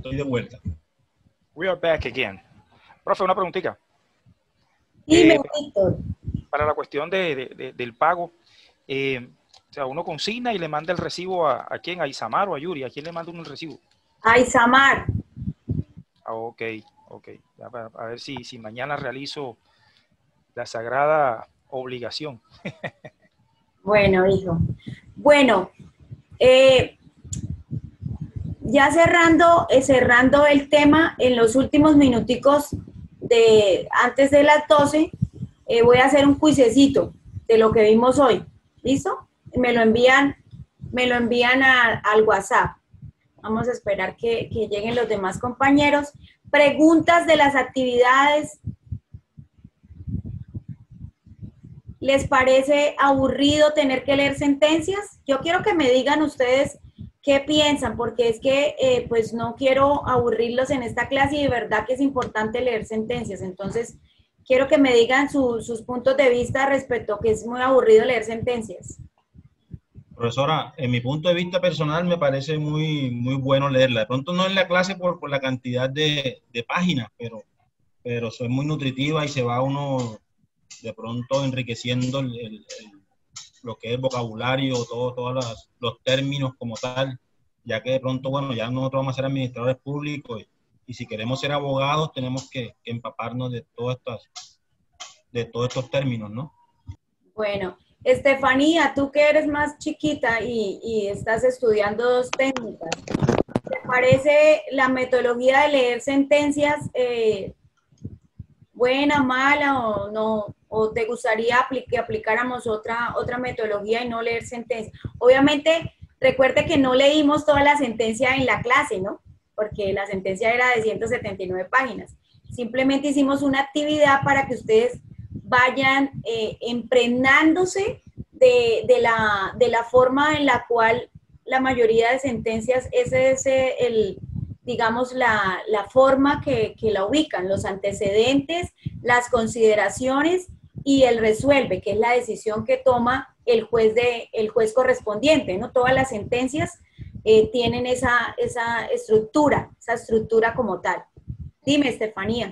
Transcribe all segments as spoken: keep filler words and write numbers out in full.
estoy de vuelta. We are back again. Profe, una preguntita. Dime, Eh, Víctor. para la cuestión de, de, de, del pago, eh, o sea, uno consigna y le manda el recibo a, ¿a quién? ¿A Isamar o a Yuri? ¿A quién le manda uno el recibo? A Isamar. Ah, ok, ok. Ya, para, a ver si, si mañana realizo la sagrada obligación. Bueno, hijo. Bueno, eh, ya cerrando, eh, cerrando el tema, en los últimos minuticos de antes de las doce, eh, voy a hacer un cuisecito de lo que vimos hoy. ¿Listo? Me lo envían, me lo envían a, al WhatsApp. Vamos a esperar que, que lleguen los demás compañeros. Preguntas de las actividades. ¿Les parece aburrido tener que leer sentencias? Yo quiero que me digan ustedes qué piensan, porque es que eh, pues no quiero aburrirlos en esta clase y de verdad que es importante leer sentencias. Entonces, quiero que me digan su, sus puntos de vista respecto a que es muy aburrido leer sentencias. Profesora, en mi punto de vista personal me parece muy, muy bueno leerla. De pronto no en la clase por, por la cantidad de, de páginas, pero, pero es muy nutritiva y se va uno de pronto enriqueciendo el, el, el, lo que es el vocabulario, todo, todos los, los términos como tal, ya que de pronto, bueno, ya nosotros vamos a ser administradores públicos y, y si queremos ser abogados tenemos que, que empaparnos de, todas estas, de todos estos términos, ¿no? Bueno. Estefanía, tú que eres más chiquita y, y estás estudiando dos técnicas, ¿te parece la metodología de leer sentencias eh, buena, mala o no? ¿O te gustaría que aplicáramos otra, otra metodología y no leer sentencias? Obviamente, recuerde que no leímos toda la sentencia en la clase, ¿no? Porque la sentencia era de ciento setenta y nueve páginas. Simplemente hicimos una actividad para que ustedes vayan eh, impregnándose de, de, la, de la forma en la cual la mayoría de sentencias, ese es el, digamos, la, la forma que, que la ubican, los antecedentes, las consideraciones y el resuelve, que es la decisión que toma el juez, de, el juez correspondiente, ¿no? Todas las sentencias eh, tienen esa, esa estructura, esa estructura como tal. Dime, Estefanía.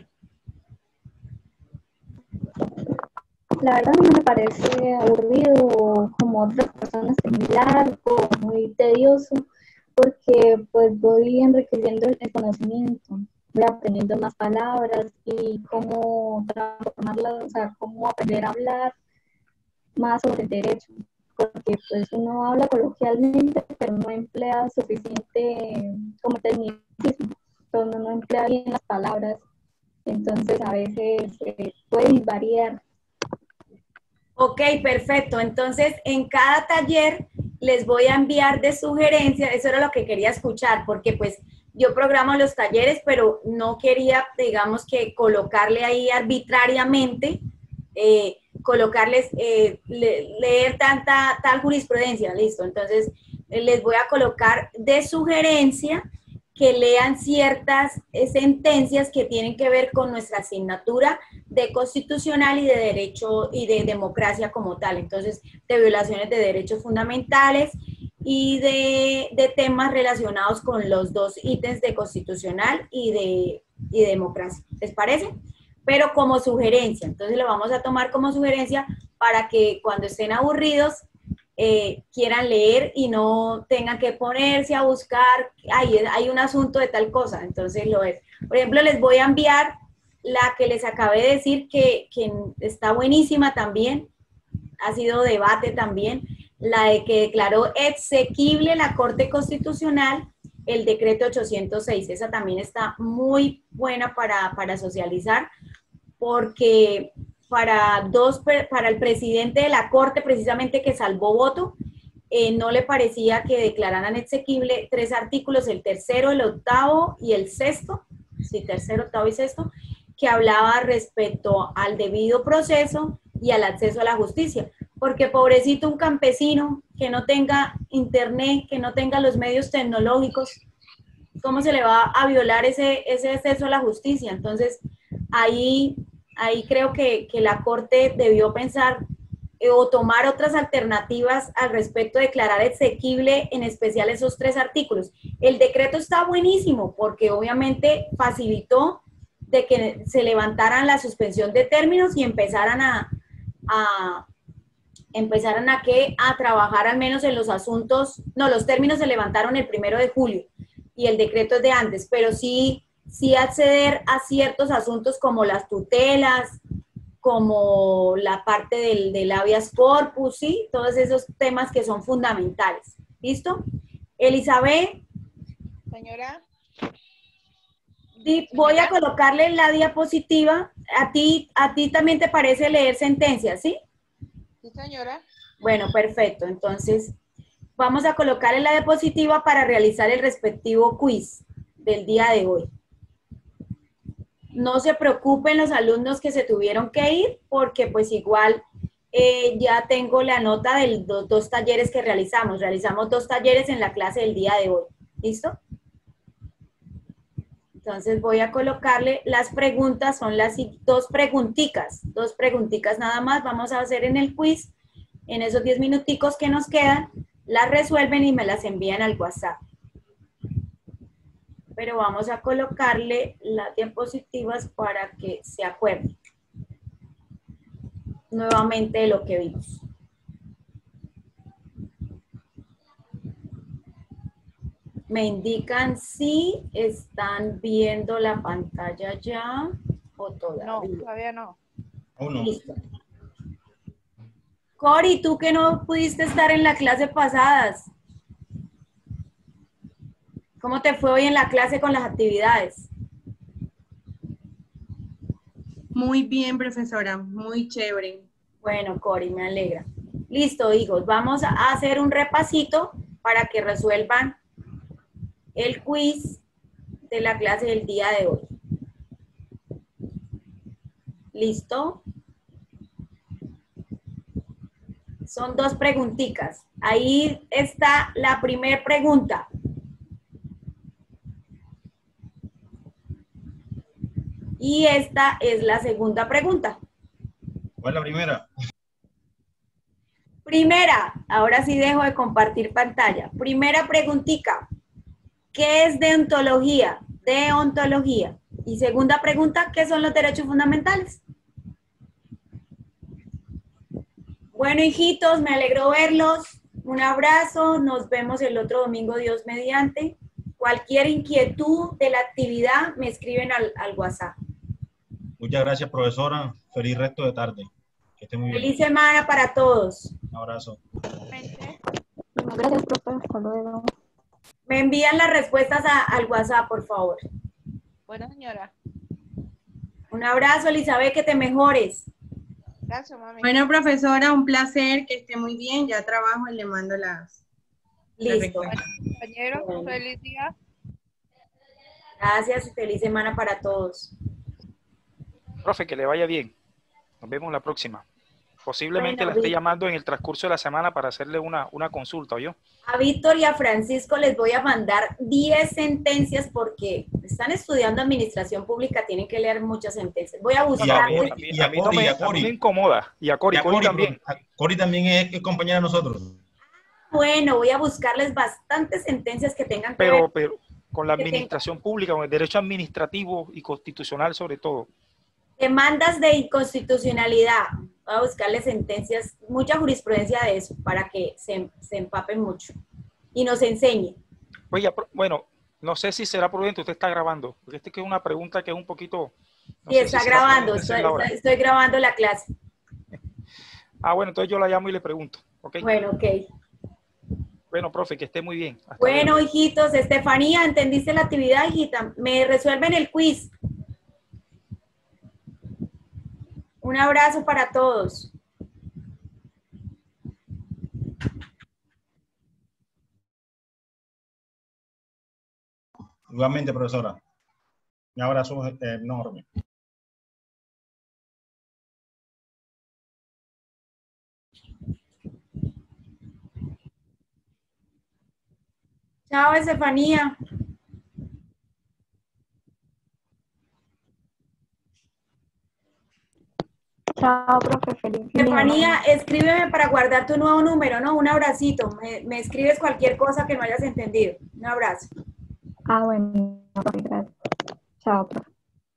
La verdad no me parece aburrido como otras personas, muy largo, muy tedioso, porque pues voy enriqueciendo el conocimiento, voy aprendiendo más palabras y cómo transformarlas, o sea, cómo aprender a hablar más sobre el derecho, porque pues uno habla coloquialmente, pero no emplea suficiente como tecnicismo, entonces no emplea bien las palabras, entonces a veces eh, puede variar. Ok, perfecto. Entonces, en cada taller les voy a enviar de sugerencias, eso era lo que quería escuchar, porque pues yo programo los talleres, pero no quería, digamos, que colocarle ahí arbitrariamente, eh, colocarles, eh, le, leer tanta, tal jurisprudencia, listo. Entonces, eh, les voy a colocar de sugerencia que lean ciertas eh, sentencias que tienen que ver con nuestra asignatura de constitucional y de derecho y de democracia como tal. Entonces, de violaciones de derechos fundamentales y de, de temas relacionados con los dos ítems de constitucional y de, y de democracia. ¿Les parece? Pero como sugerencia. Entonces, lo vamos a tomar como sugerencia para que cuando estén aburridos, Eh, quieran leer y no tengan que ponerse a buscar, ay, hay un asunto de tal cosa, entonces lo es. Por ejemplo, les voy a enviar la que les acabé de decir que, que está buenísima también, ha sido debate también, la de que declaró exequible la Corte Constitucional el decreto ochocientos seis, esa también está muy buena para, para socializar, porque para, dos, para el presidente de la Corte, precisamente que salvó voto, eh, no le parecía que declararan exequible tres artículos, el tercero, el octavo y el sexto, sí, tercero, octavo y sexto, que hablaba respecto al debido proceso y al acceso a la justicia. Porque pobrecito un campesino que no tenga internet, que no tenga los medios tecnológicos, ¿cómo se le va a violar ese, ese acceso a la justicia? Entonces, ahí... Ahí creo que, que la Corte debió pensar eh, o tomar otras alternativas al respecto, declarar exequible en especial esos tres artículos. El decreto está buenísimo porque obviamente facilitó de que se levantaran la suspensión de términos y empezaran a, a empezaran a que a trabajar al menos en los asuntos, no, los términos se levantaron el primero de julio y el decreto es de antes, pero sí, sí acceder a ciertos asuntos como las tutelas, como la parte del, del habeas corpus, ¿sí? Todos esos temas que son fundamentales. ¿Listo? Elizabeth. Señora. Di, voy a colocarle la diapositiva. A ti, a ti también te parece leer sentencias, ¿sí? Sí, señora. Bueno, perfecto. Entonces, vamos a colocarle la diapositiva para realizar el respectivo quiz del día de hoy. No se preocupen los alumnos que se tuvieron que ir, porque pues igual eh, ya tengo la nota de los dos talleres que realizamos. Realizamos dos talleres en la clase del día de hoy. ¿Listo? Entonces voy a colocarle las preguntas, son las dos pregunticas, dos pregunticas nada más vamos a hacer en el quiz. En esos diez minuticos que nos quedan, las resuelven y me las envían al WhatsApp. Pero vamos a colocarle las diapositivas para que se acuerden nuevamente de lo que vimos. Me indican si están viendo la pantalla ya o todavía. No, todavía no. Oh, no. Listo. Cori, tú que no pudiste estar en la clase pasadas, ¿cómo te fue hoy en la clase con las actividades? Muy bien, profesora, muy chévere. Bueno, Cori, me alegra. Listo, hijos, vamos a hacer un repasito para que resuelvan el quiz de la clase del día de hoy. ¿Listo? Son dos preguntitas. Ahí está la primera pregunta. Y esta es la segunda pregunta. ¿Cuál es la primera? Primera, ahora sí dejo de compartir pantalla. Primera preguntica. ¿Qué es deontología? Deontología. Y segunda pregunta, ¿qué son los derechos fundamentales? Bueno, hijitos, me alegro verlos. Un abrazo. Nos vemos el otro domingo, Dios mediante. Cualquier inquietud de la actividad, me escriben al, al WhatsApp. Muchas gracias, profesora. Feliz resto de tarde. Que esté muy bien. Feliz semana para todos. Un abrazo. Gracias, profe. Hasta luego. Me envían las respuestas a, al WhatsApp, por favor. Bueno, señora. Un abrazo, Elizabeth, que te mejores. Gracias, mami. Bueno, profesora, un placer, que esté muy bien. Ya trabajo y le mando las... Listo. las Compañeros, feliz día. Gracias y feliz semana para todos. Profe, que le vaya bien. Nos vemos la próxima. Posiblemente Bueno, la esté Vic- llamando en el transcurso de la semana para hacerle una, una consulta, ¿oyó? A Víctor y a Francisco les voy a mandar diez sentencias porque están estudiando administración pública, tienen que leer muchas sentencias. Voy a Y a buscar. Cori, A mí, y a a mí no Cori, me, y a a mí me Cori. incomoda. Y a Cori, Y a Cori Cori, también. a- Cori también es, es compañera de nosotros. Bueno, voy a buscarles bastantes sentencias que tengan que Pero, ver. pero con la que tenga- administración pública, con el derecho administrativo y constitucional sobre todo. Demandas de inconstitucionalidad. Voy a buscarles sentencias, mucha jurisprudencia de eso, para que se, se empapen mucho y nos enseñen. Oiga, pro- bueno, no sé si será prudente, usted está grabando, porque este que es una pregunta que es un poquito... no Sí, sé está si será grabando, prudente estoy, hacerla ahora. estoy grabando la clase. Ah, bueno, entonces yo la llamo y le pregunto, ¿ok? Bueno, ok. Bueno, profe, que esté muy bien. Hasta Bueno, luego. hijitos, Estefanía, ¿entendiste la actividad, hijita? Me resuelven el quiz. Un abrazo para todos. Igualmente, profesora. Un abrazo enorme. Chao, Estefanía. Chao. Chao, profe, feliz día. Estefanía, escríbeme para guardar tu nuevo número, ¿no? Un abracito. Me, me escribes cualquier cosa que no hayas entendido. Un abrazo. Ah, bueno, profe, gracias. Chao, profe.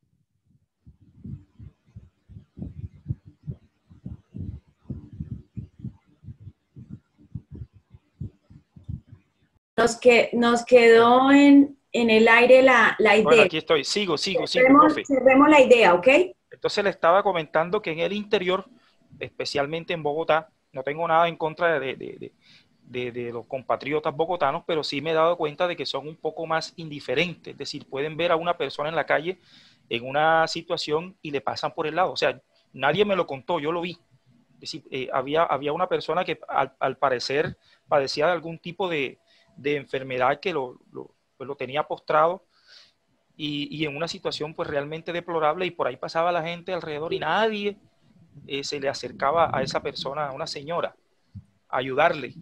Nos, que, nos quedó en, en el aire la, la idea. Bueno, aquí estoy. Sigo, sigo, sigo, cerremos, profe. cerremos la idea, ¿ok? Entonces le estaba comentando que en el interior, especialmente en Bogotá, no tengo nada en contra de, de, de, de, de los compatriotas bogotanos, pero sí me he dado cuenta de que son un poco más indiferentes. Es decir, pueden ver a una persona en la calle en una situación y le pasan por el lado. O sea, nadie me lo contó, yo lo vi. Es decir, eh, había, había una persona que al, al parecer padecía de algún tipo de, de enfermedad que lo, lo, pues lo tenía postrado y, y en una situación pues realmente deplorable, y por ahí pasaba la gente alrededor y nadie eh, se le acercaba a esa persona, a una señora, a ayudarle.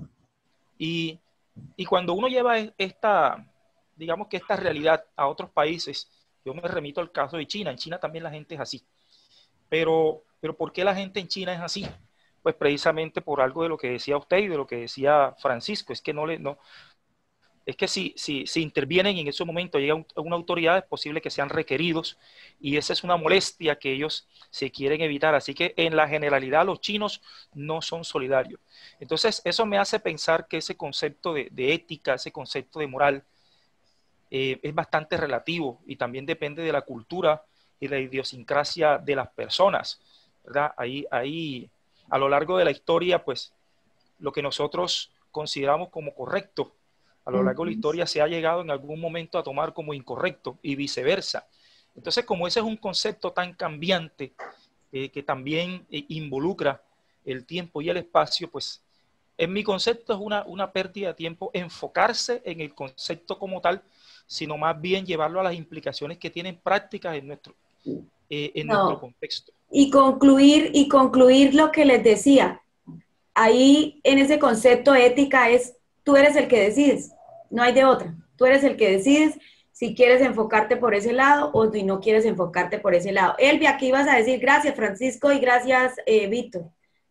Y, y cuando uno lleva esta, digamos que esta realidad a otros países, yo me remito al caso de China. En China también la gente es así. Pero, pero ¿por qué la gente en China es así? Pues precisamente por algo de lo que decía usted y de lo que decía Francisco. Es que no le, no, es que si, si, si intervienen y en ese momento llega un, una autoridad, es posible que sean requeridos, y esa es una molestia que ellos se quieren evitar. Así que en la generalidad los chinos no son solidarios. Entonces eso me hace pensar que ese concepto de, de ética, ese concepto de moral, eh, es bastante relativo y también depende de la cultura y la idiosincrasia de las personas, ¿verdad? Ahí, ahí a lo largo de la historia, pues lo que nosotros consideramos como correcto, a lo largo de la historia se ha llegado en algún momento a tomar como incorrecto y viceversa. Entonces, como ese es un concepto tan cambiante, eh, que también eh, involucra el tiempo y el espacio, pues en mi concepto es una, una pérdida de tiempo enfocarse en el concepto como tal, sino más bien llevarlo a las implicaciones que tienen prácticas en nuestro, eh, en no. nuestro contexto. Y concluir, y concluir lo que les decía. Ahí en ese concepto ética es, tú eres el que decides, no hay de otra. Tú eres el que decides si quieres enfocarte por ese lado o si no quieres enfocarte por ese lado. Elvia, ¿qué ibas a decir? Gracias, Francisco, y gracias, eh, Víctor.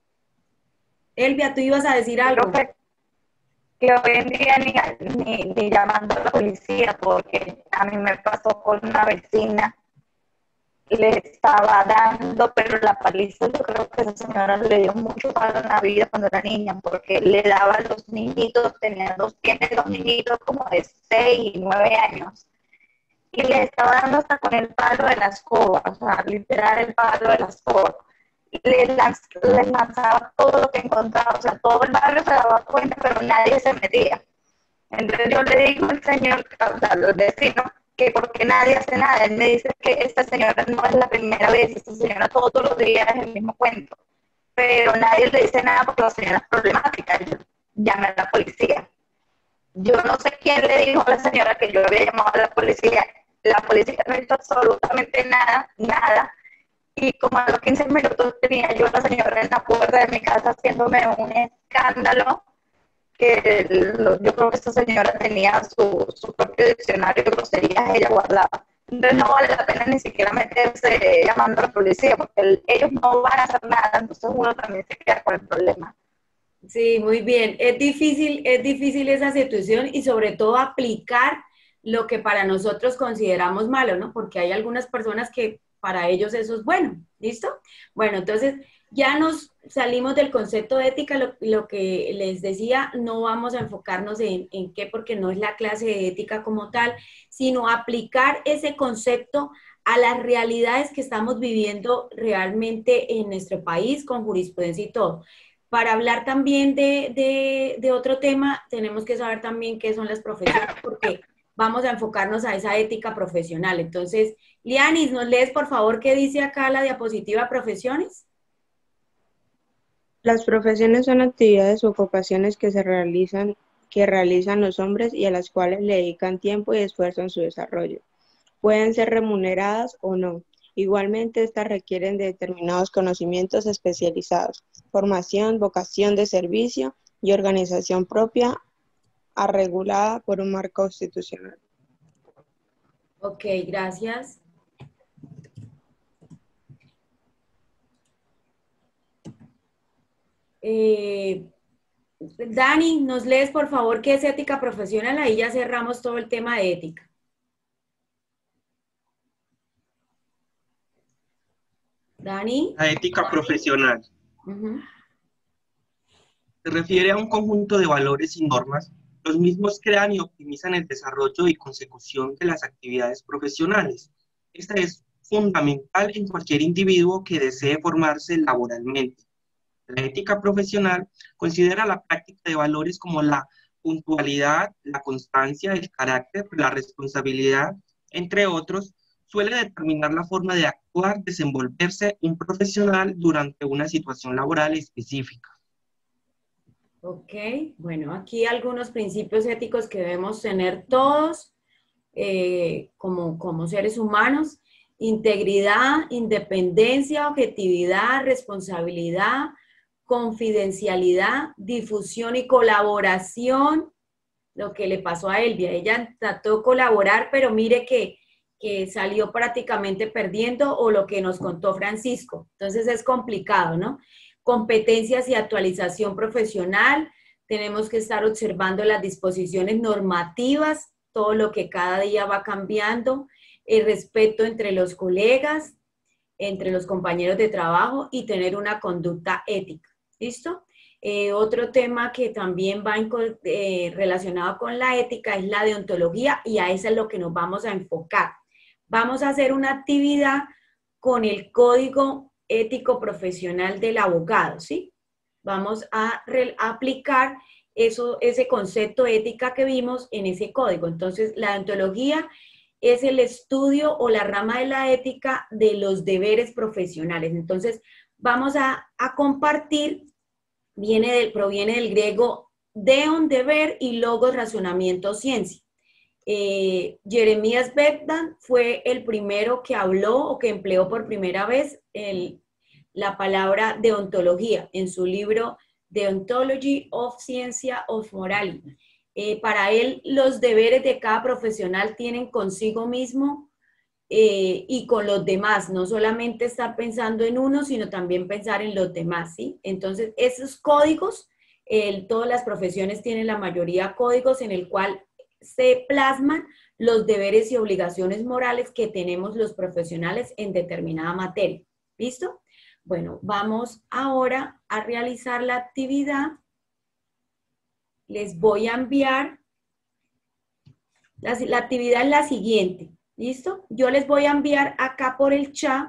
Elvia, tú ibas a decir algo. Que hoy en día ni, ni, ni llamando a la policía, porque a mí me pasó con una vecina, le estaba dando, pero la paliza, yo creo que esa señora le dio mucho palo en la vida cuando era niña, porque le daba a los niñitos, tenía dos, tiene dos niñitos como de seis y nueve años, y le estaba dando hasta con el palo de la escoba, o sea, literal el palo de la escoba. Le, lanz, le lanzaba todo lo que encontraba, o sea, todo el barrio se daba cuenta, pero nadie se metía. Entonces yo le digo al señor, o sea, a los vecinos, que porque nadie hace nada. Él me dice que esta señora no es la primera vez, esta señora todos los días es el mismo cuento, pero nadie le dice nada porque la señora es problemática. Yo llamé a la policía. Yo no sé quién le dijo a la señora que yo había llamado a la policía. La policía no hizo absolutamente nada, nada. Y como a los quince minutos tenía yo a la señora en la puerta de mi casa haciéndome un escándalo, que lo, yo creo que esta señora tenía su, su propio diccionario de groserías, ella guardaba. Entonces no vale la pena ni siquiera meterse llamando a la policía, porque el, ellos no van a hacer nada, entonces uno también se queda con el problema. Sí, muy bien. Es difícil, es difícil esa situación y sobre todo aplicar lo que para nosotros consideramos malo, ¿no? Porque hay algunas personas que para ellos eso es bueno, ¿listo? Bueno, entonces ya nos salimos del concepto de ética, lo, lo que les decía, no vamos a enfocarnos en, en qué, porque no es la clase de ética como tal, sino aplicar ese concepto a las realidades que estamos viviendo realmente en nuestro país con jurisprudencia y todo. Para hablar también de, de, de otro tema, tenemos que saber también qué son las profesiones, porque vamos a enfocarnos a esa ética profesional. Entonces, Lianis, ¿nos lees por favor qué dice acá la diapositiva profesiones? Las profesiones son actividades u ocupaciones que se realizan, que realizan los hombres y a las cuales le dedican tiempo y esfuerzo en su desarrollo. Pueden ser remuneradas o no. Igualmente, estas requieren de determinados conocimientos especializados, formación, vocación de servicio y organización propia, regulada por un marco constitucional. Ok, gracias. Eh, Dani, ¿nos lees por favor qué es ética profesional? Ahí ya cerramos todo el tema de ética. Dani. La ética profesional Uh-huh. se refiere a un conjunto de valores y normas. Los mismos crean y optimizan el desarrollo y consecución de las actividades profesionales. Esta es fundamental en cualquier individuo que desee formarse laboralmente. La ética profesional considera la práctica de valores como la puntualidad, la constancia, el carácter, la responsabilidad, entre otros. Suele determinar la forma de actuar, desenvolverse un profesional durante una situación laboral específica. Ok, bueno, aquí algunos principios éticos que debemos tener todos eh, como, como seres humanos: integridad, independencia, objetividad, responsabilidad, confidencialidad, difusión y colaboración. Lo que le pasó a Elvia, ella trató de colaborar, pero mire que, que salió prácticamente perdiendo, o lo que nos contó Francisco. Entonces es complicado, ¿no? Competencias y actualización profesional. Tenemos que estar observando las disposiciones normativas, todo lo que cada día va cambiando, el respeto entre los colegas, entre los compañeros de trabajo, y tener una conducta ética. ¿Listo? Eh, otro tema que también va en, eh, relacionado con la ética es la deontología, y a eso es lo que nos vamos a enfocar. Vamos a hacer una actividad con el código ético profesional del abogado, ¿sí? Vamos a, a aplicar eso, ese concepto de ética que vimos en ese código. Entonces, la deontología es el estudio o la rama de la ética de los deberes profesionales. Entonces, vamos a, a compartir, viene del, proviene del griego deon, deber, y logos, razonamiento, ciencia. Eh, Jeremías Beckham fue el primero que habló o que empleó por primera vez el, la palabra deontología en su libro Deontology of Science of Morality. Eh, para él, los deberes de cada profesional tienen consigo mismo eh, y con los demás, no solamente estar pensando en uno, sino también pensar en los demás, ¿sí? Entonces, esos códigos, eh, todas las profesiones tienen la mayoría códigos en el cual se plasman los deberes y obligaciones morales que tenemos los profesionales en determinada materia. ¿Listo? Bueno, vamos ahora a realizar la actividad. Les voy a enviar, la, la actividad es la siguiente. ¿Listo? Yo les voy a enviar acá por el chat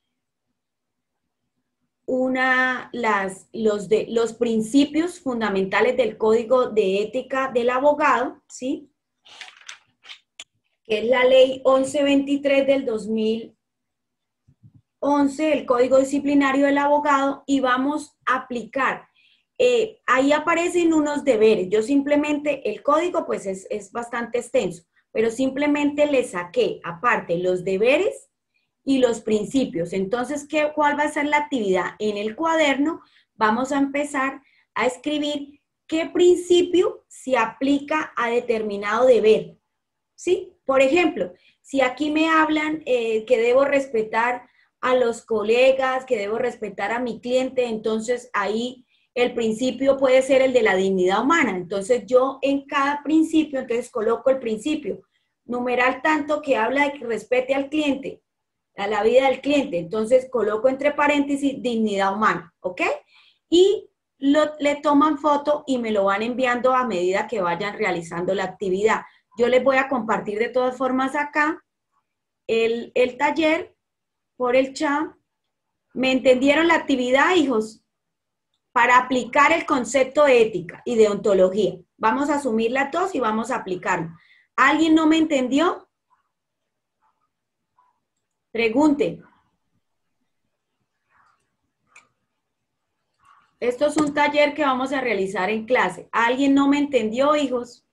una, las, los, de, los principios fundamentales del Código de Ética del Abogado, ¿sí? Que es la ley once veintitrés del dos mil once, el Código Disciplinario del Abogado, y vamos a aplicar. Eh, ahí aparecen unos deberes. Yo simplemente, el código pues es, es bastante extenso, pero simplemente le saqué aparte los deberes y los principios. Entonces, ¿qué, ¿cuál va a ser la actividad? En el cuaderno vamos a empezar a escribir qué principio se aplica a determinado deber, ¿sí? Por ejemplo, si aquí me hablan eh, que debo respetar a los colegas, que debo respetar a mi cliente, entonces ahí el principio puede ser el de la dignidad humana. Entonces yo en cada principio, entonces coloco el principio, numeral tanto que habla de que respete al cliente, a la vida del cliente, entonces coloco entre paréntesis dignidad humana, ¿ok? Y lo, le toman foto y me lo van enviando a medida que vayan realizando la actividad. Yo les voy a compartir de todas formas acá el, el taller por el chat. ¿Me entendieron la actividad, hijos? Para aplicar el concepto de ética y de ontología. Vamos a asumir las dos y vamos a aplicarlo. ¿Alguien no me entendió? Pregunten. Esto es un taller que vamos a realizar en clase. ¿Alguien no me entendió, hijos?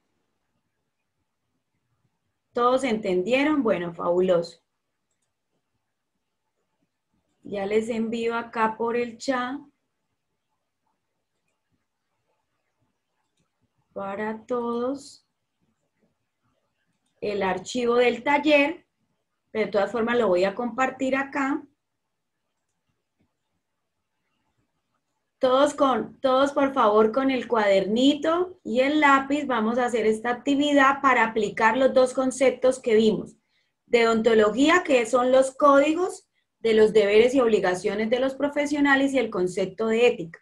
¿Todos entendieron? Bueno, fabuloso. Ya les envío acá por el chat para todos el archivo del taller. De todas formas lo voy a compartir acá. Todos, con, todos por favor con el cuadernito y el lápiz vamos a hacer esta actividad para aplicar los dos conceptos que vimos. De ontología, que son los códigos de los deberes y obligaciones de los profesionales, y el concepto de ética.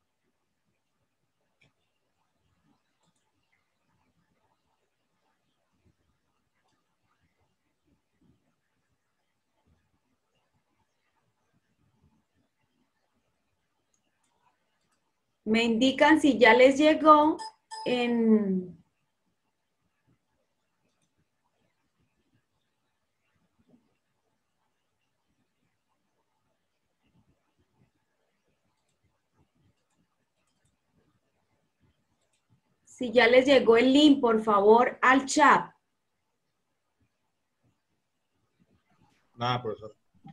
Me indican si ya les llegó en... Si ya les llegó el link, por favor, al chat. Nada, profesor.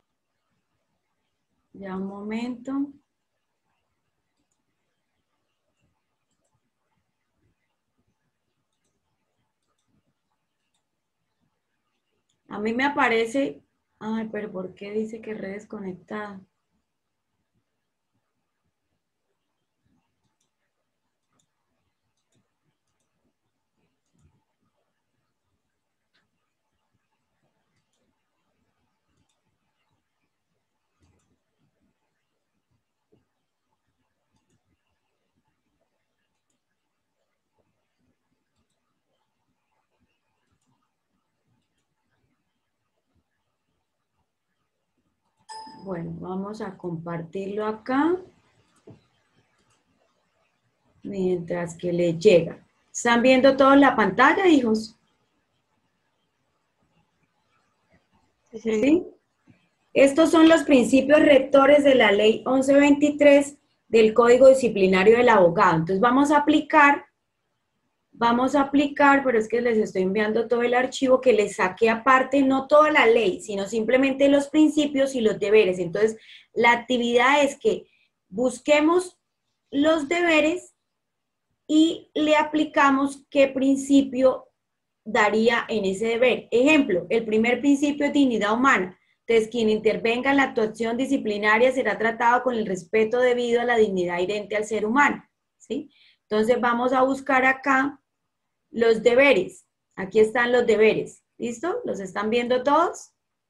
Ya un momento. A mí me aparece... Ay, pero ¿por qué dice que red desconectada? Bueno, vamos a compartirlo acá. Mientras que le llega. ¿Están viendo todos la pantalla, hijos? ¿Sí? Estos son los principios rectores de la ley once veintitrés del Código Disciplinario del Abogado. Entonces vamos a aplicar, vamos a aplicar, pero es que les estoy enviando todo el archivo que les saqué aparte, no toda la ley, sino simplemente los principios y los deberes. Entonces la actividad es que busquemos los deberes y le aplicamos qué principio daría en ese deber. Ejemplo, el primer principio es dignidad humana. Entonces, quien intervenga en la actuación disciplinaria será tratado con el respeto debido a la dignidad inherente al ser humano, ¿sí? Entonces, vamos a buscar acá los deberes. Aquí están los deberes. ¿Listo? ¿Los están viendo todos?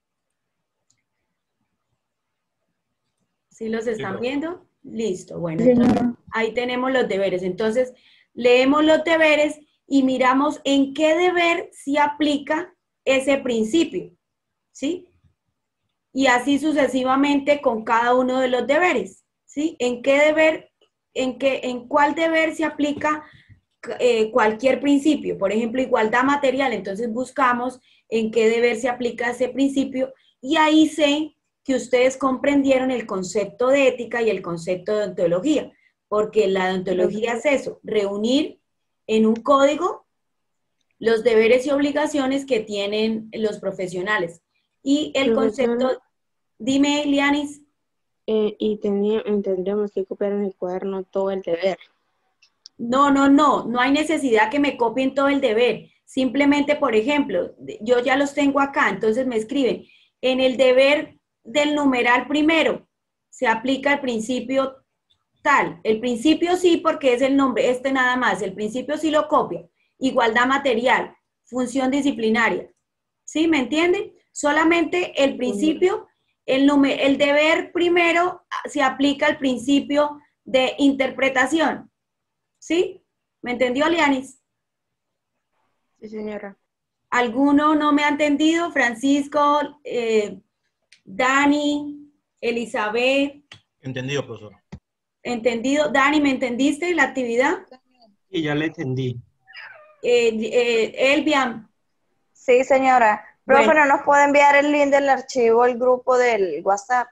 ¿Sí los están viendo? Listo. Bueno, entonces, ahí tenemos los deberes. Entonces, leemos los deberes y miramos en qué deber se aplica ese principio, ¿sí? Y así sucesivamente con cada uno de los deberes, ¿sí? En qué deber, en qué, en cuál deber se aplica eh, cualquier principio. Por ejemplo, igualdad material. Entonces buscamos en qué deber se aplica ese principio y ahí sé que ustedes comprendieron el concepto de ética y el concepto de ontología, porque la ontología es eso, reunir en un código los deberes y obligaciones que tienen los profesionales. Y el Profesora, concepto, dime, Lianis. Eh, y tenía, tendríamos que copiar en el cuaderno todo el deber. No, no, no, no hay necesidad que me copien todo el deber. Simplemente, por ejemplo, yo ya los tengo acá, entonces me escriben, en el deber del numeral primero se aplica el principio tal. El principio sí, porque es el nombre, este nada más. El principio sí lo copia. Igualdad material, función disciplinaria. ¿Sí? ¿Me entienden? Solamente el principio, el, el deber primero se aplica al principio de interpretación. ¿Sí? ¿Me entendió, Lianis? Sí, señora. ¿Alguno no me ha entendido? Francisco, eh, Dani, Elizabeth. Entendido, profesor. ¿Entendido? Dani, ¿me entendiste la actividad? Sí, ya le entendí. Eh, eh, Elvia. Sí, señora. Profe, Bueno. ¿no nos puede enviar el link del archivo al grupo del WhatsApp?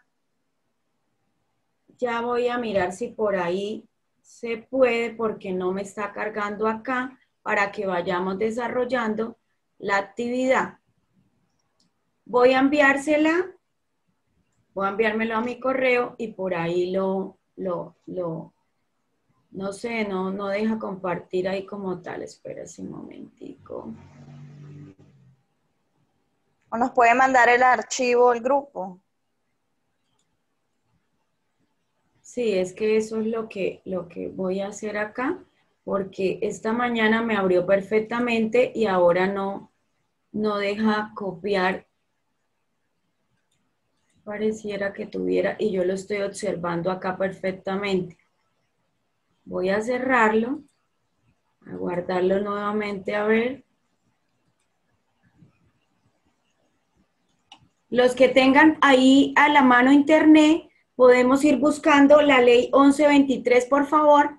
Ya voy a mirar si por ahí se puede, porque no me está cargando acá, para que vayamos desarrollando la actividad. Voy a enviársela, voy a enviármelo a mi correo y por ahí lo, lo, lo, no sé, no, no deja compartir ahí como tal. Espera un momentico. ¿O nos puede mandar el archivo al grupo? Sí, es que eso es lo que, lo que voy a hacer acá, porque esta mañana me abrió perfectamente y ahora no, no deja copiar. Pareciera que tuviera, y yo lo estoy observando acá perfectamente. Voy a cerrarlo, a guardarlo nuevamente, a ver. Los que tengan ahí a la mano internet, podemos ir buscando la ley once veintitrés, por favor.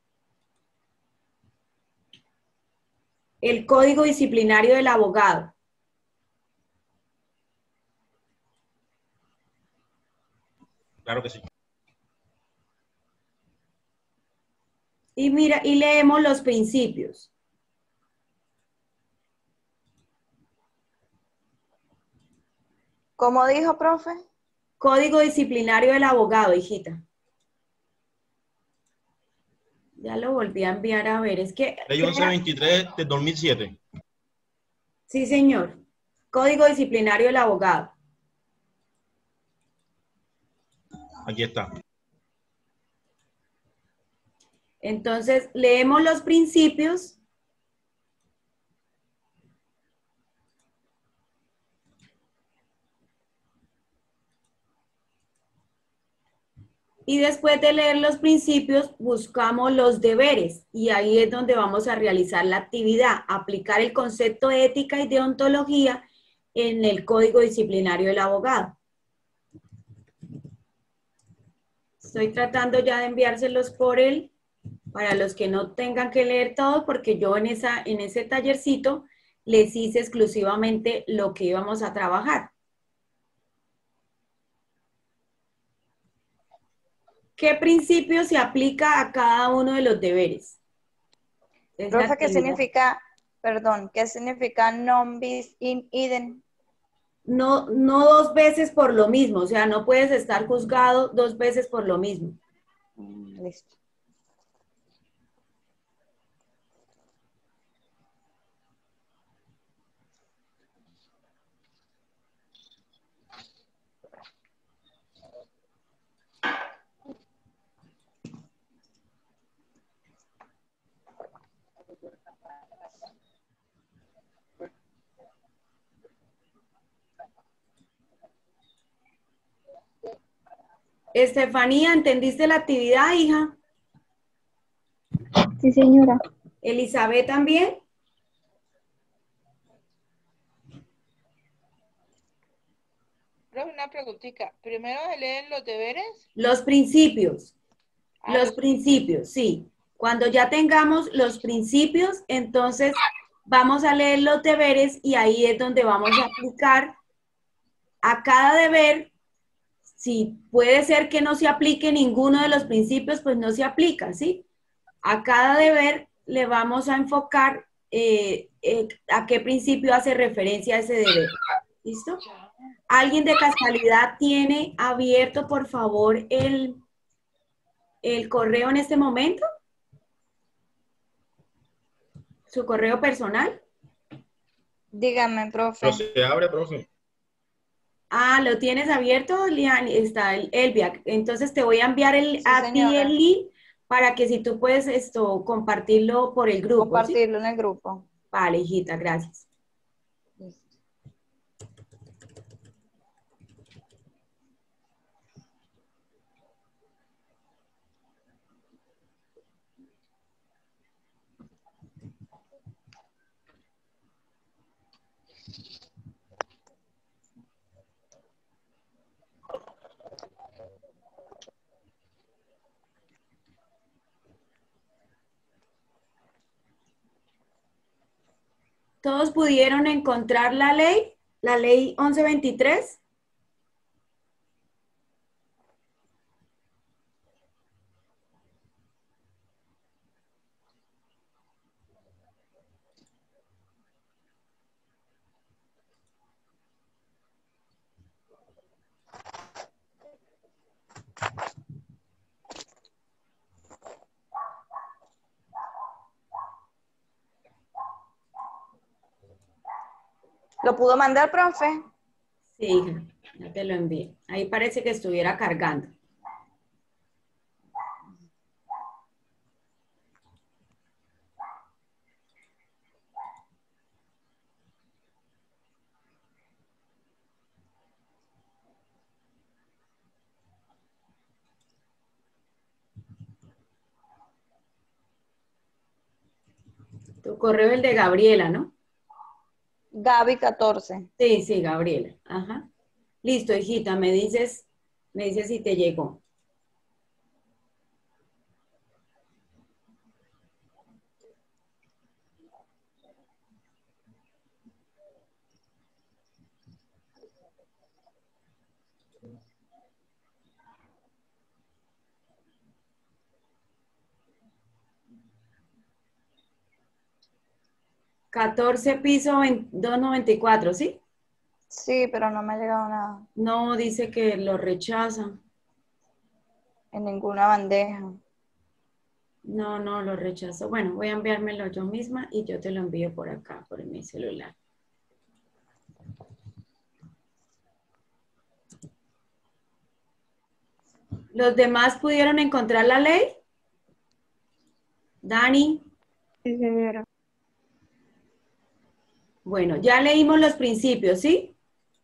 El Código Disciplinario del Abogado. Claro que sí. Y mira, y leemos los principios. ¿Cómo dijo, profe? Código Disciplinario del Abogado, hijita. Ya lo volví a enviar a ver, es que... Ley once veintitrés de dos mil siete. Sí, señor. Código Disciplinario del Abogado. Aquí está. Entonces, leemos los principios. Y después de leer los principios, buscamos los deberes. Y ahí es donde vamos a realizar la actividad, aplicar el concepto de ética y deontología en el Código Disciplinario del Abogado. Estoy tratando ya de enviárselos por él, para los que no tengan que leer todo, porque yo en, esa, en ese tallercito les hice exclusivamente lo que íbamos a trabajar. ¿Qué principio se aplica a cada uno de los deberes? Profe, ¿qué significa, perdón, qué significa non bis in idem? No, no dos veces por lo mismo, o sea, no puedes estar juzgado dos veces por lo mismo. Mm, listo. Estefanía, ¿entendiste la actividad, hija? Sí, señora. Elizabeth también. Profe, una preguntita. ¿Primero se leen los deberes? Los principios. Ah, Los los- principios, sí. Cuando ya tengamos los principios, entonces vamos a leer los deberes y ahí es donde vamos a aplicar a cada deber. Si puede ser que no se aplique ninguno de los principios, pues no se aplica, ¿sí? A cada deber le vamos a enfocar eh, eh, a qué principio hace referencia ese deber. ¿Listo? ¿Alguien de casualidad tiene abierto, por favor, el, el correo en este momento? ¿Su correo personal? Dígame, profe. Pero se abre, profe. Ah, ¿lo tienes abierto, Lian? Está el Elvia. Entonces te voy a enviar el, Sí, a ti señora. el link para que si tú puedes esto, compartirlo por el grupo. ¿sí? Compartirlo en el grupo. Vale, hijita, gracias. Listo. ¿Todos pudieron encontrar la ley? ¿La ley once veintitrés? ¿Lo pudo mandar, profe? Sí, hija, ya te lo envié. Ahí parece que estuviera cargando. Tu correo es el de Gabriela, ¿no? Gaby catorce. Sí, sí, Gabriela. Ajá. Listo, hijita, me dices, me dices si te llegó. catorce piso doscientos noventa y cuatro, ¿sí? Sí, pero no me ha llegado nada. No, dice que lo rechaza. En ninguna bandeja. No, no, lo rechazo. Bueno, voy a enviármelo yo misma y yo te lo envío por acá, por mi celular. ¿Los demás pudieron encontrar la ley? Dani. Sí, señora. Bueno, ya leímos los principios, ¿sí?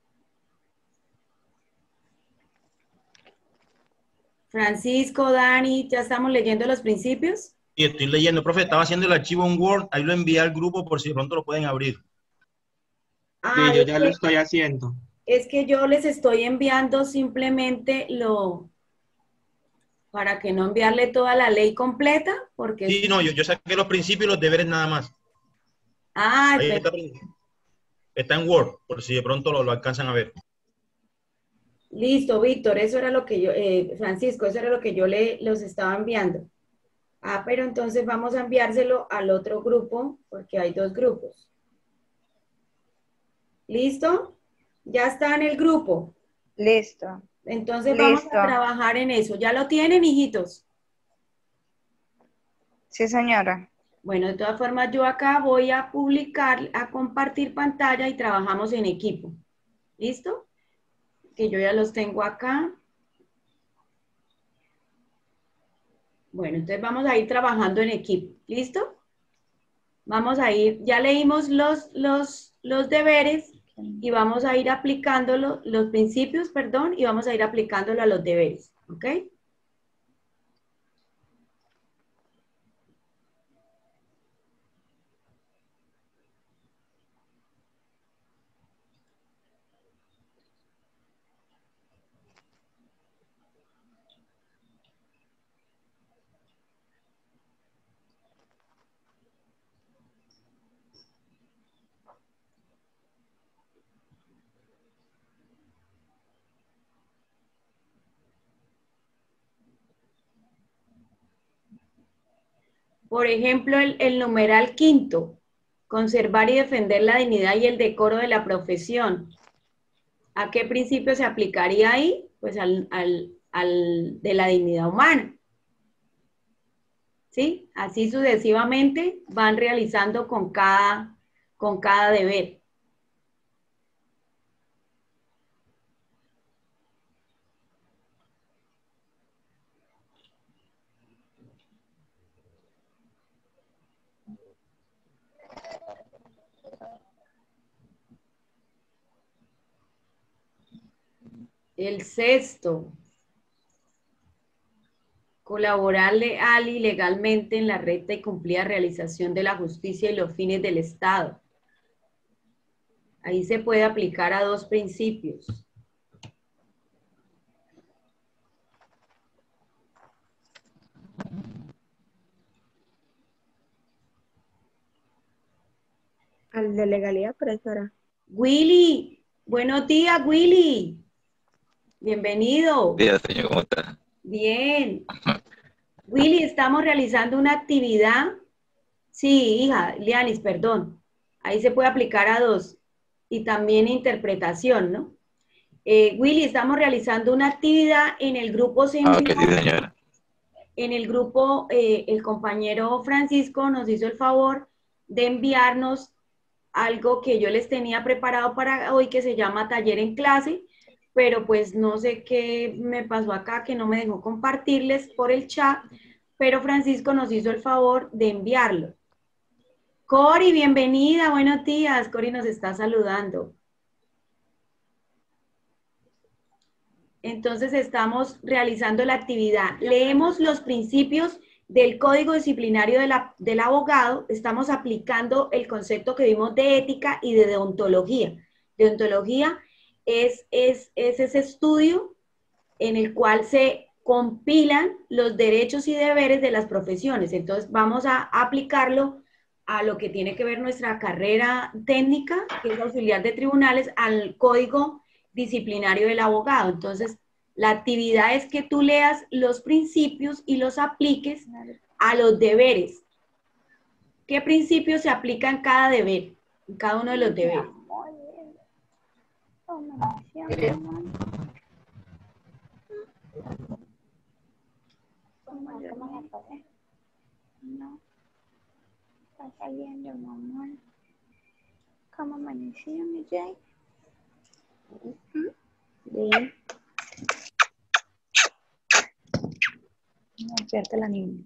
Francisco, Dani, ¿ya estamos leyendo los principios? Sí, estoy leyendo, profe, estaba haciendo el archivo en Word, ahí lo envié al grupo por si de pronto lo pueden abrir. Ah, Sí, yo es ya que, lo estoy haciendo. es que yo les estoy enviando simplemente lo, para que no enviarle toda la ley completa, porque... Sí, no, yo, yo saqué los principios y los deberes nada más. Ah, Ahí está, está en Word, por si de pronto lo, lo alcanzan a ver. listo, Víctor, eso era lo que yo, eh, Francisco, eso era lo que yo le los estaba enviando. Ah, pero entonces vamos a enviárselo al otro grupo, porque hay dos grupos. ¿Listo? Ya está en el grupo. Listo. Entonces Listo. vamos a trabajar en eso. ¿Ya lo tienen, hijitos? Sí, señora. Bueno, de todas formas, yo acá voy a publicar, a compartir pantalla y trabajamos en equipo. ¿Listo? Que yo ya los tengo acá. Bueno, entonces vamos a ir trabajando en equipo. ¿Listo? Vamos a ir, ya leímos los, los, los deberes y vamos a ir aplicándolo, los principios, perdón, y vamos a ir aplicándolo a los deberes. ¿Ok? Por ejemplo, el, el numeral quinto, conservar y defender la dignidad y el decoro de la profesión. ¿A qué principio se aplicaría ahí? Pues al, al, al de la dignidad humana. ¿Sí? Así sucesivamente van realizando con cada, con cada deber. El sexto, colaborar leal y legalmente en la recta y cumplida realización de la justicia y los fines del Estado. Ahí se puede aplicar a dos principios. Al de legalidad, profesora. Willy, buenos días, Willy. Bienvenido. Buenos días, señor, ¿cómo está? Bien. Willy, estamos realizando una actividad. Sí, hija, Lianis, perdón. Ahí se puede aplicar a dos. Y también interpretación, ¿no? Eh, Willy, estamos realizando una actividad en el grupo se Ah, envió, ok, sí, señora. En el grupo, eh, el compañero Francisco nos hizo el favor de enviarnos algo que yo les tenía preparado para hoy que se llama taller en clase, pero pues no sé qué me pasó acá que no me dejó compartirles por el chat, pero Francisco nos hizo el favor de enviarlo. Cori, bienvenida, buenos días. Cori nos está saludando. Entonces estamos realizando la actividad. Leemos los principios del Código Disciplinario de la, del abogado, estamos aplicando el concepto que vimos de ética y de deontología. Deontología es, es, es ese estudio en el cual se compilan los derechos y deberes de las profesiones. Entonces vamos a aplicarlo a lo que tiene que ver nuestra carrera técnica, que es auxiliar de tribunales, al Código Disciplinario del abogado. Entonces, la actividad es que tú leas los principios y los apliques a los deberes. ¿Qué principios se aplican en cada deber? En cada uno de los deberes. No, está saliendo, mamá. ¿Cómo amaneció, mi Jay? Bien. No, despierta la niña.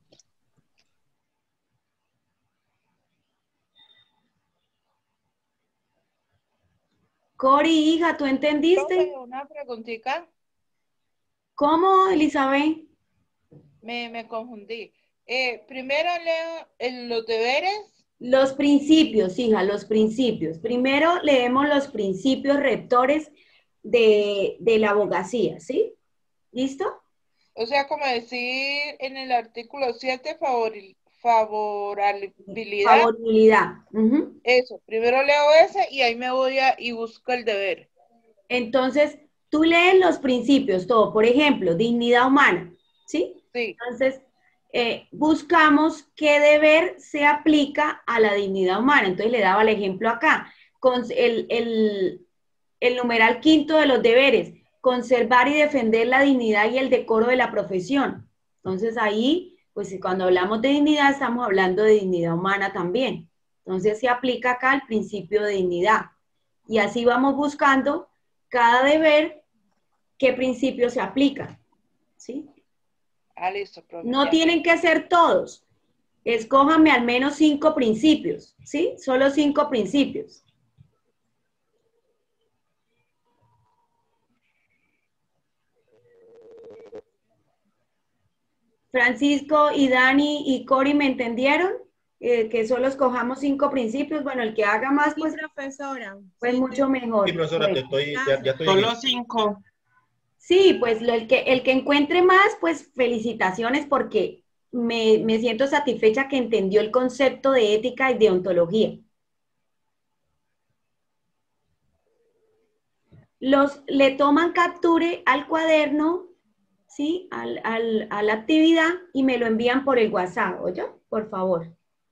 Cori, hija, ¿tú entendiste? Profe, una preguntita. ¿Cómo, Elizabeth? Me, me confundí. Eh, primero leo el- los deberes. Los principios, hija, los principios. Primero leemos los principios rectores de, de la abogacía, ¿sí? ¿Listo? O sea, como decir en el artículo siete, favori- favorabilidad. Favorabilidad. Ujú. Eso, primero leo ese y ahí me voy a y busco el deber. Entonces, tú lees los principios, todo. Por ejemplo, dignidad humana, ¿sí? Sí. Entonces, eh, buscamos qué deber se aplica a la dignidad humana. Entonces, le daba el ejemplo acá, con el, el, el numeral quinto de los deberes, conservar y defender la dignidad y el decoro de la profesión. Entonces, ahí, pues cuando hablamos de dignidad, estamos hablando de dignidad humana también. Entonces, se aplica acá el principio de dignidad. Y así vamos buscando cada deber, qué principio se aplica, ¿sí? Ah, listo, profe. No ya. tienen que ser todos. Escójanme al menos cinco principios, ¿sí? Solo cinco principios. Francisco y Dani y Cori, ¿me entendieron? Eh, que solo escojamos cinco principios. Bueno, el que haga más, pues, Sí, profesora. pues Sí, mucho sí. mejor. Sí, profesora, te Bueno. estoy, ya, ya estoy en Solo eso. cinco. Sí, pues lo- el que, el que encuentre más, pues felicitaciones porque me, me siento satisfecha que entendió el concepto de ética y deontología. Los, le toman capture al cuaderno, ¿sí? Al, al, a la actividad y me lo envían por el WhatsApp, ¿oye? Por favor.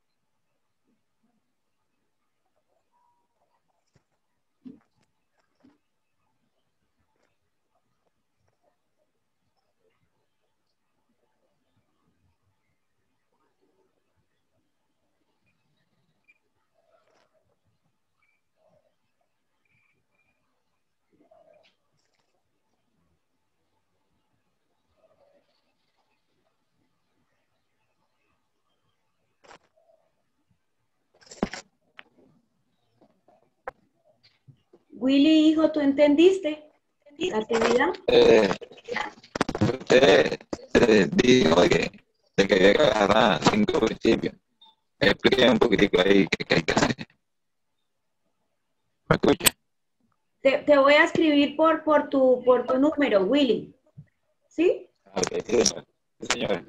Willy, hijo, ¿tú entendiste la actividad? Eh, usted eh, dijo de que, de que había que agarrar cinco principios. Explíqueme un poquitico ahí qué qué hay que hacer. ¿Me escucha? Te, te voy a escribir por, por, tu, por tu número, Willy. ¿Sí? Ok, sí, sí, señora.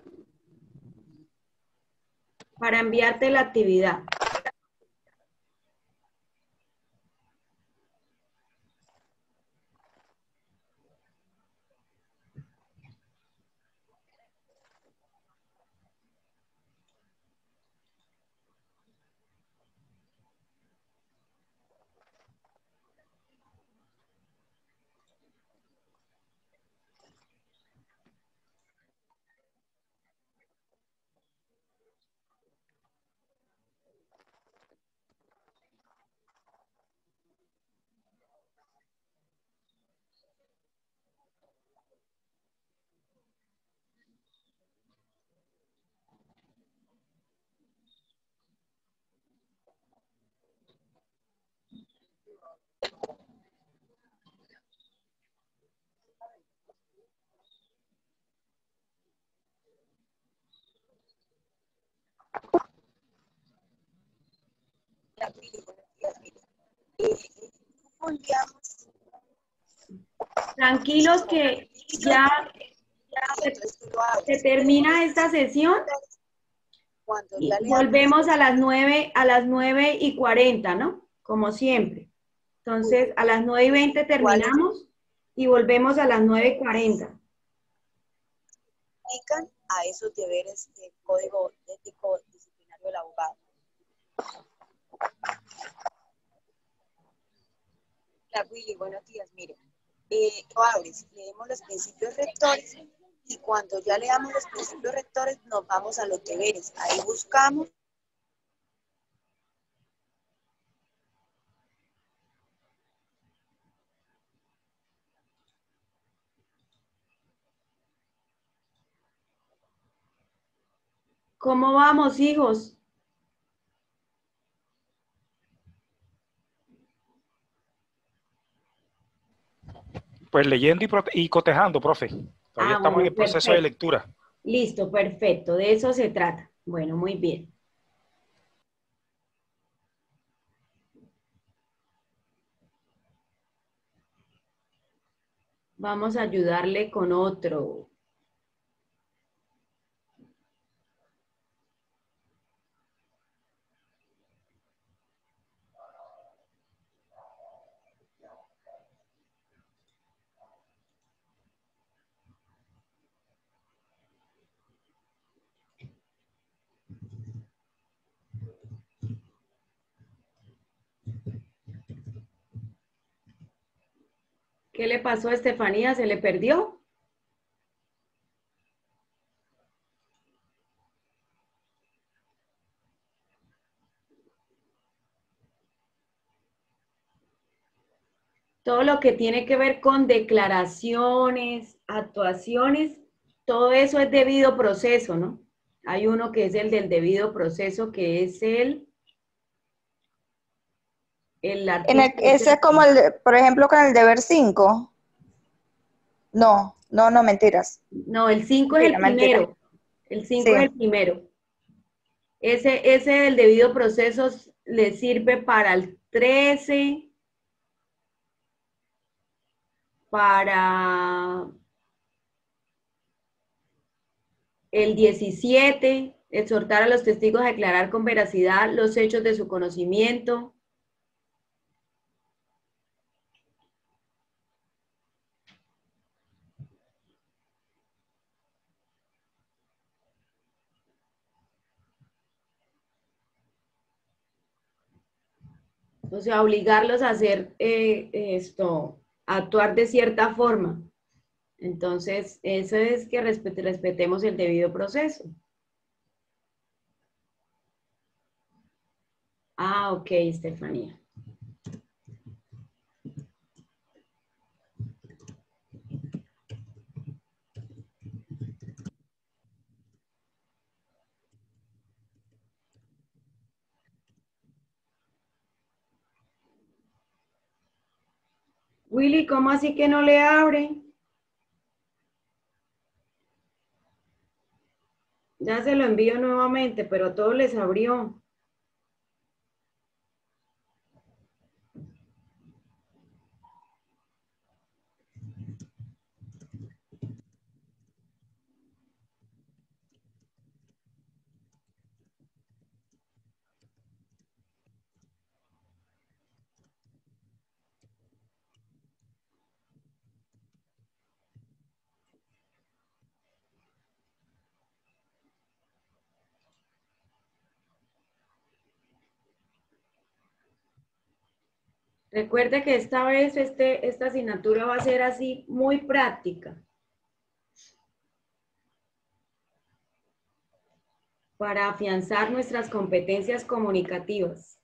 Para enviarte la actividad. Tranquilos que ya se, se termina esta sesión y volvemos a las nueve, a las nueve y cuarenta, ¿no? Como siempre. Entonces, a las nueve y veinte terminamos y volvemos a las nueve y cuarenta. A esos deberes del Código Ético Disciplinario del Abogado. Hola Willy, buenos días. Mire, eh, abres, leemos los principios rectores y cuando ya leamos los principios rectores nos vamos a los deberes. Ahí buscamos. ¿Cómo vamos, hijos? Pues leyendo y, prote- y cotejando, profe. Todavía Ah, estamos bueno, en el proceso perfecto. de lectura. Listo, perfecto. De eso se trata. Bueno, muy bien. Vamos a ayudarle con otro. ¿Qué le pasó a Estefanía? ¿Se le perdió? Todo lo que tiene que ver con declaraciones, actuaciones, todo eso es debido proceso, ¿no? Hay uno que es el del debido proceso, que es el, el En el, artículo. ese es como el, de- por ejemplo, con el deber cinco. No, no, no, mentiras. No, el cinco es el Mentira, mentira. primero. El cinco Sí. es el primero. Ese, ese del debido proceso le sirve para el trece, para el diecisiete, exhortar a los testigos a declarar con veracidad los hechos de su conocimiento. O sea, obligarlos a hacer eh, esto, a actuar de cierta forma. Entonces, eso es que respete- respetemos el debido proceso. Ah, ok, Estefanía. Willy, ¿cómo así que no le abre? Ya se lo envío nuevamente, pero a todos les abrió. Recuerde que esta vez este, esta asignatura va a ser así muy práctica para afianzar nuestras competencias comunicativas.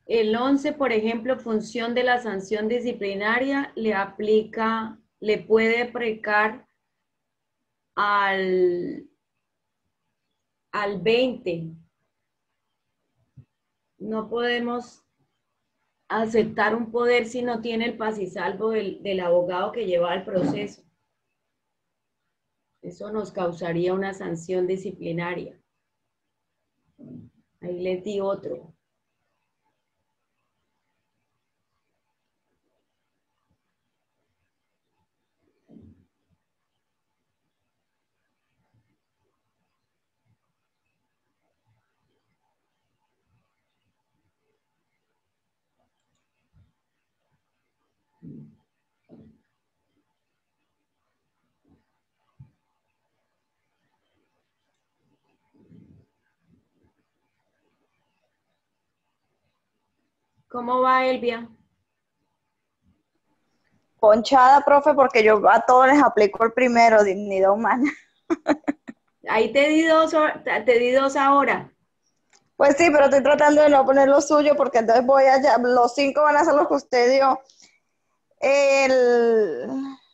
El once, por ejemplo, función de la sanción disciplinaria le aplica, le puede aplicar al, al veinte. No podemos aceptar un poder si no tiene el paz y salvo del, del abogado que lleva el proceso. Eso nos causaría una sanción disciplinaria. Ahí les di otro. ¿Cómo va, Elvia? Ponchada, profe, porque yo a todos les aplico el primero, dignidad humana. Ahí te di dos, te di dos ahora. Pues sí, pero estoy tratando de no poner lo suyo porque entonces voy allá, los cinco van a ser los que usted dio. El...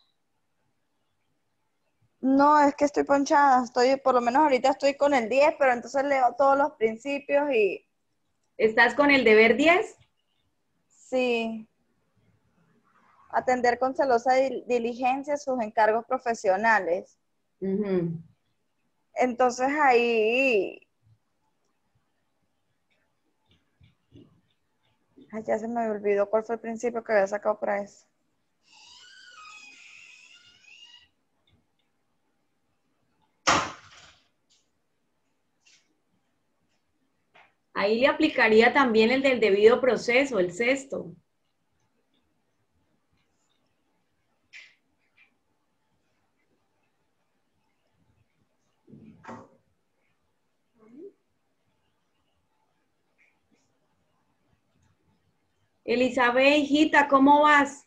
No, es que estoy ponchada, estoy, por lo menos ahorita estoy con el diez, pero entonces leo todos los principios y... ¿Estás con el deber diez? Sí. Atender con celosa diligencia sus encargos profesionales. Uh-huh. Entonces ahí... Ay, ya se me olvidó cuál fue el principio que había sacado para eso. Ahí le aplicaría también el del debido proceso, el sexto. Elizabeth, hijita, ¿cómo vas?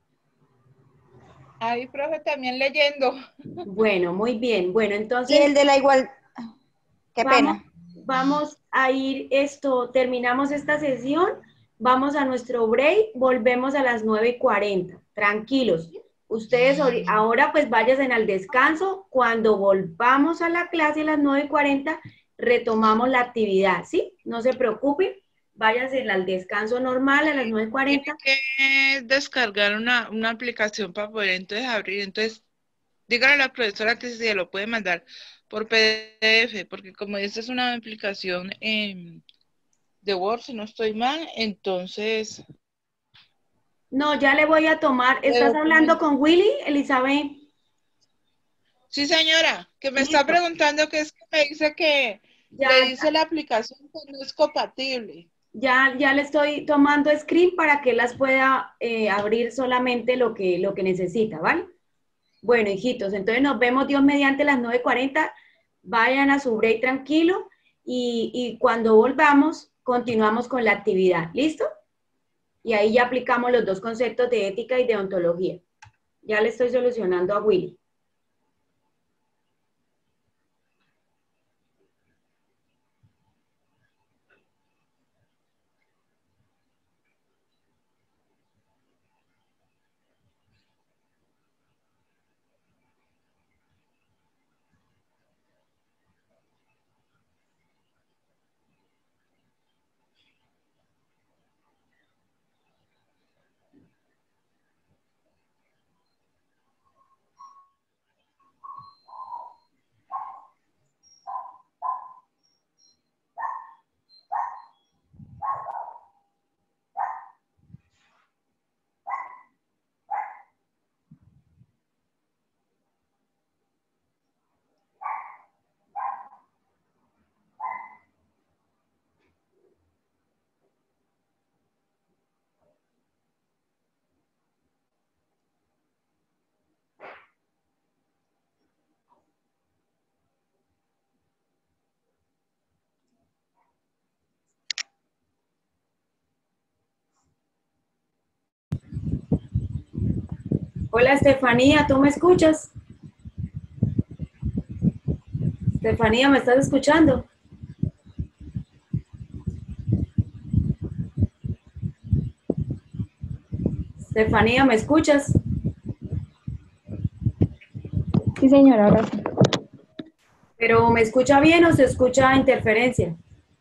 Ahí, profe, también leyendo. Bueno, muy bien. Bueno, entonces... Y el de la igual... Qué vamos, pena. Vamos a ir esto, terminamos esta sesión, vamos a nuestro break, volvemos a las nueve y cuarenta. Tranquilos. Ustedes ahora pues váyanse al descanso. Cuando volvamos a la clase a las nueve y cuarenta, retomamos la actividad, ¿sí? No se preocupen. Váyanse al descanso normal a las nueve y cuarenta. Tiene que descargar una, una aplicación para poder entonces abrir. Entonces, dígale a la profesora que si se lo puede mandar por P D F, porque como esta es una aplicación eh, de Word, si no estoy mal, entonces... No, ya le voy a tomar. ¿Estás hablando con Willy, Elizabeth? Sí, señora, que me Listo. está preguntando que es que me dice que Ya, le dice la aplicación que no es compatible. Ya, ya le estoy tomando screen para que las pueda eh, abrir solamente lo que, lo que necesita, ¿vale? Bueno, hijitos, entonces nos vemos Dios mediante las nueve y cuarenta. Vayan a su break tranquilo y, y cuando volvamos continuamos con la actividad. ¿Listo? Y ahí ya aplicamos los dos conceptos de ética y de ontología. Ya le estoy solucionando a Willy. Hola, Estefanía, ¿tú me escuchas? Estefanía, ¿me estás escuchando? Estefanía, ¿me escuchas? Sí, señora, ahora sí. ¿Pero me escucha bien o se escucha interferencia?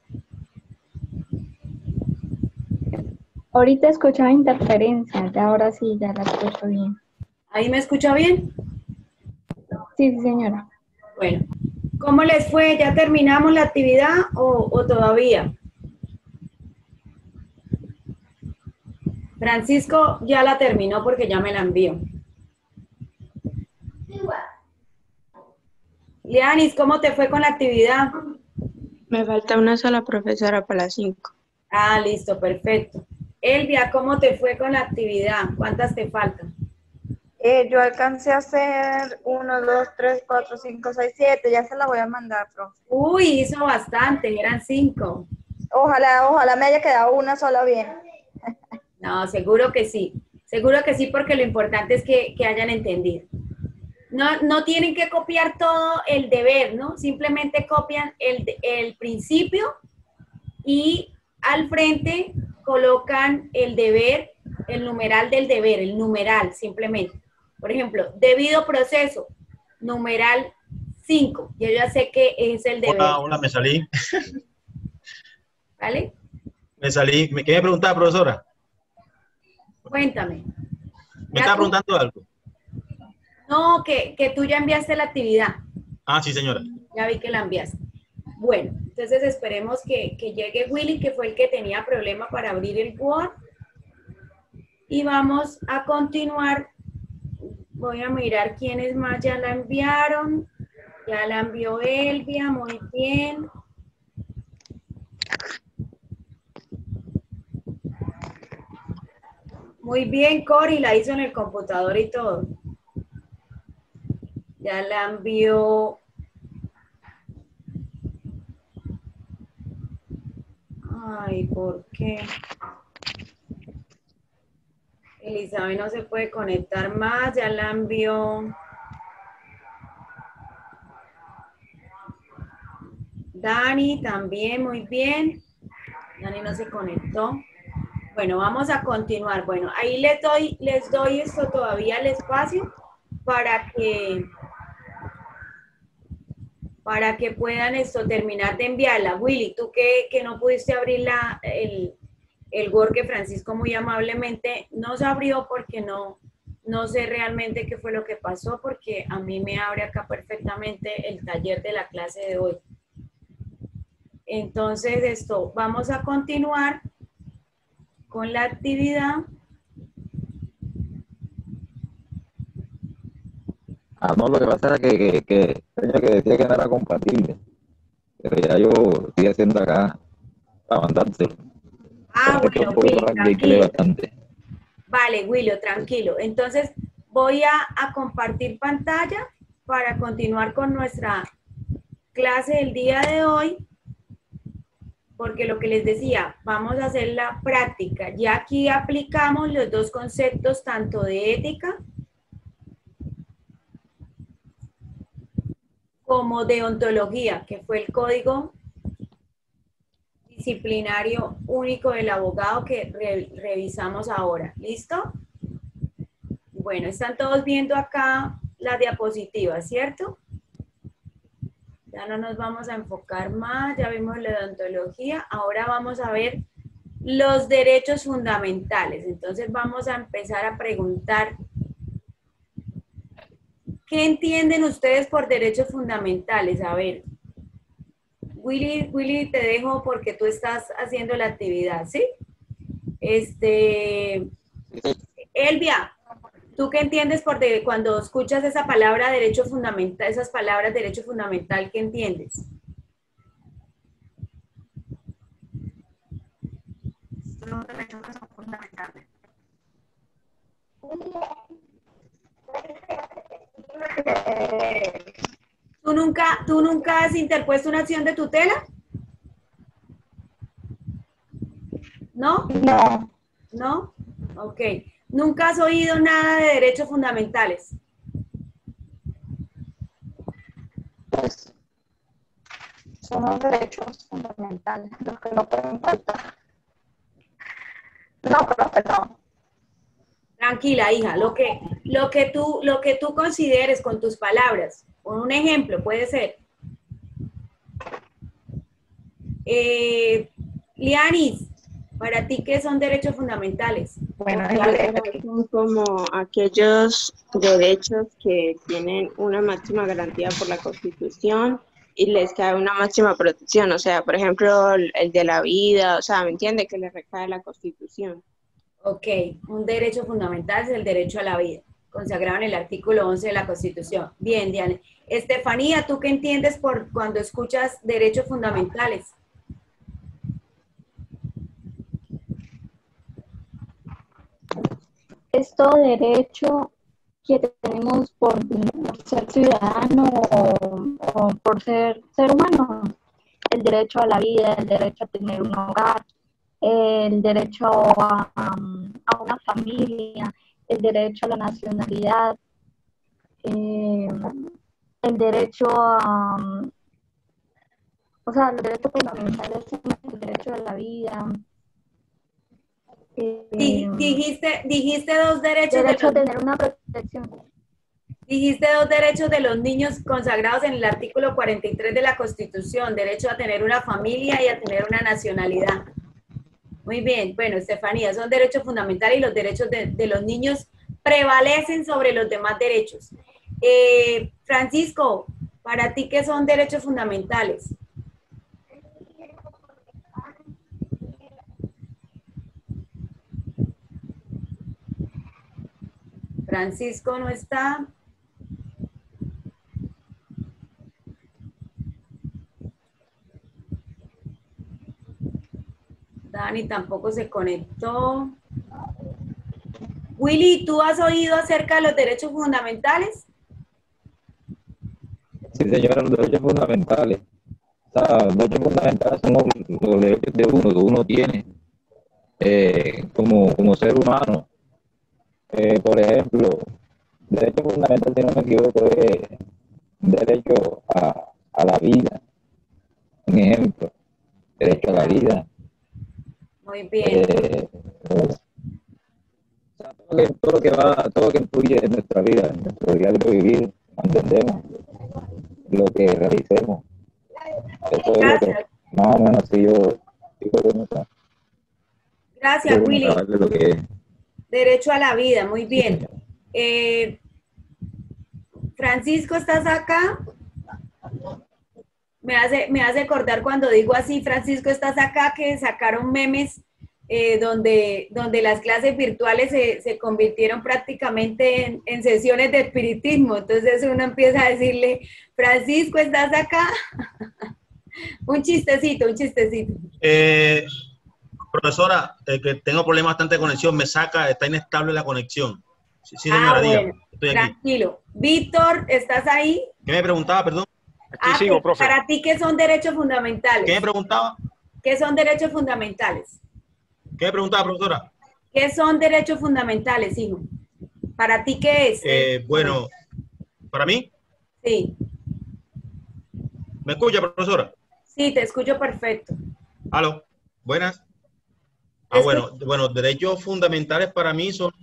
Ahorita escuchaba interferencia, ya ahora sí, ya la escucho bien. ¿Ahí me escucha bien? Sí, sí, señora. Bueno, ¿cómo les fue? ¿Ya terminamos la actividad o, o todavía? Francisco ya la terminó porque ya me la envió. Lianis, ¿cómo te fue con la actividad? Me falta una sola profesora para las cinco. Ah, listo, perfecto. Elvia, ¿cómo te fue con la actividad? ¿Cuántas te faltan? Eh, yo alcancé a hacer uno, dos, tres, cuatro, cinco, seis, siete. Ya se la voy a mandar, profe. Uy, hizo bastante, eran cinco. Ojalá, ojalá me haya quedado una sola bien. No, seguro que sí. Seguro que sí, porque lo importante es que, que hayan entendido. No, no tienen que copiar todo el deber, ¿no? Simplemente copian el, el principio y al frente colocan el deber, el numeral del deber, el numeral simplemente. Por ejemplo, debido proceso, numeral cinco. Yo ya sé que es el deber. Hola, hola, me salí. ¿Vale? Me salí. ¿Qué me preguntaba, profesora? Cuéntame. ¿Me estaba preguntando algo? No, que, que tú ya enviaste la actividad. Ah, sí, señora. Ya vi que la enviaste. Bueno, entonces esperemos que, que llegue Willy, que fue el que tenía problema para abrir el Word. Y vamos a continuar. Voy a mirar quiénes más ya la enviaron. Ya la envió Elvia, muy bien. Muy bien, Cori, la hizo en el computador y todo. Ya la envió. Ay, ¿por qué? Elizabeth no se puede conectar más, ya la envió. Dani también, muy bien. Dani no se conectó. Bueno, vamos a continuar. Bueno, ahí les doy, les doy esto todavía el espacio para que para que puedan esto terminar de enviarla. Willy, tú que, que no pudiste abrir la, el, el Word que Francisco muy amablemente nos abrió porque no, no sé realmente qué fue lo que pasó, porque a mí me abre acá perfectamente el taller de la clase de hoy. Entonces, esto, vamos a continuar con la actividad. Ah, no, lo que pasa era que, que, que, que decía que no era compatible. Pero ya yo estoy haciendo acá para mandárselo. Ah, Pero bueno, Willy, tranquilo. bastante. Vale, Willy, tranquilo. Entonces, voy a, a compartir pantalla para continuar con nuestra clase del día de hoy, porque lo que les decía, vamos a hacer la práctica. Ya aquí aplicamos los dos conceptos, tanto de ética como de ontología, que fue el código disciplinario único del abogado que re, revisamos ahora. ¿Listo? Bueno, están todos viendo acá las diapositivas, ¿cierto? Ya no nos vamos a enfocar más, ya vimos la odontología, ahora vamos a ver los derechos fundamentales. Entonces vamos a empezar a preguntar, ¿qué entienden ustedes por derechos fundamentales? A ver, Willy, Willy, te dejo porque tú estás haciendo la actividad, ¿sí? Este, Elvia, ¿tú qué entiendes por de, cuando escuchas esa palabra derecho fundamental, esas palabras derecho fundamental, qué entiendes? Son derechos que son fundamentales. ¿Tú nunca, ¿Tú nunca has interpuesto una acción de tutela? ¿No? No. ¿No? Ok. ¿Nunca has oído nada de derechos fundamentales? Pues son los derechos fundamentales, los que no pueden faltar. No, profe, no. Tranquila, hija, lo que, lo que tú, lo que tú consideres con tus palabras, con un ejemplo puede ser. Eh, Lianis, para ti, ¿qué son derechos fundamentales? Bueno, Son como aquellos derechos que tienen una máxima garantía por la Constitución y les cae una máxima protección, o sea, por ejemplo, el, el de la vida, o sea, ¿me entiende? Que le recae la Constitución. Ok, un derecho fundamental es el derecho a la vida, consagrado en el artículo once de la Constitución. Bien, Diana. Estefanía, ¿tú qué entiendes por cuando escuchas derechos fundamentales? Es todo derecho que tenemos por, por ser ciudadano o, o por ser ser humano. El derecho a la vida, el derecho a tener un hogar, el derecho a, a una familia, el derecho a la nacionalidad, eh, el derecho a, o sea, los derechos fundamentales son el derecho a la vida. Eh, dijiste, dijiste dos derechos. Derecho de los, a tener una protección. Dijiste dos derechos de los niños consagrados en el artículo cuarenta y tres de la Constitución, derecho a tener una familia y a tener una nacionalidad. Muy bien, bueno, Estefanía, son derechos fundamentales y los derechos de, de los niños prevalecen sobre los demás derechos. Eh, Francisco, para ti, ¿qué son derechos fundamentales? Francisco no está. Dani tampoco se conectó. Willy, ¿tú has oído acerca de los derechos fundamentales? Sí, señora, los derechos fundamentales. O sea, los derechos fundamentales son los, los derechos de uno, que uno tiene eh, como, como ser humano. Eh, por ejemplo, derecho fundamental, si no me equivoco, es derecho a, a la vida. Un ejemplo, derecho a la vida. Muy bien. Eh, todo, que, todo lo que va, todo lo que influye en nuestra vida, en nuestro diario vivir, entendemos lo que realicemos. Eso es lo que más o menos si yo digo de nuestra. Gracias, yo, Willy. Lo que es. Derecho a la vida, muy bien. Eh, Francisco, ¿estás acá? Me hace, me hace acordar cuando digo así, Francisco, ¿estás acá? Que sacaron memes eh, donde, donde las clases virtuales se, se convirtieron prácticamente en, en sesiones de espiritismo. Entonces uno empieza a decirle, Francisco, ¿estás acá? Un chistecito, un chistecito. Eh, profesora, eh, que tengo problemas bastante de conexión, me saca, está inestable la conexión. Sí, sí, señora, ah, diga, bueno, estoy aquí. Tranquilo. Víctor, ¿estás ahí? ¿Qué me preguntaba, perdón? Aquí ah, sigo, que, profe. Para ti, ¿qué son derechos fundamentales? ¿Qué me preguntaba? ¿Qué son derechos fundamentales? ¿Qué me preguntaba, profesora? ¿Qué son derechos fundamentales, hijo? ¿Para ti qué es? Eh, bueno, ¿para mí? Sí. ¿Me escucha, profesora? Sí, te escucho perfecto. Aló, buenas. Ah, bueno, bueno, derechos fundamentales para mí son,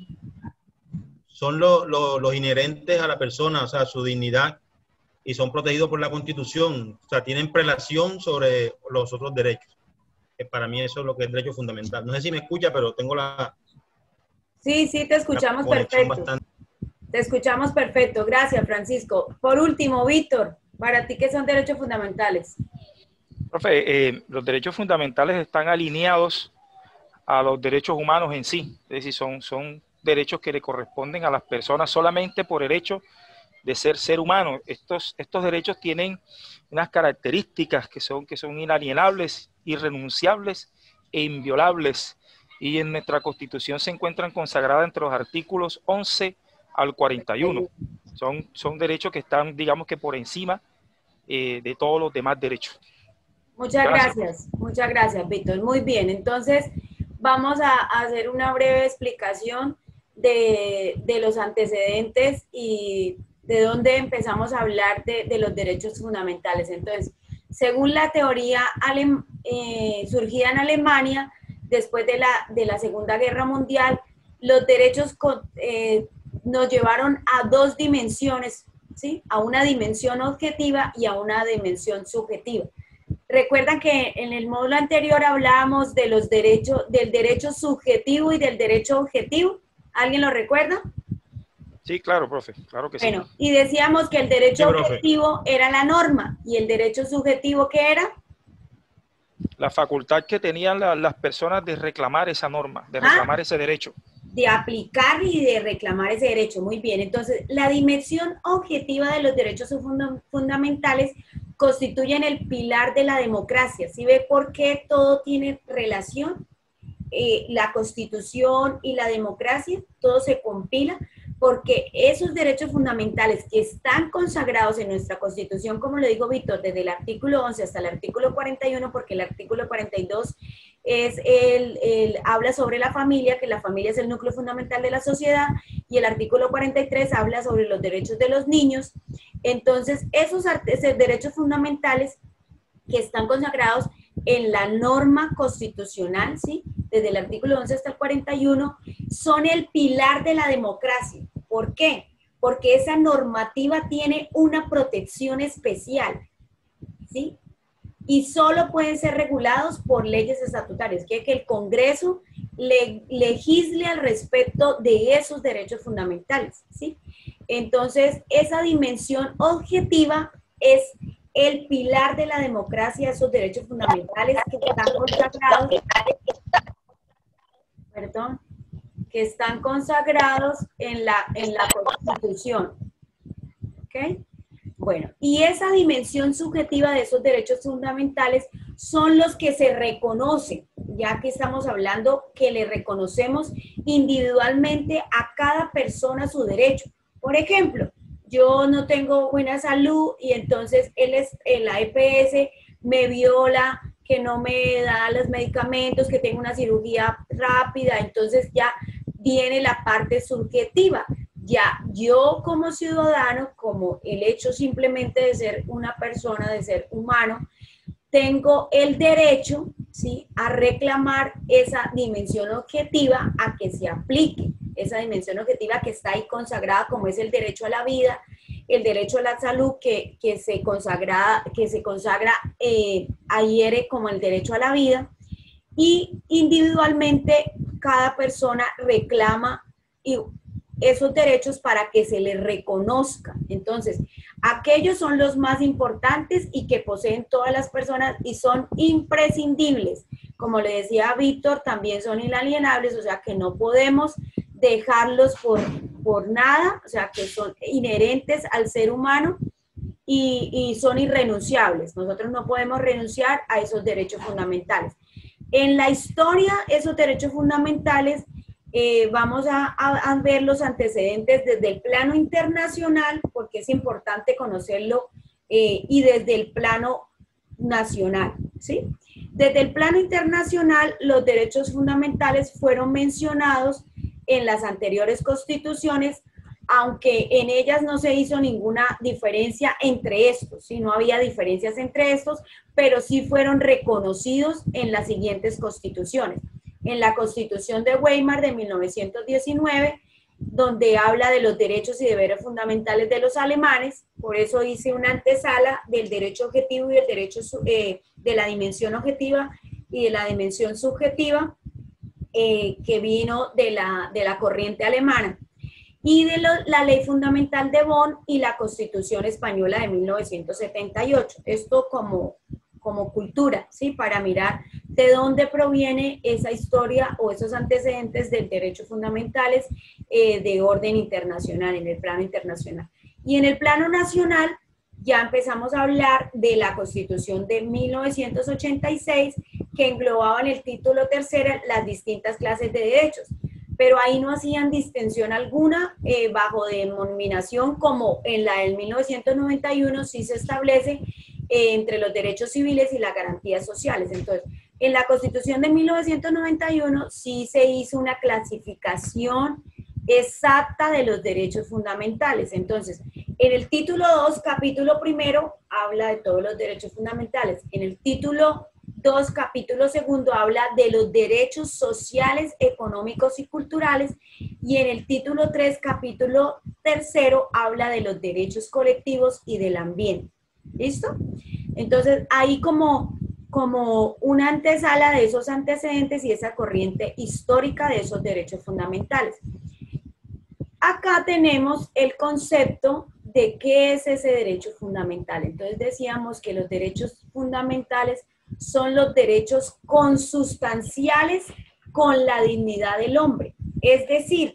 son lo, lo, los inherentes a la persona, o sea, su dignidad, y son protegidos por la Constitución, o sea, tienen prelación sobre los otros derechos. Que para mí eso es lo que es derecho fundamental. No sé si me escucha, pero tengo la... Sí, sí, te escuchamos perfecto. Bastante... Te escuchamos perfecto. Gracias, Francisco. Por último, Víctor, ¿para ti qué son derechos fundamentales? Profe, eh, los derechos fundamentales están alineados a los derechos humanos en sí. Es decir, son, son derechos que le corresponden a las personas solamente por el hecho de ser ser humano. Estos, estos derechos tienen unas características que son, que son inalienables, irrenunciables e inviolables. Y en nuestra Constitución se encuentran consagradas entre los artículos once al cuarenta y uno. Son, son derechos que están, digamos que por encima eh, de todos los demás derechos. Muchas gracias, gracias. muchas gracias, Víctor. Muy bien, entonces vamos a, a hacer una breve explicación de, de los antecedentes y de dónde empezamos a hablar de, de los derechos fundamentales. Entonces, según la teoría alem, eh, surgida en Alemania, después de la, de la Segunda Guerra Mundial, los derechos eh, nos llevaron a dos dimensiones, ¿sí? A una dimensión objetiva y a una dimensión subjetiva. Recuerdan que en el módulo anterior hablábamos de los derechos, del derecho subjetivo y del derecho objetivo. ¿Alguien lo recuerda? Sí, claro, profe, claro que sí. Bueno, y decíamos que el derecho Sí, objetivo era la norma y el derecho subjetivo, ¿qué era? La facultad que tenían la, las personas de reclamar esa norma, de reclamar ah, ese derecho. De aplicar y de reclamar ese derecho. Muy bien, entonces la dimensión objetiva de los derechos funda fundamentales constituyen el pilar de la democracia. ¿Sí ve por qué todo tiene relación? Eh, la Constitución y la democracia, todo se compila, porque esos derechos fundamentales que están consagrados en nuestra Constitución, como lo dijo Víctor, desde el artículo once hasta el artículo cuarenta y uno, porque el artículo cuarenta y dos es el, el, habla sobre la familia, que la familia es el núcleo fundamental de la sociedad, y el artículo cuarenta y tres habla sobre los derechos de los niños. Entonces, esos, esos derechos fundamentales que están consagrados en la norma constitucional, ¿sí? Desde el artículo once hasta el cuarenta y uno, son el pilar de la democracia. ¿Por qué? Porque esa normativa tiene una protección especial, ¿sí? Y solo pueden ser regulados por leyes estatutarias, que, que el Congreso le, legisle al respecto de esos derechos fundamentales, ¿sí? Entonces, esa dimensión objetiva es el pilar de la democracia, esos derechos fundamentales que están consagrados, perdón, que están consagrados en la, en la Constitución. ¿Ok? Bueno, y esa dimensión subjetiva de esos derechos fundamentales son los que se reconocen, ya que estamos hablando que le reconocemos individualmente a cada persona su derecho. Por ejemplo, yo no tengo buena salud y entonces él es, la E P S me viola, que no me da los medicamentos, que tengo una cirugía rápida, entonces ya viene la parte subjetiva. Ya yo como ciudadano, como el hecho simplemente de ser una persona, de ser humano, tengo el derecho, ¿sí?, a reclamar esa dimensión objetiva a que se aplique. Esa dimensión objetiva que está ahí consagrada, como es el derecho a la vida, el derecho a la salud, que, que se consagra, que se consagra eh, ayer como el derecho a la vida, y individualmente cada persona reclama y esos derechos para que se les reconozca. Entonces, aquellos son los más importantes y que poseen todas las personas y son imprescindibles. Como le decía a Víctor, también son inalienables, o sea que no podemos dejarlos por, por nada, o sea que son inherentes al ser humano y, y son irrenunciables. Nosotros no podemos renunciar a esos derechos fundamentales. En la historia, esos derechos fundamentales, eh, vamos a, a, a ver los antecedentes desde el plano internacional, porque es importante conocerlo, eh, y desde el plano nacional, ¿sí? Desde el plano internacional, los derechos fundamentales fueron mencionados en las anteriores constituciones, aunque en ellas no se hizo ninguna diferencia entre estos, ¿sí? No había diferencias entre estos, pero sí fueron reconocidos en las siguientes constituciones. En la Constitución de Weimar de mil novecientos diecinueve, donde habla de los derechos y deberes fundamentales de los alemanes, por eso hice una antesala del derecho objetivo y el derecho eh, de la dimensión objetiva y de la dimensión subjetiva, eh, que vino de la, de la corriente alemana, y de lo, la Ley Fundamental de Bonn y la Constitución Española de mil novecientos setenta y ocho. Esto como, como cultura, ¿sí? Para mirar de dónde proviene esa historia o esos antecedentes de derechos fundamentales eh, de orden internacional, en el plano internacional. Y en el plano nacional ya empezamos a hablar de la Constitución de mil novecientos ochenta y seis, que englobaba en el título tercero las distintas clases de derechos, pero ahí no hacían distinción alguna eh, bajo denominación, como en la del mil novecientos noventa y uno sí se establece eh, entre los derechos civiles y las garantías sociales. Entonces, en la Constitución de mil novecientos noventa y uno sí se hizo una clasificación exacta de los derechos fundamentales. Entonces, en el título dos, capítulo primero, habla de todos los derechos fundamentales. En el título dos, capítulo segundo, habla de los derechos sociales, económicos y culturales, y en el título tres, capítulo tercero, habla de los derechos colectivos y del ambiente. ¿Listo? Entonces, ahí como, como una antesala de esos antecedentes y esa corriente histórica de esos derechos fundamentales. Acá tenemos el concepto de qué es ese derecho fundamental. Entonces decíamos que los derechos fundamentales son los derechos consustanciales con la dignidad del hombre. Es decir,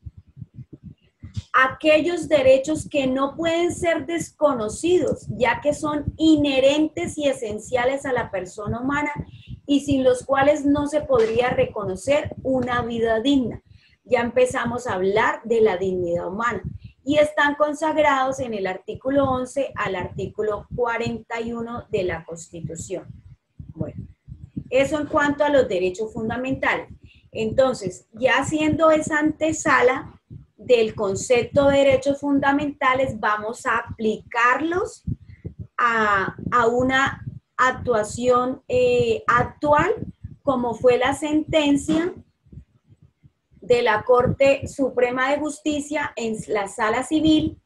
aquellos derechos que no pueden ser desconocidos, ya que son inherentes y esenciales a la persona humana y sin los cuales no se podría reconocer una vida digna. Ya empezamos a hablar de la dignidad humana y están consagrados en el artículo once al artículo cuarenta y uno de la Constitución. Bueno, eso en cuanto a los derechos fundamentales. Entonces, ya haciendo esa antesala del concepto de derechos fundamentales, vamos a aplicarlos a, a una actuación eh, actual, como fue la sentencia de la Corte Suprema de Justicia en la Sala Civil.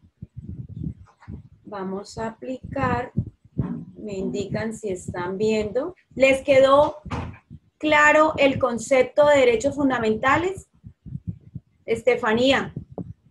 Vamos a aplicar, me indican si están viendo. ¿Les quedó claro el concepto de derechos fundamentales? Estefanía.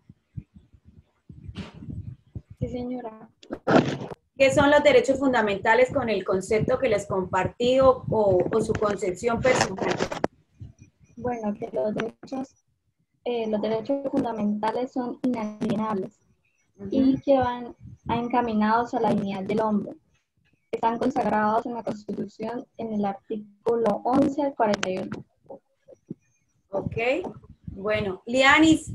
Sí, señora. ¿Qué son los derechos fundamentales con el concepto que les compartí o, o, o su concepción personal? Bueno, que los derechos, eh, los derechos fundamentales son inalienables uh-huh. y que van encaminados a la dignidad del hombre. Están consagrados en la Constitución en el artículo once al cuarenta y uno. Ok, bueno, Lianis,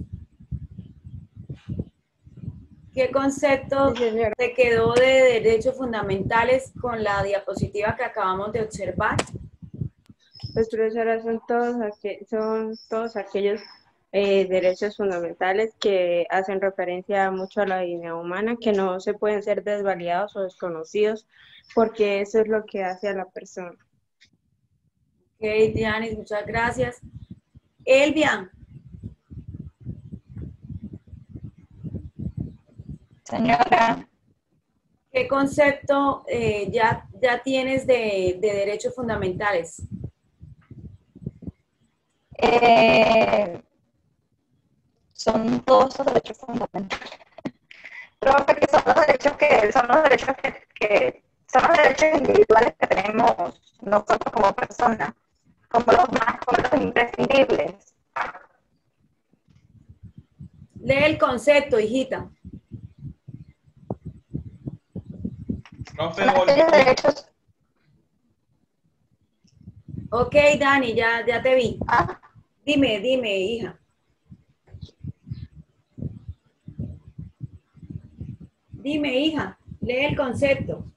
¿qué concepto te quedó de derechos fundamentales con la diapositiva que acabamos de observar? Pues, profesora, son todos, aqu son todos aquellos eh, derechos fundamentales que hacen referencia mucho a la dignidad humana, que no se pueden ser desvalidados o desconocidos, porque eso es lo que hace a la persona. Ok, Dianis, muchas gracias. Elvia. Señora. ¿Qué concepto eh, ya, ya tienes de, de derechos fundamentales? Eh, son todos los derechos fundamentales. Creo que son los derechos que son los derechos que, que son los derechos individuales que tenemos nosotros como personas, como los más, como los imprescindibles. Lee el concepto, hijita. Son aquellos derechos. Ok, Dani, ya, ya te vi. ¿Ah? Dime, dime, hija. Dime, hija, lee el concepto.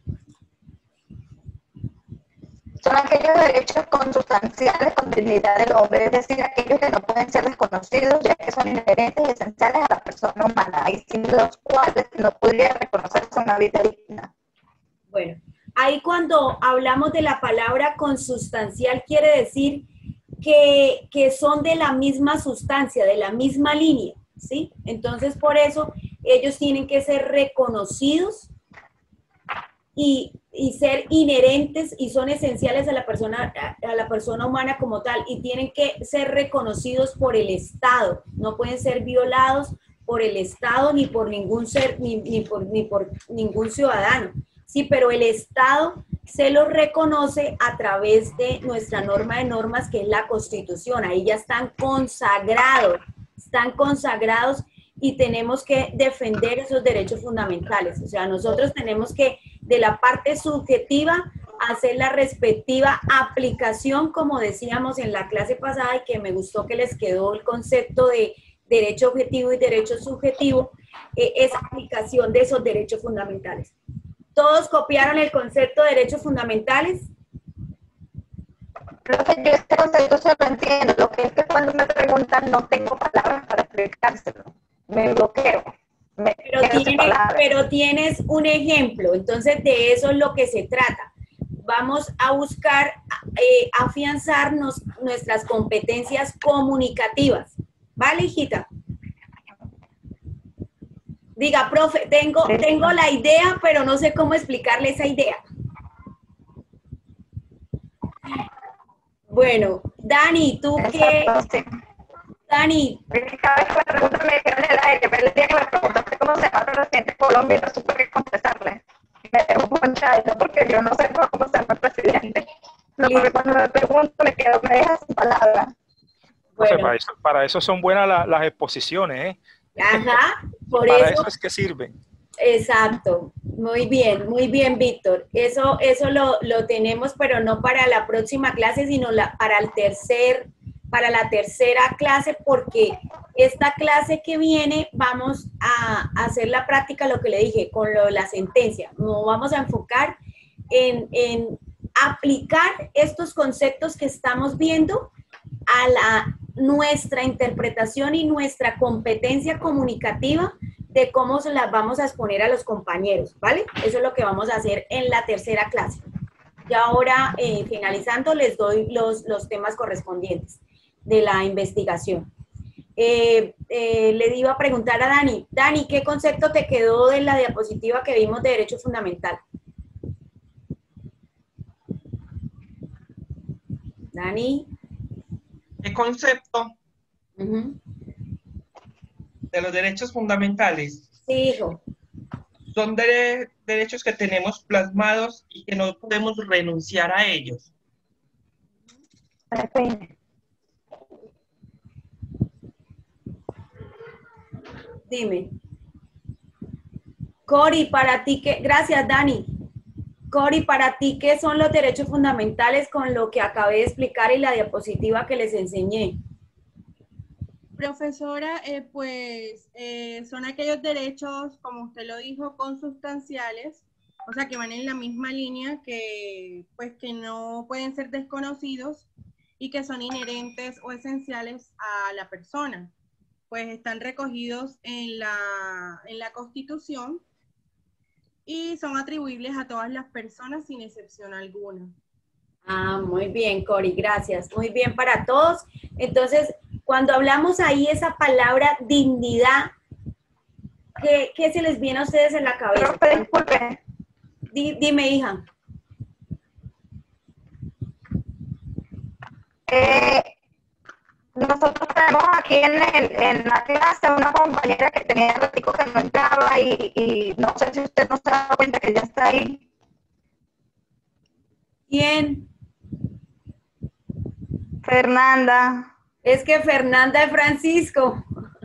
Son aquellos derechos consustanciales con dignidad del hombre, es decir, aquellos que no pueden ser desconocidos, ya que son inherentes y esenciales a la persona humana, y sin los cuales no podría reconocerse una vida digna. Bueno, ahí cuando hablamos de la palabra consustancial, quiere decir que, que son de la misma sustancia, de la misma línea, ¿sí? Entonces, por eso, ellos tienen que ser reconocidos y, y ser inherentes y son esenciales a la persona, a, a la persona humana como tal, y tienen que ser reconocidos por el Estado, no pueden ser violados por el Estado ni por ningún ser, ni, ni, por, ni por ningún ciudadano. Sí, pero el Estado se los reconoce a través de nuestra norma de normas, que es la Constitución. Ahí ya están consagrados, están consagrados y tenemos que defender esos derechos fundamentales. O sea, nosotros tenemos que, de la parte subjetiva, hacer la respectiva aplicación, como decíamos en la clase pasada, y que me gustó que les quedó el concepto de derecho objetivo y derecho subjetivo, eh, esa aplicación de esos derechos fundamentales. ¿Todos copiaron el concepto de derechos fundamentales? Profe, yo este concepto se lo entiendo. Lo que es que cuando me preguntan no tengo palabras para explicárselo. Me bloqueo. Me pero, tienes, pero tienes un ejemplo. Entonces, de eso es lo que se trata. vamos a buscar eh, afianzarnos nuestras competencias comunicativas. ¿Vale, hijita? Diga, profe, tengo, tengo la idea, pero no sé cómo explicarle esa idea. Bueno, Dani, ¿tú qué? Dani. Cada vez que me preguntan, me dijeron el aire, pero el día que me preguntaste cómo se llama el presidente de Colombia, no supe qué contestarle. Me dejó ponchadito porque yo no sé cómo se llama el presidente. No, porque cuando me pregunto me quedo, me deja sin palabras. Bueno. O sea, para, eso, para eso son buenas la, las exposiciones, ¿eh? Ajá, por para eso, eso es que sirven. Exacto, muy bien, muy bien, Víctor. Eso, eso lo, lo tenemos, pero no para la próxima clase, sino la, para el tercer, para la tercera clase, porque esta clase que viene vamos a hacer la práctica, lo que le dije, con lo de la sentencia. Nos vamos a enfocar en, en aplicar estos conceptos que estamos viendo a la, nuestra interpretación y nuestra competencia comunicativa de cómo se las vamos a exponer a los compañeros, ¿vale? Eso es lo que vamos a hacer en la tercera clase. Y ahora, eh, finalizando, les doy los, los temas correspondientes de la investigación. Eh, eh, le iba a preguntar a Dani. Dani, ¿qué concepto te quedó de la diapositiva que vimos de derecho fundamental? Dani. ¿Qué concepto? Uh-huh. De los derechos fundamentales. Sí, hijo. Son de, derechos que tenemos plasmados y que no podemos renunciar a ellos. Dime. Cori, para ti, ¿qué? Gracias, Dani. Cori, para ti, ¿qué son los derechos fundamentales con lo que acabé de explicar y la diapositiva que les enseñé? Profesora, eh, pues eh, son aquellos derechos, como usted lo dijo, consustanciales, o sea, que van en la misma línea, que pues que no pueden ser desconocidos y que son inherentes o esenciales a la persona. Pues están recogidos en la, en la Constitución y son atribuibles a todas las personas sin excepción alguna. Ah, muy bien, Cori, gracias. Muy bien para todos. Entonces, cuando hablamos ahí esa palabra dignidad, ¿qué, qué se les viene a ustedes en la cabeza? Pero, disculpe. Di, dime, hija. Eh, nosotros tenemos aquí en, el, en la clase una compañera que tenía ratico que no entraba y, y no sé si usted no se da cuenta que ya está ahí. ¿Quién? Fernanda. Es que Fernanda es Francisco.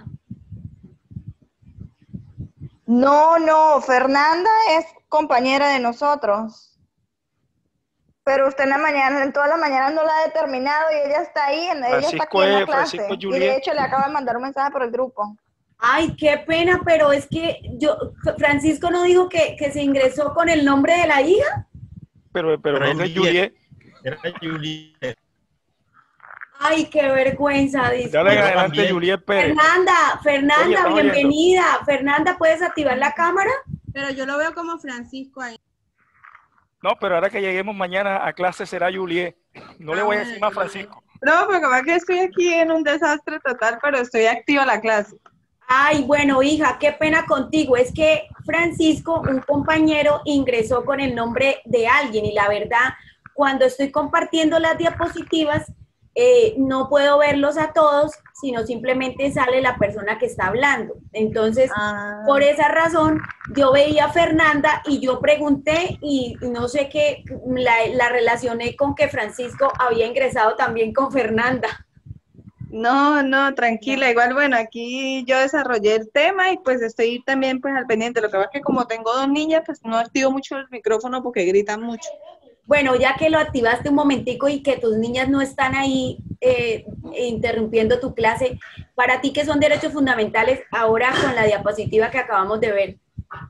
No, no, Fernanda es compañera de nosotros. Pero usted en la mañana, en toda la mañana no la ha determinado y ella está ahí, en, ella está aquí en la clase. Y de hecho le acaba de mandar un mensaje por el grupo. Ay, qué pena, pero es que yo, Francisco no dijo que, que se ingresó con el nombre de la hija. Pero, pero, pero no es Juliet. Era Juliet. Ay, qué vergüenza, dice. Dale adelante, Juliet Pérez. Fernanda, Fernanda, Oye, bienvenida. Oyendo. Fernanda, ¿puedes activar la cámara? Pero yo lo veo como Francisco ahí. No, pero ahora que lleguemos mañana a clase será Juliet. No ah, le voy a decir más Francisco. No, porque más que estoy aquí en un desastre total, pero estoy activa la clase. Ay, bueno, hija, qué pena contigo. Es que Francisco, un compañero, ingresó con el nombre de alguien y la verdad, cuando estoy compartiendo las diapositivas, Eh, no puedo verlos a todos, sino simplemente sale la persona que está hablando. Entonces, ah. por esa razón, yo veía a Fernanda y yo pregunté y no sé qué, la, la relacioné con que Francisco había ingresado también con Fernanda. No, no, tranquila, igual, bueno, aquí yo desarrollé el tema y pues estoy también pues al pendiente. Lo que pasa es que como tengo dos niñas, pues no activo mucho el micrófono porque gritan mucho. Bueno, ya que lo activaste un momentico y que tus niñas no están ahí eh, interrumpiendo tu clase, para ti, ¿qué son derechos fundamentales ahora con la diapositiva que acabamos de ver?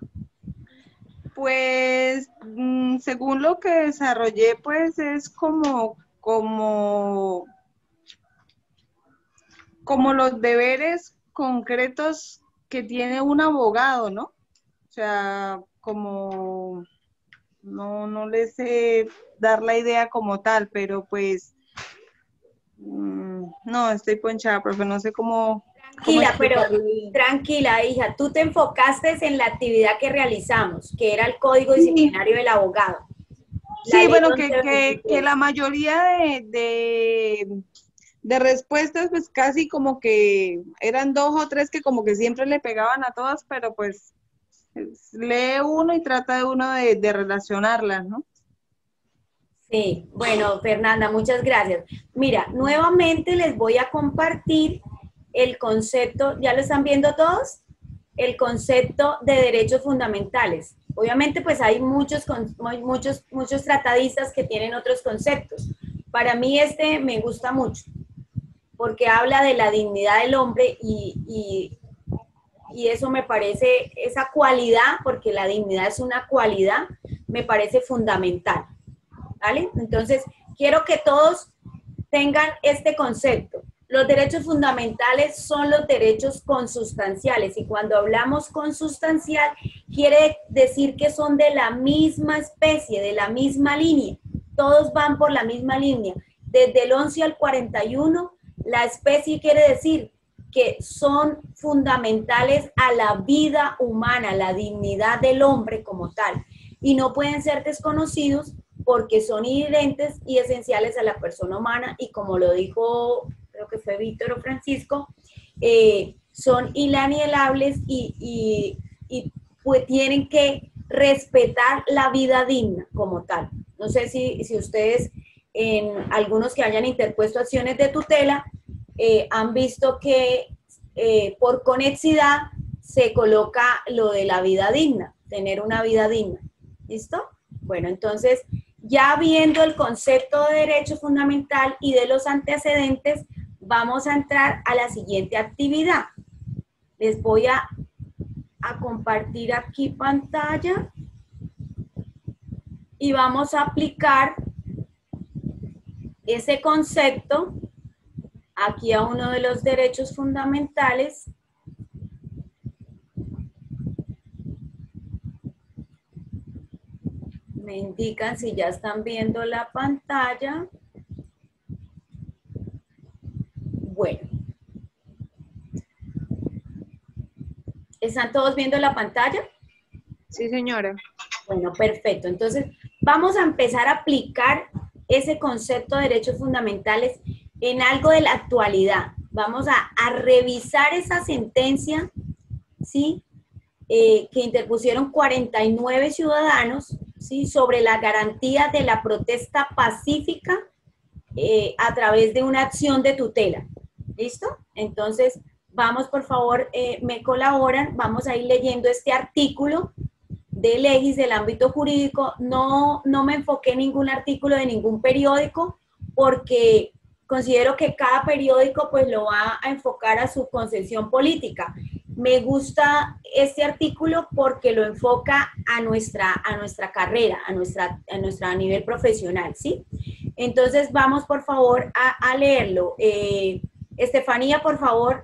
Pues, mmm, según lo que desarrollé, pues es como, como, como los deberes concretos que tiene un abogado, ¿no? O sea, como... no, no les sé dar la idea como tal, pero pues, mmm, no, estoy ponchada, profe, no sé cómo... Tranquila, pero tranquila, hija, tú te enfocaste en la actividad que realizamos, que era el código disciplinario del abogado. Sí, bueno, que, que, que la mayoría de, de, de respuestas, pues casi como que eran dos o tres que como que siempre le pegaban a todas, pero pues lee uno y trata de uno de, de relacionarlas, ¿no? Sí, bueno, Fernanda, muchas gracias. Mira, nuevamente les voy a compartir el concepto, ¿ya lo están viendo todos? El concepto de derechos fundamentales. Obviamente, pues hay muchos, muchos, muchos tratadistas que tienen otros conceptos. Para mí este me gusta mucho, porque habla de la dignidad del hombre y, y, y eso me parece, esa cualidad, porque la dignidad es una cualidad, me parece fundamental. ¿Vale? Entonces, quiero que todos tengan este concepto. Los derechos fundamentales son los derechos consustanciales y cuando hablamos consustancial quiere decir que son de la misma especie, de la misma línea. Todos van por la misma línea. Desde el once al cuarenta y uno, la especie quiere decir que son fundamentales a la vida humana, la dignidad del hombre como tal, y no pueden ser desconocidos porque son inherentes y esenciales a la persona humana y como lo dijo, creo que fue Víctor o Francisco, eh, son inalienables y, y, y pues tienen que respetar la vida digna como tal. No sé si, si ustedes, en algunos que hayan interpuesto acciones de tutela, eh, han visto que eh, por conexidad se coloca lo de la vida digna, tener una vida digna. ¿Listo? Bueno, entonces, ya viendo el concepto de derecho fundamental y de los antecedentes, vamos a entrar a la siguiente actividad. Les voy a, a compartir aquí pantalla y vamos a aplicar ese concepto aquí a uno de los derechos fundamentales. Me indican si ya están viendo la pantalla. Bueno. ¿Están todos viendo la pantalla? Sí, señora. Bueno, perfecto. Entonces, vamos a empezar a aplicar ese concepto de derechos fundamentales en algo de la actualidad. Vamos a, a revisar esa sentencia, ¿sí? Eh, que interpusieron cuarenta y nueve ciudadanos, ¿sí? Sobre la garantía de la protesta pacífica eh, a través de una acción de tutela. ¿Listo? Entonces, vamos, por favor, eh, me colaboran, vamos a ir leyendo este artículo de Legis del ámbito jurídico. No, no me enfoqué en ningún artículo de ningún periódico porque considero que cada periódico pues lo va a enfocar a su concepción política. Me gusta este artículo porque lo enfoca a nuestra, a nuestra carrera, a nuestra, a nuestra nivel profesional, ¿sí? Entonces vamos por favor a, a leerlo. Eh, Estefanía, por favor.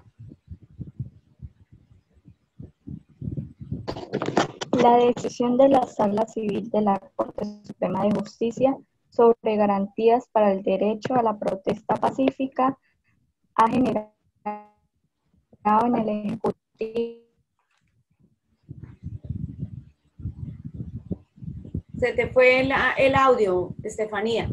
La decisión de la Sala Civil de la Corte Suprema de Justicia sobre garantías para el derecho a la protesta pacífica ha generado en el Ejecutivo. Se te fue el, el audio, Estefanía.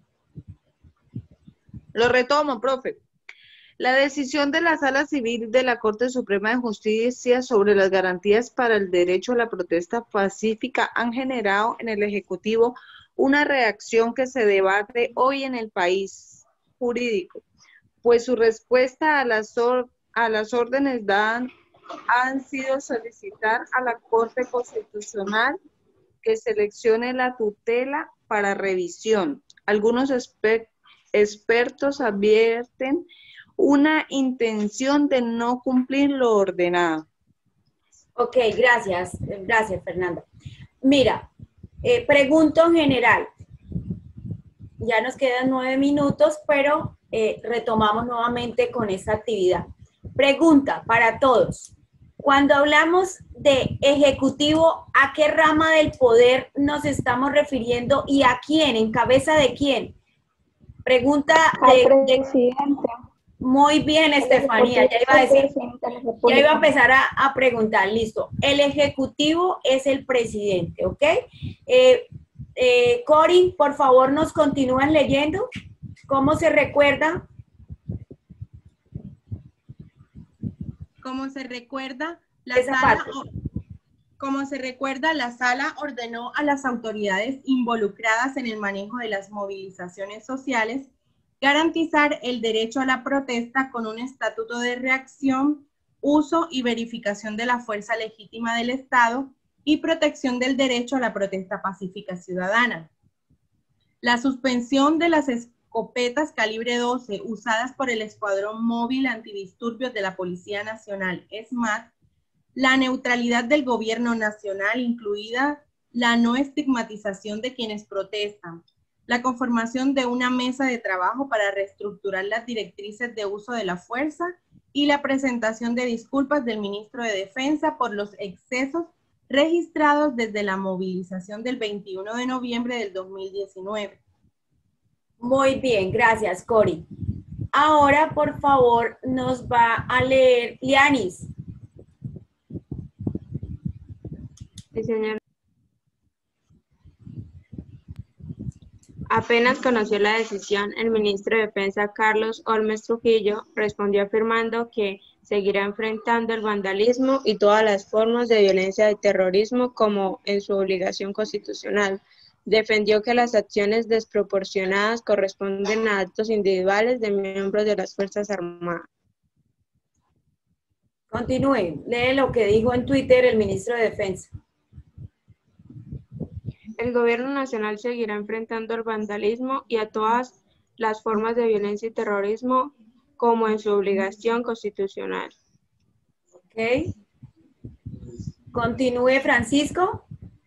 Lo retomo, profe. La decisión de la Sala Civil de la Corte Suprema de Justicia sobre las garantías para el derecho a la protesta pacífica han generado en el Ejecutivo una reacción que se debate hoy en el país jurídico, pues su respuesta a las, or a las órdenes dan han sido solicitar a la Corte Constitucional que seleccione la tutela para revisión. Algunos expertos advierten una intención de no cumplir lo ordenado. Ok, gracias, gracias Fernanda. Mira, eh, pregunto en general, ya nos quedan nueve minutos, pero eh, retomamos nuevamente con esta actividad. Pregunta para todos, Cuando hablamos de ejecutivo, ¿a qué rama del poder nos estamos refiriendo y a quién? ¿En cabeza de quién? Pregunta de, Al presidente. Muy bien, Estefanía, ya iba a decir, ya iba a empezar a, a preguntar, listo. El ejecutivo es el presidente, ¿ok? Eh, eh, Cori, por favor, nos continúan leyendo. ¿Cómo se recuerda? Como se recuerda, la Esa sala, parte. como se recuerda, la sala ordenó a las autoridades involucradas en el manejo de las movilizaciones sociales garantizar el derecho a la protesta con un estatuto de reacción, uso y verificación de la fuerza legítima del Estado y protección del derecho a la protesta pacífica ciudadana. La suspensión de las escopetas calibre doce usadas por el Escuadrón Móvil Antidisturbios de la Policía Nacional, ESMAD, la neutralidad del gobierno nacional, incluida la no estigmatización de quienes protestan, la conformación de una mesa de trabajo para reestructurar las directrices de uso de la fuerza y la presentación de disculpas del ministro de Defensa por los excesos registrados desde la movilización del veintiuno de noviembre del dos mil diecinueve. Muy bien, gracias, Cori. Ahora, por favor, nos va a leer Lianis. Sí, señor. Apenas conoció la decisión, el ministro de Defensa, Carlos Olmes Trujillo, respondió afirmando que seguirá enfrentando el vandalismo y todas las formas de violencia y terrorismo como en su obligación constitucional. Defendió que las acciones desproporcionadas corresponden a actos individuales de miembros de las Fuerzas Armadas. Continúe, lee lo que dijo en Twitter el ministro de Defensa. El gobierno nacional seguirá enfrentando el vandalismo y a todas las formas de violencia y terrorismo como en su obligación constitucional. Ok. Continúe, Francisco.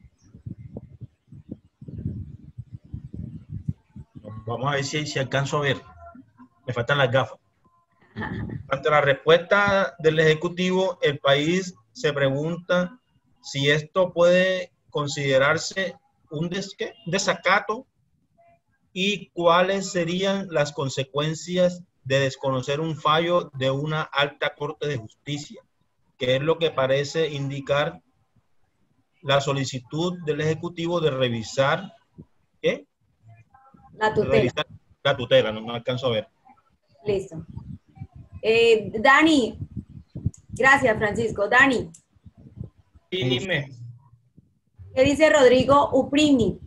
Vamos a ver si, si alcanzo a ver. Me faltan las gafas. Ante la respuesta del Ejecutivo, el país se pregunta si esto puede considerarse un des ¿qué? desacato y cuáles serían las consecuencias de desconocer un fallo de una alta corte de justicia, que es lo que parece indicar la solicitud del Ejecutivo de revisar ¿qué? La tutela. Revisar la tutela, no me alcanzo a ver. Listo. Eh, Dani, gracias, Francisco. Dani. Sí, dime. ¿Qué dice Rodrigo Uprini?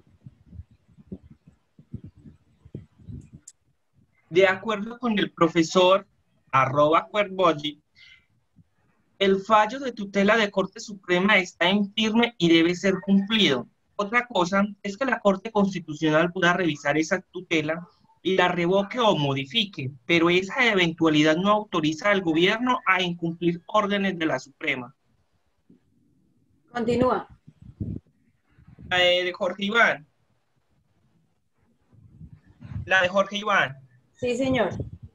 De acuerdo con el profesor arroba Cuervogi, el fallo de tutela de Corte Suprema está en firme y debe ser cumplido. Otra cosa es que la Corte Constitucional pueda revisar esa tutela y la revoque o modifique, pero esa eventualidad no autoriza al gobierno a incumplir órdenes de la Suprema. Continúa. La de, de Jorge Iván. La de Jorge Iván. Sí, señor.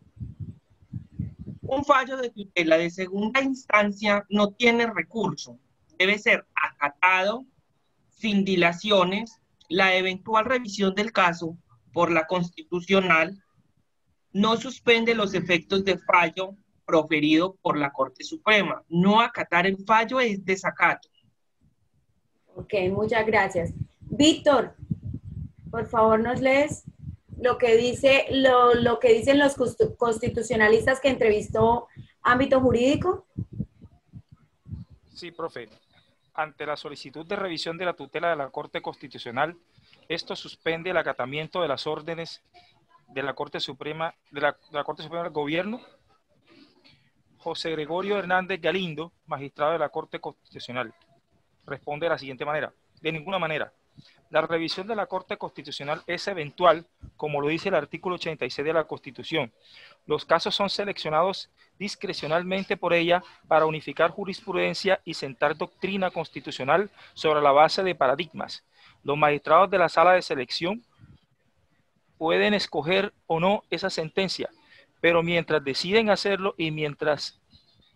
Un fallo de tutela de segunda instancia no tiene recurso. Debe ser acatado sin dilaciones. La eventual revisión del caso por la Constitucional no suspende los efectos de fallo proferido por la Corte Suprema. No acatar el fallo es desacato. Ok, muchas gracias. Víctor, por favor, nos lees lo que dice, lo, lo que dicen los constitucionalistas que entrevistó Ámbito Jurídico. Sí, profe. Ante la solicitud de revisión de la tutela de la Corte Constitucional, esto suspende el acatamiento de las órdenes de la Corte Suprema, de la, de la Corte Suprema del Gobierno. José Gregorio Hernández Galindo, magistrado de la Corte Constitucional, responde de la siguiente manera: de ninguna manera. La revisión de la Corte Constitucional es eventual, como lo dice el artículo ochenta y seis de la Constitución. Los casos son seleccionados discrecionalmente por ella para unificar jurisprudencia y sentar doctrina constitucional sobre la base de paradigmas. Los magistrados de la sala de selección pueden escoger o no esa sentencia, pero mientras deciden hacerlo y mientras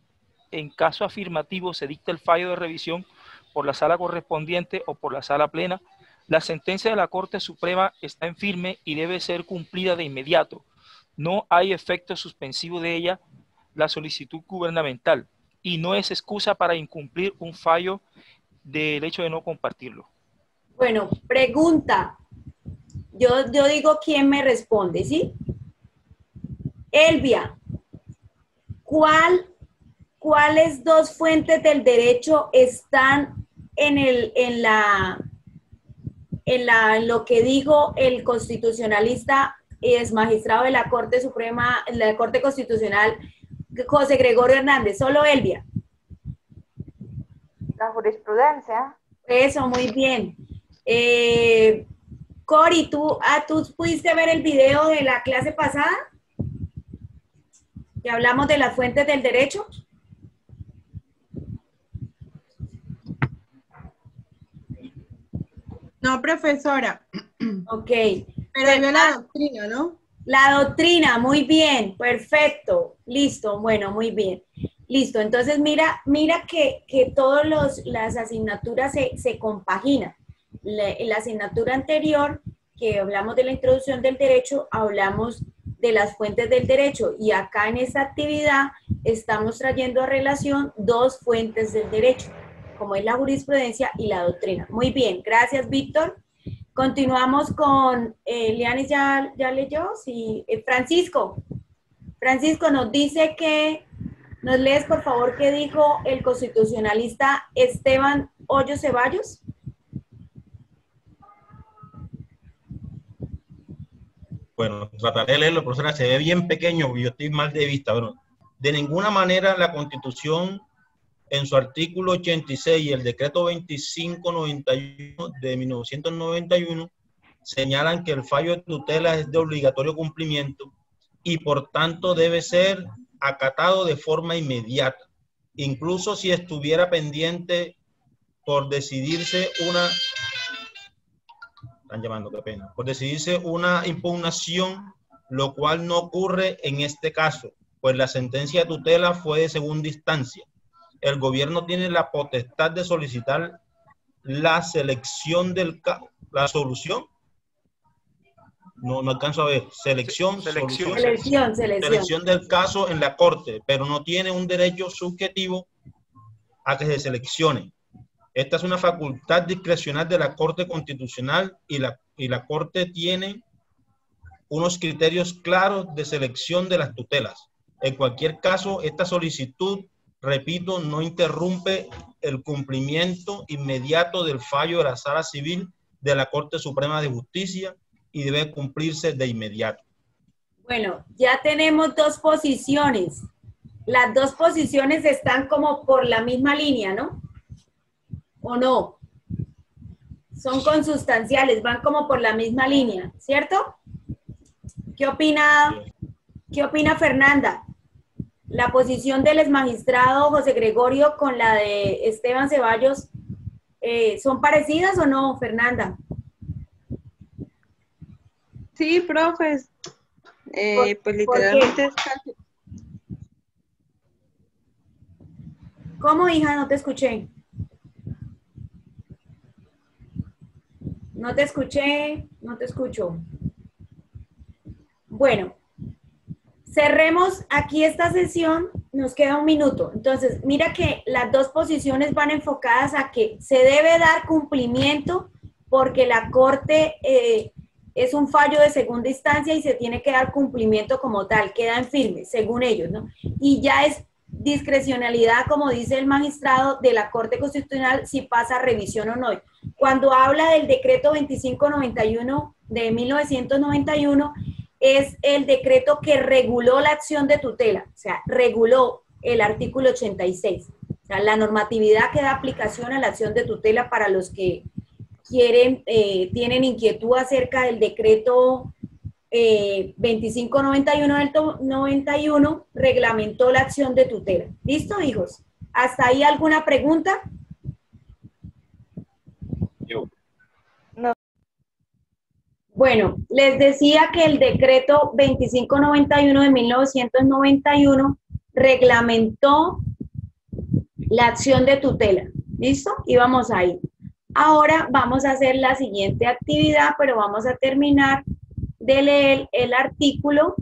en caso afirmativo se dicta el fallo de revisión por la sala correspondiente o por la sala plena, la sentencia de la Corte Suprema está en firme y debe ser cumplida de inmediato. No hay efecto suspensivo de ella la solicitud gubernamental y no es excusa para incumplir un fallo del hecho de no compartirlo. Bueno, pregunta. Yo, yo digo quién me responde, ¿sí? Elvia, ¿cuál, ¿cuáles dos fuentes del derecho están en, el, en, la, en, la, en lo que dijo el constitucionalista y ex magistrado de la Corte Suprema, la Corte Constitucional, José Gregorio Hernández? Solo Elvia. La jurisprudencia. Eso, muy bien. Eh, Cori, ¿tú, ah, ¿tú pudiste ver el video de la clase pasada? Que hablamos de las fuentes del derecho. No, profesora. Ok. Pero vio la doctrina, ¿no? La doctrina, muy bien, perfecto, listo, bueno, muy bien, listo. Entonces mira, mira que, que todas las asignaturas se, se compaginan. La, en la asignatura anterior, que hablamos de la introducción del derecho, hablamos de las fuentes del derecho, y acá en esta actividad estamos trayendo a relación dos fuentes del derecho, como es la jurisprudencia y la doctrina. Muy bien, gracias, Víctor. Continuamos con, eh, Lianis ya, ya leyó, sí, eh, Francisco. Francisco nos dice que, ¿nos lees por favor qué dijo el constitucionalista Esteban Hoyos Ceballos? Bueno, trataré de leerlo, profesora, se ve bien pequeño, yo estoy mal de vista. Bueno, de ninguna manera la Constitución, en su artículo ochenta y seis y el decreto veinticinco noventa y uno de mil novecientos noventa y uno señalan que el fallo de tutela es de obligatorio cumplimiento y por tanto debe ser acatado de forma inmediata, incluso si estuviera pendiente por decidirse una, están llamando, qué pena, por decidirse una impugnación, lo cual no ocurre en este caso, pues la sentencia de tutela fue de segunda instancia. El gobierno tiene la potestad de solicitar la selección del caso, la solución. No, no alcanzo a ver. Selección, selección, solución, selección, selección. selección del caso en la corte, pero no tiene un derecho subjetivo a que se seleccione. Esta es una facultad discrecional de la Corte Constitucional y la, y la Corte tiene unos criterios claros de selección de las tutelas. En cualquier caso, esta solicitud, repito, no interrumpe el cumplimiento inmediato del fallo de la Sala Civil de la Corte Suprema de Justicia y debe cumplirse de inmediato. Bueno, ya tenemos dos posiciones. Las dos posiciones están como por la misma línea, ¿no? ¿O no? Son consustanciales, van como por la misma línea, ¿cierto? ¿Qué opina, qué opina Fernanda? La posición del exmagistrado José Gregorio con la de Esteban Ceballos, eh, ¿son parecidas o no, Fernanda? Sí, profes. Eh, pues literalmente es casi... ¿Cómo, hija? No te escuché. No te escuché, no te escucho. Bueno. Cerremos aquí esta sesión, nos queda un minuto. Entonces, mira que las dos posiciones van enfocadas a que se debe dar cumplimiento porque la Corte eh, es un fallo de segunda instancia y se tiene que dar cumplimiento como tal, queda en firme, según ellos, ¿no? Y ya es discrecionalidad, como dice el magistrado de la Corte Constitucional, si pasa a revisión o no. Cuando habla del decreto veinticinco noventa y uno de mil novecientos noventa y uno, es el decreto que reguló la acción de tutela, o sea, reguló el artículo ochenta y seis. O sea, la normatividad que da aplicación a la acción de tutela para los que quieren, eh, tienen inquietud acerca del decreto eh, veinticinco noventa y uno del noventa y uno, reglamentó la acción de tutela. ¿Listo, hijos? ¿Hasta ahí alguna pregunta? Yo. Bueno, les decía que el decreto veinticinco noventa y uno de mil novecientos noventa y uno reglamentó la acción de tutela. ¿Listo? Y vamos ahí. Ahora vamos a hacer la siguiente actividad, pero vamos a terminar de leer el artículo.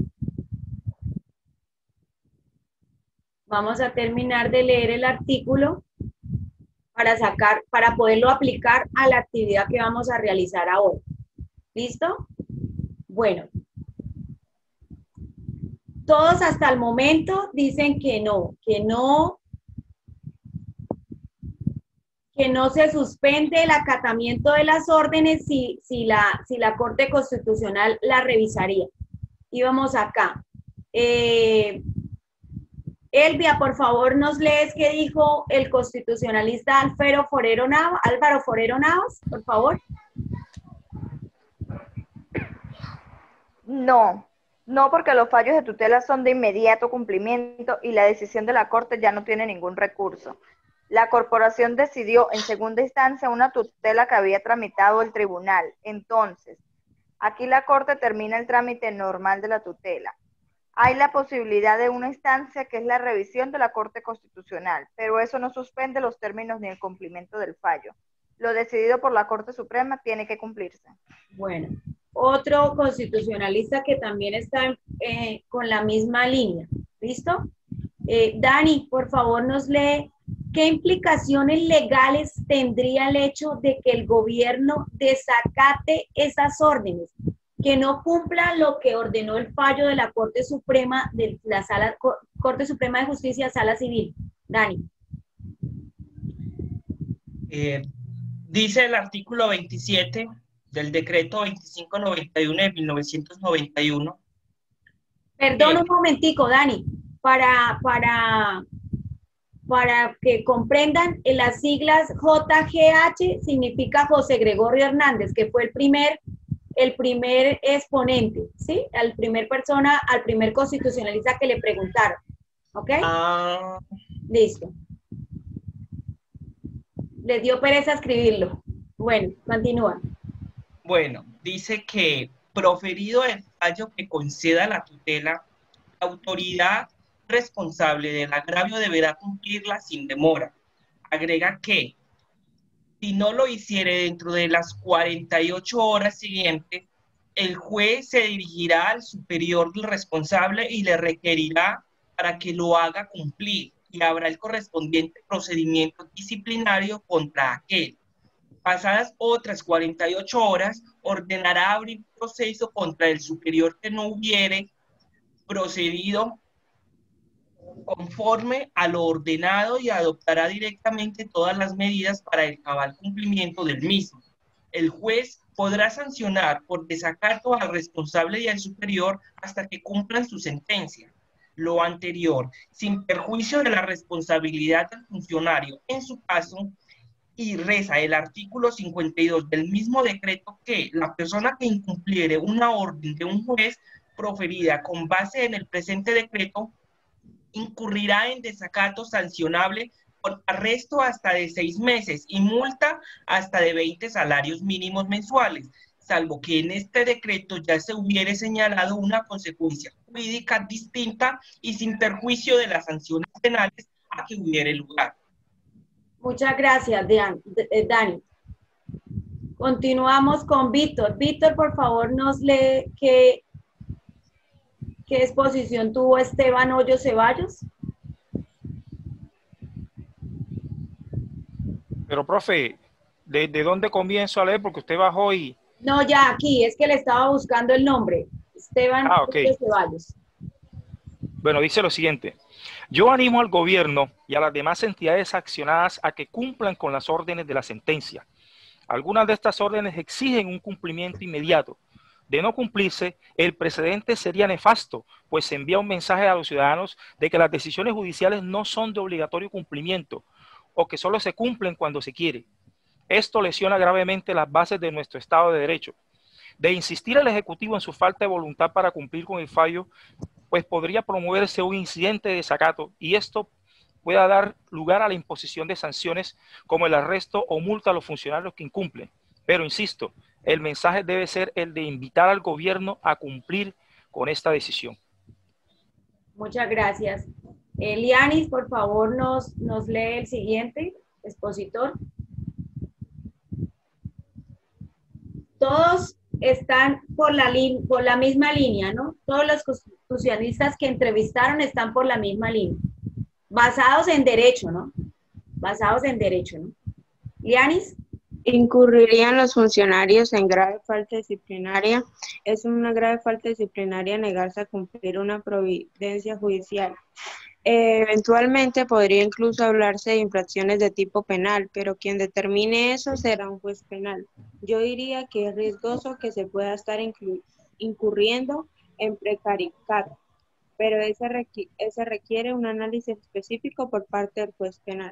Vamos a terminar de leer el artículo para sacar, para poderlo aplicar a la actividad que vamos a realizar ahora. ¿Listo? Bueno. Todos hasta el momento dicen que no, que no, que no se suspende el acatamiento de las órdenes si, si, la, si la Corte Constitucional la revisaría. Y vamos acá. Eh, Elvia, por favor, nos lees qué dijo el constitucionalista Alfredo Forero Navas, Álvaro Forero Navas, por favor. No, no, porque los fallos de tutela son de inmediato cumplimiento y la decisión de la Corte ya no tiene ningún recurso. La corporación decidió en segunda instancia una tutela que había tramitado el tribunal. Entonces, aquí la Corte termina el trámite normal de la tutela. Hay la posibilidad de una instancia que es la revisión de la Corte Constitucional, pero eso no suspende los términos ni el cumplimiento del fallo. Lo decidido por la Corte Suprema tiene que cumplirse. Bueno, otro constitucionalista que también está eh, con la misma línea. ¿Listo? Eh, Dani, por favor, nos lee qué implicaciones legales tendría el hecho de que el gobierno desacate esas órdenes, que no cumpla lo que ordenó el fallo de la Corte Suprema de la Sala Corte Suprema de Justicia, Sala Civil. Dani. Eh, dice el artículo veintisiete del decreto veinticinco noventa y uno de mil novecientos noventa y uno. Perdón eh, un momentico, Dani, para, para, para que comprendan, en las siglas J G H significa José Gregorio Hernández, que fue el primer el primer exponente, ¿sí? Al primer persona, al primer constitucionalista que le preguntaron, ¿ok? Ah. Listo. Les dio pereza escribirlo. Bueno, continúa. Bueno, dice que proferido el fallo que conceda la tutela, la autoridad responsable del agravio deberá cumplirla sin demora. Agrega que si no lo hiciere dentro de las cuarenta y ocho horas siguientes, el juez se dirigirá al superior del responsable y le requerirá para que lo haga cumplir y habrá el correspondiente procedimiento disciplinario contra aquel. Pasadas otras cuarenta y ocho horas, ordenará abrir proceso contra el superior que no hubiere procedido conforme a lo ordenado y adoptará directamente todas las medidas para el cabal cumplimiento del mismo. El juez podrá sancionar por desacato al responsable y al superior hasta que cumplan su sentencia. Lo anterior, sin perjuicio de la responsabilidad del funcionario en su caso, y reza el artículo cincuenta y dos del mismo decreto que la persona que incumpliere una orden de un juez proferida con base en el presente decreto incurrirá en desacato sancionable con arresto hasta de seis meses y multa hasta de veinte salarios mínimos mensuales, salvo que en este decreto ya se hubiere señalado una consecuencia jurídica distinta y sin perjuicio de las sanciones penales a que hubiere lugar. Muchas gracias, Dani. Continuamos con Víctor. Víctor, por favor, nos lee qué, qué exposición tuvo Esteban Hoyos Ceballos. Pero, profe, ¿de, de dónde comienzo a leer? Porque usted bajó y... No, ya aquí, es que le estaba buscando el nombre. Esteban ah, okay. Hoyos Ceballos. Bueno, dice lo siguiente. Yo animo al gobierno y a las demás entidades accionadas a que cumplan con las órdenes de la sentencia. Algunas de estas órdenes exigen un cumplimiento inmediato. De no cumplirse, el precedente sería nefasto, pues se envía un mensaje a los ciudadanos de que las decisiones judiciales no son de obligatorio cumplimiento o que solo se cumplen cuando se quiere. Esto lesiona gravemente las bases de nuestro Estado de Derecho. De insistir el Ejecutivo en su falta de voluntad para cumplir con el fallo, pues podría promoverse un incidente de desacato y esto pueda dar lugar a la imposición de sanciones como el arresto o multa a los funcionarios que incumplen. Pero insisto, el mensaje debe ser el de invitar al gobierno a cumplir con esta decisión. Muchas gracias. Elianis, por favor, nos, nos lee el siguiente, expositor. Todos están por la, por la misma línea, ¿no? Todos los constitucionalistas que entrevistaron están por la misma línea. Basados en derecho, ¿no? Basados en derecho, ¿no? Lianis. Incurrirían los funcionarios en grave falta disciplinaria. Es una grave falta disciplinaria negarse a cumplir una providencia judicial. Eh, eventualmente podría incluso hablarse de infracciones de tipo penal, pero quien determine eso será un juez penal. Yo diría que es riesgoso que se pueda estar incurriendo en precaricato, pero ese, requ ese requiere un análisis específico por parte del juez penal.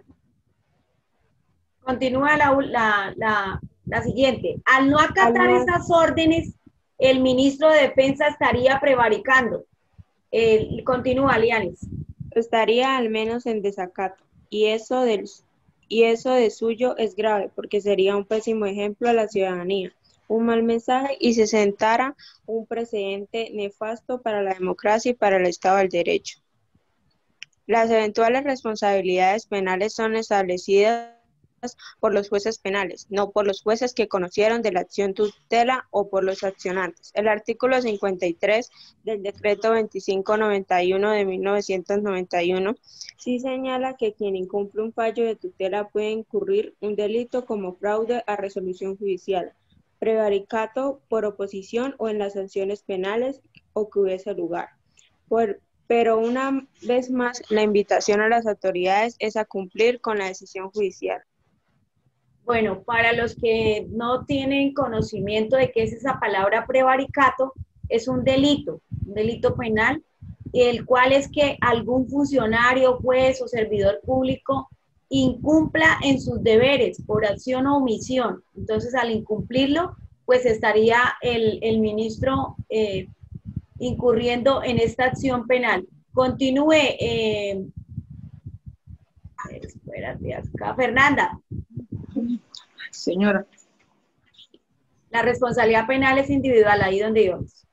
Continúa la, la, la, la siguiente. Al no acatar Al no... esas órdenes, el ministro de Defensa estaría prevaricando. Eh, continúa, Lianis. Estaría al menos en desacato, y eso, del, y eso de suyo es grave, porque sería un pésimo ejemplo a la ciudadanía, un mal mensaje, y se sentara un precedente nefasto para la democracia y para el Estado del Derecho. Las eventuales responsabilidades penales son establecidas por los jueces penales, no por los jueces que conocieron de la acción tutela o por los accionantes. El artículo cincuenta y tres del decreto veinticinco noventa y uno de mil novecientos noventa y uno sí señala que quien incumple un fallo de tutela puede incurrir un delito como fraude a resolución judicial, prevaricato por oposición o en las sanciones penales o que hubiese lugar. Por, pero una vez más, la invitación a las autoridades es a cumplir con la decisión judicial. Bueno, para los que no tienen conocimiento de qué es esa palabra prevaricato, es un delito, un delito penal, el cual es que algún funcionario, juez o servidor público incumpla en sus deberes por acción o omisión. Entonces, al incumplirlo, pues estaría el, el ministro eh, incurriendo en esta acción penal. Continúe, eh, espérate acá, Fernanda. Señora. La responsabilidad penal es individual, ahí donde íbamos.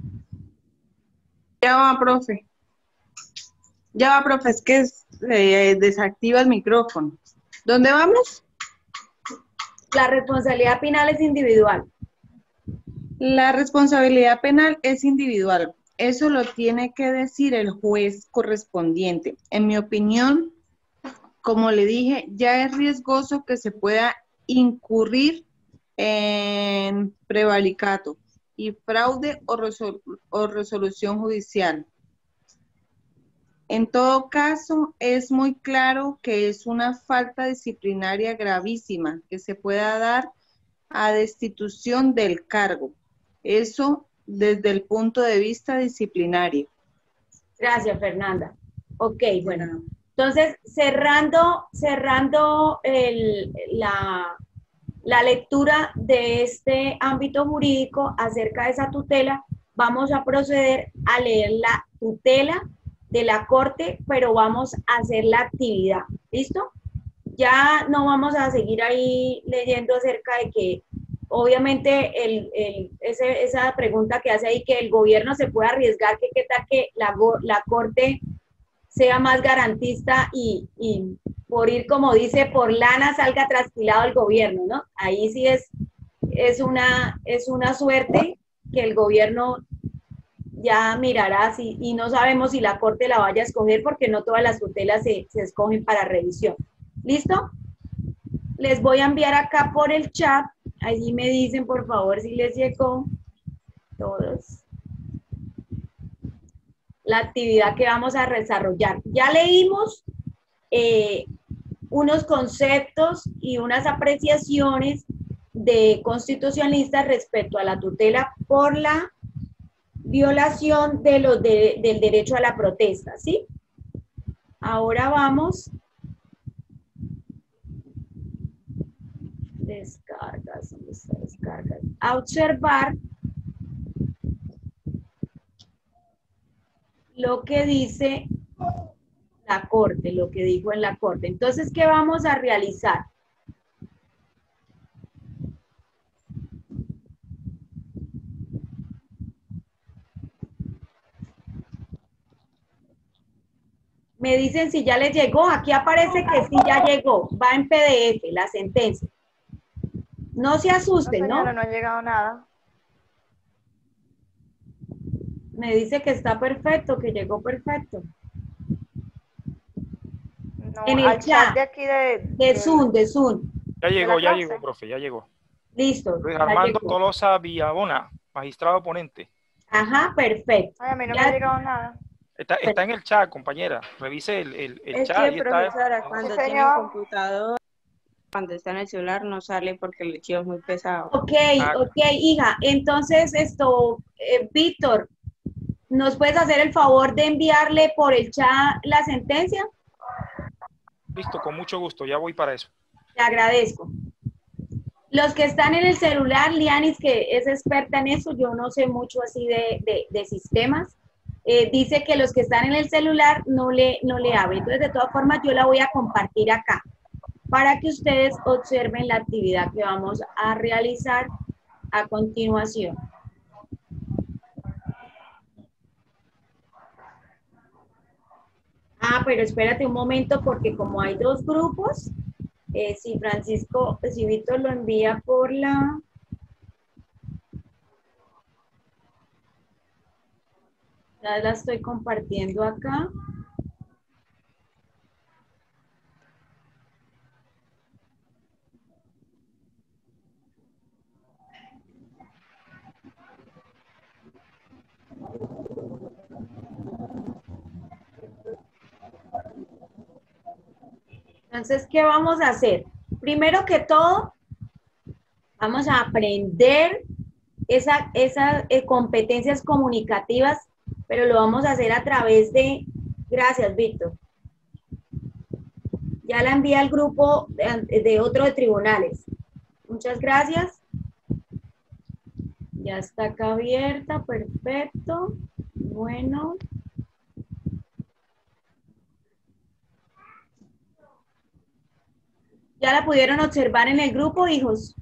Ya va, profe. Ya va, profe, es que es, eh, desactiva el micrófono. ¿Dónde vamos? La responsabilidad penal es individual. La responsabilidad penal es individual. Eso lo tiene que decir el juez correspondiente. En mi opinión, como le dije, ya es riesgoso que se pueda incurrir en prevaricato y fraude o, resol o resolución judicial. En todo caso, es muy claro que es una falta disciplinaria gravísima que se pueda dar a destitución del cargo. Eso desde el punto de vista disciplinario. Gracias, Fernanda. Ok, bueno. Entonces, cerrando, cerrando el, la, la lectura de este ámbito jurídico acerca de esa tutela, vamos a proceder a leer la tutela de la Corte, pero vamos a hacer la actividad. ¿Listo? Ya no vamos a seguir ahí leyendo acerca de que, obviamente, el, el, ese, esa pregunta que hace ahí, que el gobierno se puede arriesgar, que qué tal que la, la Corte sea más garantista y, y por ir, como dice, por lana salga trasquilado el gobierno, ¿no? Ahí sí es, es, una, es una suerte que el gobierno ya mirará si, y no sabemos si la Corte la vaya a escoger porque no todas las tutelas se, se escogen para revisión. ¿Listo? Les voy a enviar acá por el chat, allí me dicen por favor si les llegó todos la actividad que vamos a desarrollar. Ya leímos eh, unos conceptos y unas apreciaciones de constitucionalistas respecto a la tutela por la violación de los de, del derecho a la protesta, ¿sí? Ahora vamos. Descargas, ¿dónde está descargas? A observar lo que dice la Corte, lo que dijo en la Corte. Entonces, ¿qué vamos a realizar? Me dicen si ya les llegó. Aquí aparece que sí ya llegó. Va en P D F la sentencia. No se asusten, no, señora, ¿no? no ha llegado nada. Me dice que está perfecto, que llegó perfecto. No, En el al chat, chat de aquí de, de de- Zoom, de Zoom. Ya de llegó, la ya clase. llegó, profe, ya llegó. Listo. Luis ya Armando llegó. Tolosa Villabona, magistrado ponente. Ajá, perfecto. Ay, a mí no me Ya- ha llegado nada. Está, está en el chat, compañera. Revise el, el, el Es chat. que, Ahí está. profesora, Sí, cuando tiene señor. computador, cuando está en el celular, no sale porque el archivo es muy pesado. Ok, Ah. ok, hija. Entonces, esto, eh, Víctor, ¿nos puedes hacer el favor de enviarle por el chat la sentencia? Listo, con mucho gusto. Ya voy para eso. Te agradezco. Los que están en el celular, Lianis, que es experta en eso, yo no sé mucho así de, de, de sistemas, eh, dice que los que están en el celular no le, no le hablen. Entonces, de todas formas, yo la voy a compartir acá para que ustedes observen la actividad que vamos a realizar a continuación. Ah, pero espérate un momento porque como hay dos grupos, eh, si Francisco, si Víctor lo envía por la... Ya la estoy compartiendo acá. Entonces, ¿qué vamos a hacer? Primero que todo, vamos a aprender esa- esas eh, competencias comunicativas, pero lo vamos a hacer a través de... Gracias, Víctor. Ya la envié al grupo de, de otro de tribunales. Muchas gracias. Ya está acá abierta, perfecto. Bueno. ¿Ya la pudieron observar en el grupo, hijos?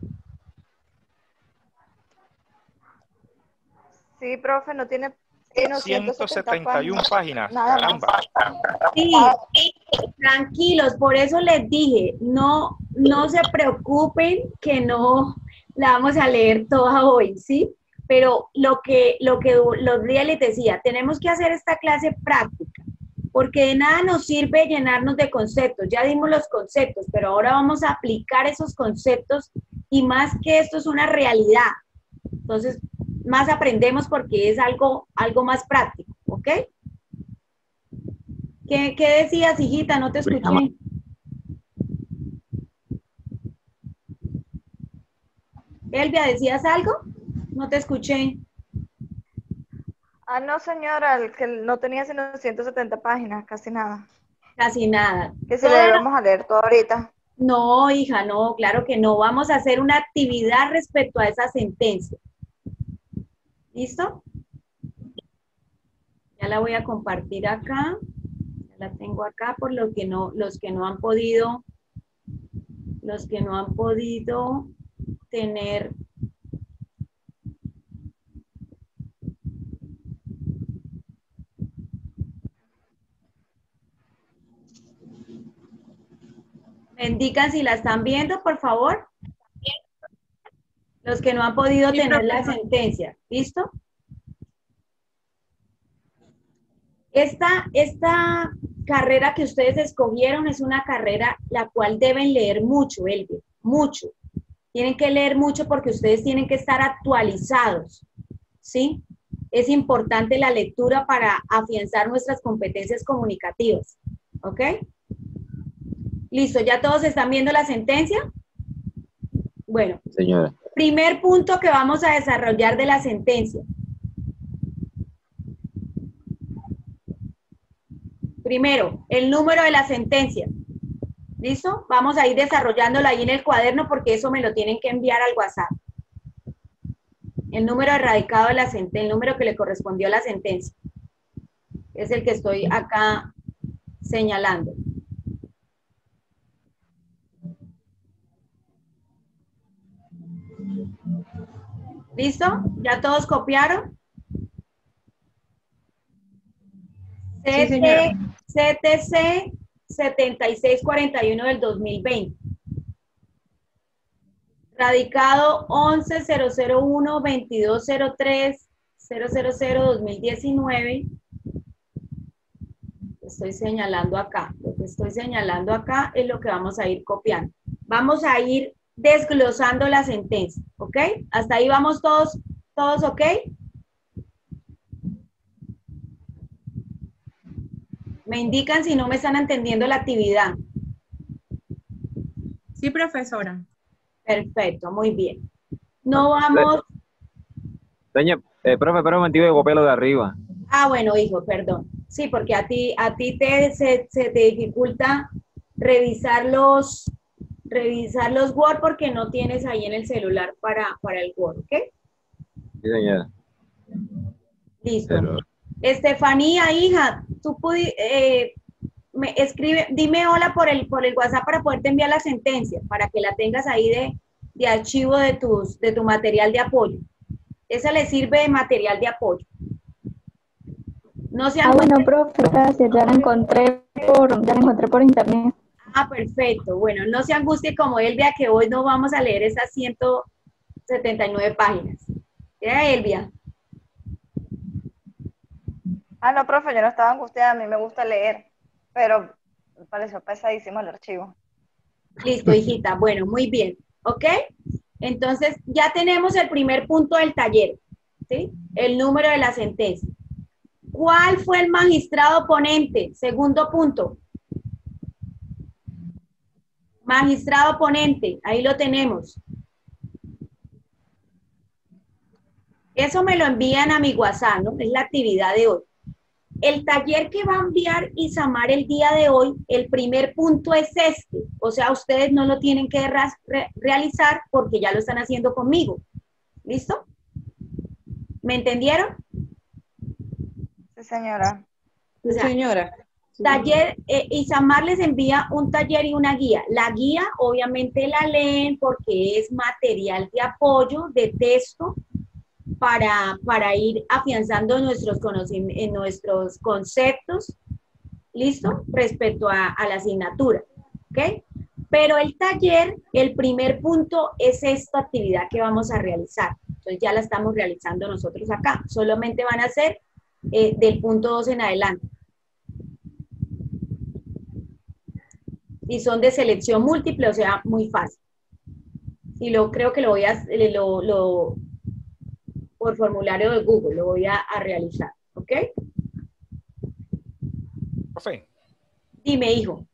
Sí, profe, no tiene sino ciento setenta y uno páginas. Nada Caramba. más. Sí, tranquilos, por eso les dije, no, no se preocupen que no la vamos a leer toda hoy, ¿sí? Pero lo que, lo que los días les decía, tenemos que hacer esta clase práctica, porque de nada nos sirve llenarnos de conceptos, ya dimos los conceptos, pero ahora vamos a aplicar esos conceptos y más que esto es una realidad. Entonces, más aprendemos porque es algo, algo más práctico, ¿ok? ¿Qué, qué decías, hijita? No te escuché. Elvia, ¿decías algo? No te escuché. Ah, no, señora, el que no tenía sino ciento setenta páginas, casi nada. Casi nada. Que si le íbamos a leer todo ahorita. No, hija, no, claro que no. Vamos a hacer una actividad respecto a esa sentencia. ¿Listo? Ya la voy a compartir acá. Ya la tengo acá por los que no, los que no han podido, los que no han podido tener. Me indican si la están viendo, por favor. Los que no han podido Sí, tener profe. la sentencia. ¿Listo? Esta, esta carrera que ustedes escogieron es una carrera la cual deben leer mucho, Elvia, mucho. Tienen que leer mucho porque ustedes tienen que estar actualizados, ¿sí? Es importante la lectura para afianzar nuestras competencias comunicativas, ¿ok? Listo, ¿ya todos están viendo la sentencia? Bueno, Señora. primer punto que vamos a desarrollar de la sentencia. Primero, el número de la sentencia. ¿Listo? Vamos a ir desarrollándolo ahí en el cuaderno porque eso me lo tienen que enviar al WhatsApp. El número erradicado de la sentencia, el número que le correspondió a la sentencia. Es el que estoy acá señalando. ¿Listo? ¿Ya todos copiaron? Sí, señora. C T C setenta y seis cuarenta y uno del dos mil veinte. Radicado once cero cero uno veintidós cero tres cero cero cero dos mil diecinueve. Estoy señalando acá. Lo que estoy señalando acá es lo que vamos a ir copiando. Vamos a ir desglosando la sentencia, ¿ok? Hasta ahí vamos todos, todos, ¿ok? Me indican si no me están entendiendo la actividad. Sí, profesora. Perfecto, muy bien. No vamos... Doña, eh, profe, pero un momentito de copiarlo de arriba. Ah, bueno, hijo, perdón. Sí, porque a ti, a ti te, se, se te dificulta revisar los, revisar los Word porque no tienes ahí en el celular para, para el Word, ¿ok? Sí, señora. Listo. Pero... Estefanía, hija, tú pudi eh, me escribe, dime hola por el, por el WhatsApp para poderte enviar la sentencia, para que la tengas ahí de, de archivo de, tus, de tu material de apoyo. Esa le sirve de material de apoyo. No se ah, bueno, profe, gracias, ya la encontré por, ya la encontré por internet. Ah, perfecto. Bueno, no se angustie como Elvia, que hoy no vamos a leer esas ciento setenta y nueve páginas. ¿Ya, Elvia? Ah, no, profe, yo no estaba angustiada, a mí me gusta leer, pero me pareció pesadísimo el archivo. Listo, hijita. Bueno, muy bien. ¿Ok? Entonces, ya tenemos el primer punto del taller, ¿sí? El número de la sentencia. ¿Cuál fue el magistrado ponente? Segundo punto. Magistrado ponente, ahí lo tenemos. Eso me lo envían a mi WhatsApp, ¿no? Es la actividad de hoy. El taller que va a enviar Isamar el día de hoy, el primer punto es este. O sea, ustedes no lo tienen que re realizar porque ya lo están haciendo conmigo. ¿Listo? ¿Me entendieron? Sí, señora. O sea, señora. Taller, eh, Isamar les envía un taller y una guía. La guía, obviamente, la leen porque es material de apoyo, de texto, para, para ir afianzando nuestros, conocimientos, nuestros conceptos, ¿listo? Respecto a, a la asignatura, ¿ok? Pero el taller, el primer punto es esta actividad que vamos a realizar. Entonces ya la estamos realizando nosotros acá. Solamente van a ser eh, del punto dos en adelante. Y son de selección múltiple, o sea, muy fácil. Y lo creo que lo voy a, lo, lo, por formulario de Google, lo voy a, a realizar, ¿ok? Profe. Dime, hijo.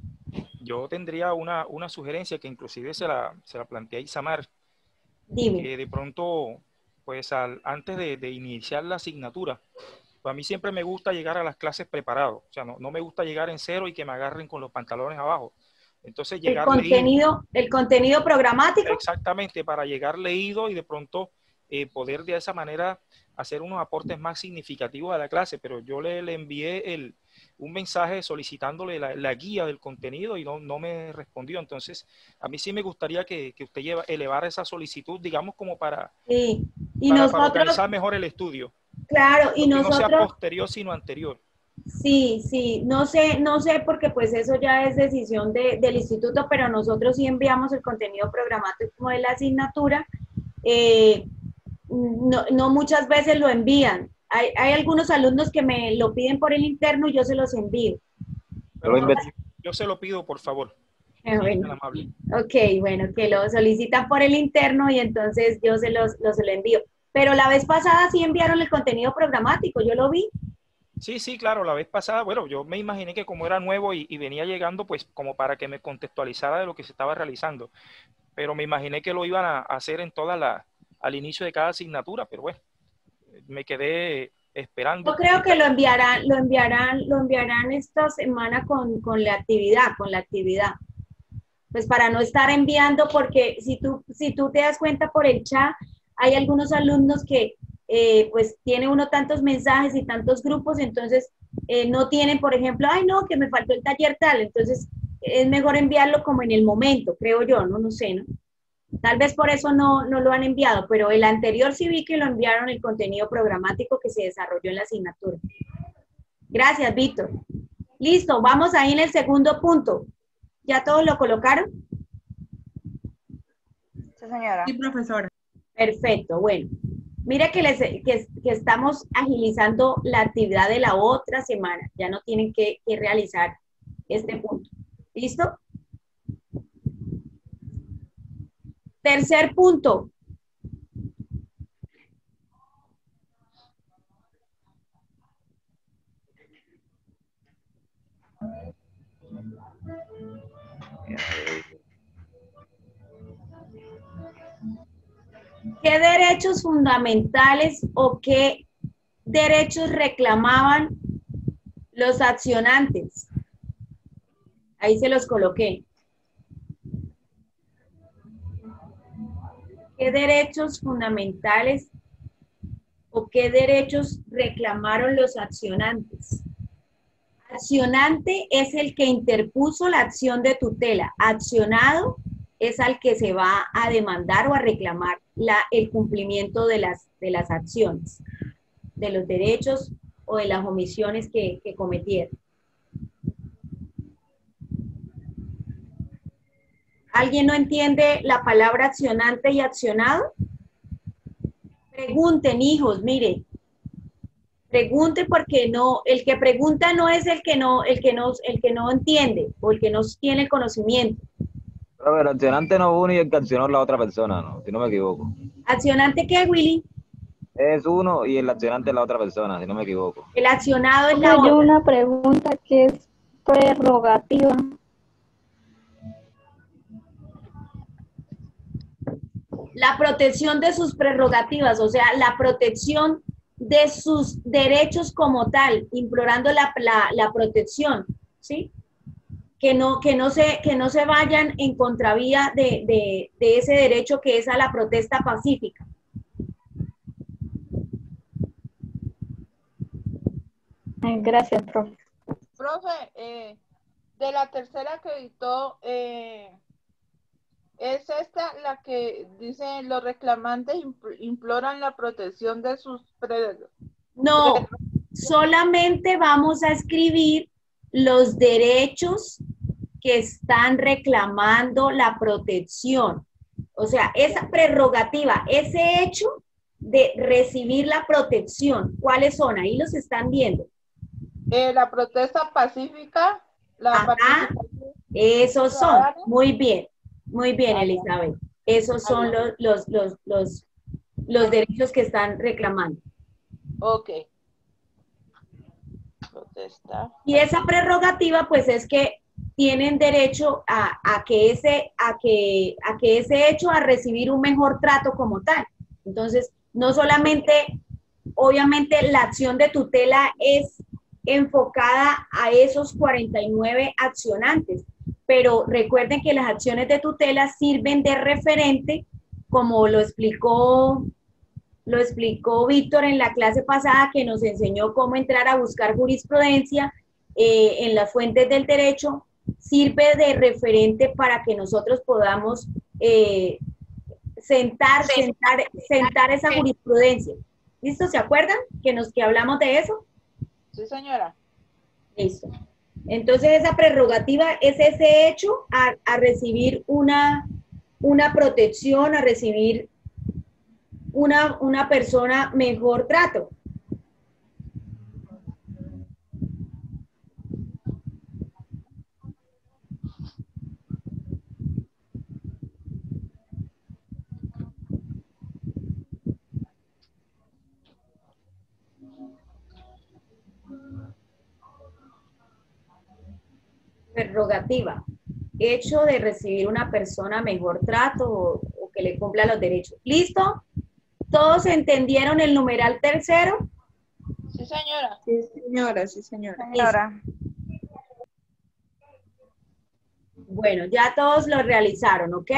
Yo tendría una, una sugerencia que inclusive se la, se la planteé a Isamar. Dime. Que de pronto, pues al, antes de, de iniciar la asignatura, pues a mí siempre me gusta llegar a las clases preparado. O sea, no, no me gusta llegar en cero y que me agarren con los pantalones abajo. Entonces llegar el contenido, leído, el contenido programático. Exactamente, para llegar leído y de pronto eh, poder de esa manera hacer unos aportes más significativos a la clase. Pero yo le, le envié el, un mensaje solicitándole la, la guía del contenido y no, no me respondió. Entonces, a mí sí me gustaría que, que usted lleva, elevara esa solicitud, digamos, como para, sí. y para, nosotros, para organizar mejor el estudio. Claro, y nosotros... no sea posterior, sino anterior. Sí, sí, no sé, no sé, porque pues eso ya es decisión de, del instituto, pero nosotros sí enviamos el contenido programático de la asignatura. Eh, no, no muchas veces lo envían. Hay, hay algunos alumnos que me lo piden por el interno y yo se los envío. Pero yo se lo pido, por favor. Eh, bueno. Ok, bueno, que lo solicitan por el interno y entonces yo se los, los lo envío. Pero la vez pasada sí enviaron el contenido programático, yo lo vi. Sí, sí, claro, la vez pasada, bueno, yo me imaginé que como era nuevo y, y venía llegando, pues como para que me contextualizara de lo que se estaba realizando. Pero me imaginé que lo iban a hacer en toda la, al inicio de cada asignatura, pero bueno, me quedé esperando. Yo creo que lo enviarán, lo enviarán, lo enviarán esta semana con, con la actividad, con la actividad. Pues para no estar enviando, porque si tú, si tú te das cuenta por el chat, hay algunos alumnos que eh, pues tiene uno tantos mensajes y tantos grupos, entonces eh, no tienen, por ejemplo, ay no, que me faltó el taller tal, entonces es mejor enviarlo como en el momento, creo yo, no, no sé, ¿no? Tal vez por eso no, no lo han enviado, pero el anterior sí vi que lo enviaron el contenido programático que se desarrolló en la asignatura. Gracias, Víctor. Listo, vamos ahí en el segundo punto. ¿Ya todos lo colocaron? Sí, señora. Sí, profesora. Perfecto, bueno. Mira que, les, que, que estamos agilizando la actividad de la otra semana. Ya no tienen que, que realizar este punto. ¿Listo? Tercer punto. ¿Qué derechos fundamentales o qué derechos reclamaban los accionantes? Ahí se los coloqué. ¿Qué derechos fundamentales o qué derechos reclamaron los accionantes? Accionante es el que interpuso la acción de tutela. Accionado es al que se va a demandar o a reclamar la, el cumplimiento de las, de las acciones, de los derechos o de las omisiones que, que cometieron. ¿Alguien no entiende la palabra accionante y accionado? Pregunten, hijos, miren. Pregunte porque no, el que pregunta no es el que no, el que no, el que no entiende o el que no tiene el conocimiento. Pero el accionante no es uno y el que accionó es la otra persona, ¿no? Si no me equivoco. ¿Accionante qué, Willy? Es uno y el accionante es la otra persona, si no me equivoco. El accionado es la Yo otra. una pregunta que es prerrogativa. La protección de sus prerrogativas, o sea, la protección de sus derechos como tal, implorando la, la, la protección, ¿sí? Que no, que, no se, que no se vayan en contravía de, de, de ese derecho que es a la protesta pacífica. Gracias, profe. Profe, eh, de la tercera que dictó, eh, ¿es esta la que dice los reclamantes imploran la protección de sus prerrogativas? No, solamente vamos a escribir los derechos que están reclamando la protección. O sea, esa prerrogativa, ese hecho de recibir la protección, ¿cuáles son? Ahí los están viendo. Eh, la protesta pacífica, la Ajá, participación esos son. ciudadana. Muy bien, muy bien, Elizabeth. Esos son los, los, los, los, los derechos que están reclamando. Ok. Protesta. Y esa prerrogativa, pues, es que tienen derecho a, a, que ese, a, que, a que ese hecho, a recibir un mejor trato como tal. Entonces, no solamente, obviamente, la acción de tutela es enfocada a esos cuarenta y nueve accionantes, pero recuerden que las acciones de tutela sirven de referente, como lo explicó, lo explicó Víctor en la clase pasada, que nos enseñó cómo entrar a buscar jurisprudencia eh, en las fuentes del derecho. Sirve de referente para que nosotros podamos eh, sentar, sentar, sentar esa jurisprudencia. ¿Listo? ¿Se acuerdan que nos que hablamos de eso? Sí, señora. Listo. Entonces esa prerrogativa es ese hecho a, a recibir una, una protección, a recibir una, una persona mejor trato. Prerrogativa, hecho de recibir una persona mejor trato o, o que le cumpla los derechos. ¿Listo? ¿Todos entendieron el numeral tercero? Sí, señora. Sí, señora, sí, señora. Señora. Bueno, ya todos lo realizaron, ¿ok?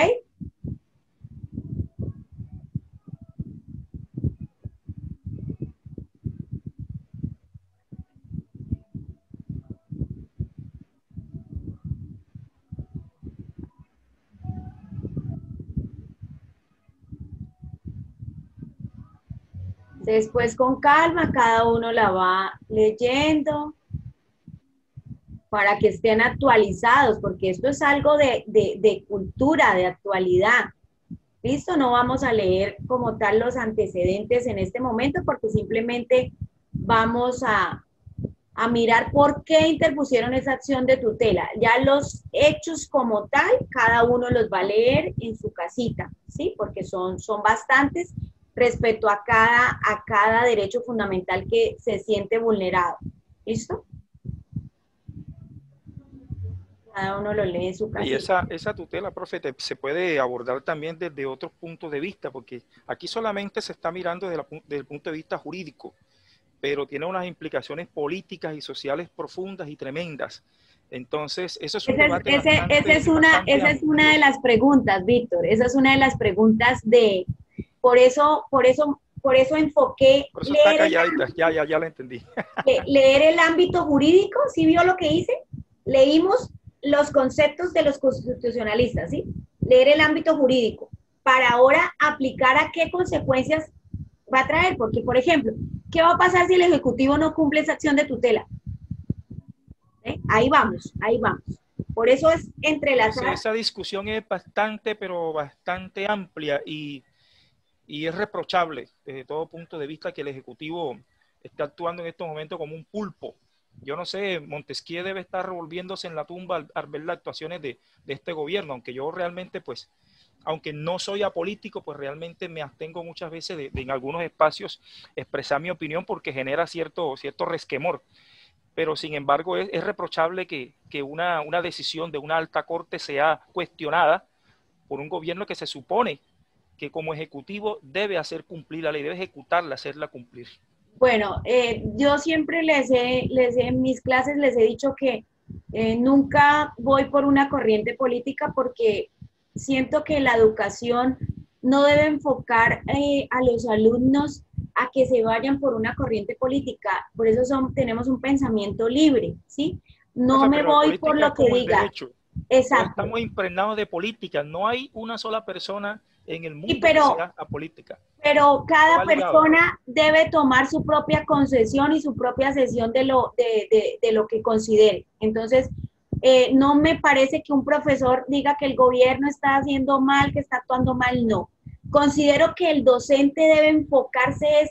Después con calma, cada uno la va leyendo para que estén actualizados, porque esto es algo de, de, de cultura, de actualidad. ¿Listo? No vamos a leer como tal los antecedentes en este momento, porque simplemente vamos a, a mirar por qué interpusieron esa acción de tutela. Ya los hechos como tal, cada uno los va a leer en su casita, ¿sí? Porque son, son bastantes respecto a cada, a cada derecho fundamental que se siente vulnerado. ¿Listo? Cada uno lo lee en su casita. Y esa, esa tutela, profe, te- se puede abordar también desde otros puntos de vista, porque aquí solamente se está mirando desde, la pu- desde el punto de vista jurídico, pero tiene unas implicaciones políticas y sociales profundas y tremendas. Entonces, eso es un Ese es, debate ese, bastante, ese es una, bastante esa es amplio. una de las preguntas, Víctor. Esa es una de las preguntas de, por eso, por eso, por eso enfoqué Por eso está leer el, calladita, ya, ya, ya la entendí. le- leer el ámbito jurídico. ¿Sí vio lo que hice? Leímos los conceptos de los constitucionalistas, ¿sí? Leer el ámbito jurídico para ahora aplicar a qué consecuencias va a traer, porque, por ejemplo, ¿qué va a pasar si el Ejecutivo no cumple esa acción de tutela? ¿Eh? Ahí vamos, ahí vamos. Por eso es entrelazar. Esa, esa discusión es bastante, pero bastante amplia y, y es reprochable desde todo punto de vista que el Ejecutivo está actuando en estos momentos como un pulpo. Yo no sé, Montesquieu debe estar revolviéndose en la tumba al, al ver las actuaciones de, de este gobierno, aunque yo realmente, pues, aunque no soy apolítico, pues realmente me abstengo muchas veces de, de en algunos espacios expresar mi opinión porque genera cierto, cierto resquemor. Pero sin embargo es, es reprochable que, que una, una decisión de una alta corte sea cuestionada por un gobierno que se supone que como ejecutivo debe hacer cumplir la ley, debe ejecutarla, hacerla cumplir. Bueno, eh, yo siempre les he, les he, en mis clases les he dicho que eh, nunca voy por una corriente política porque siento que la educación no debe enfocar eh, a los alumnos a que se vayan por una corriente política. Por eso son, tenemos un pensamiento libre, ¿sí? No O sea, me pero la voy política por lo es que como el diga. derecho. Exacto. Estamos impregnados de política. No hay una sola persona en el mundo Sí, pero- que sea apolítica. Pero cada Va ligado. persona debe tomar su propia concesión y su propia sesión de lo, de, de, de lo que considere. Entonces, eh, no me parece que un profesor diga que el gobierno está haciendo mal, que está actuando mal, no. Considero que el docente debe enfocarse es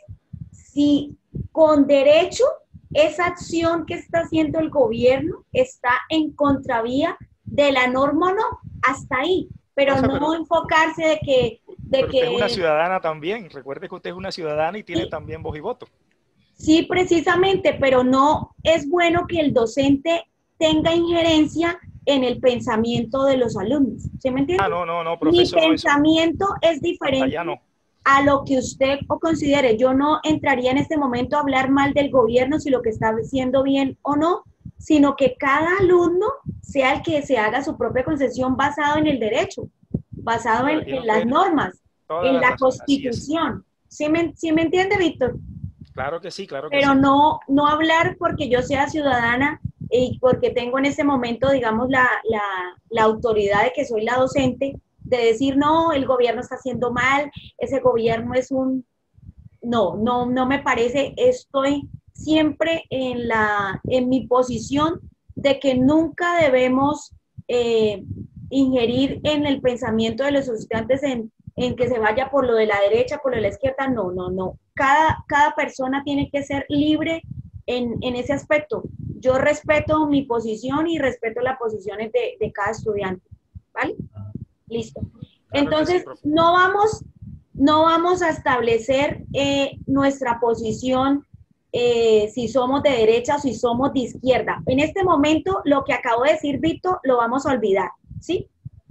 si con derecho esa acción que está haciendo el gobierno está en contravía de la norma o no, hasta ahí. Pero O sea, no pero- enfocarse de que... De Pero que usted es una ciudadana también. Recuerde que usted es una ciudadana y tiene Sí. también voz y voto. Sí, precisamente, pero no es bueno que el docente tenga injerencia en el pensamiento de los alumnos. ¿Sí me entiende? Ah, no, no, no, Mi profesor. no, eso- pensamiento es hasta diferente allá no. a lo que usted o considere. Yo no entraría en este momento a hablar mal del gobierno si lo que está haciendo bien o no, sino que cada alumno sea el que se haga su propia concesión basado en el derecho, basado en, Pero tiene en las usted normas, toda en la la razón, así es. Constitución. ¿Sí me, sí me entiende, Víctor? Claro que sí, claro que Pero sí. no, no hablar porque yo sea ciudadana y porque tengo en ese momento, digamos, la, la, la autoridad de que soy la docente, de decir, no, el gobierno está haciendo mal, ese gobierno es un... No, no, no me parece, estoy siempre en, la, en mi posición de que nunca debemos eh, ingerir en el pensamiento de los estudiantes en, en que se vaya por lo de la derecha, por lo de la izquierda, no, no, no. Cada, cada persona tiene que ser libre en, en ese aspecto. Yo respeto mi posición y respeto las posiciones de, de cada estudiante, ¿vale? Listo. Claro que sí, Entonces, profe. no vamos, no vamos a establecer eh, nuestra posición eh, si somos de derecha o si somos de izquierda. En este momento, lo que acabo de decir, Víctor, lo vamos a olvidar, ¿sí?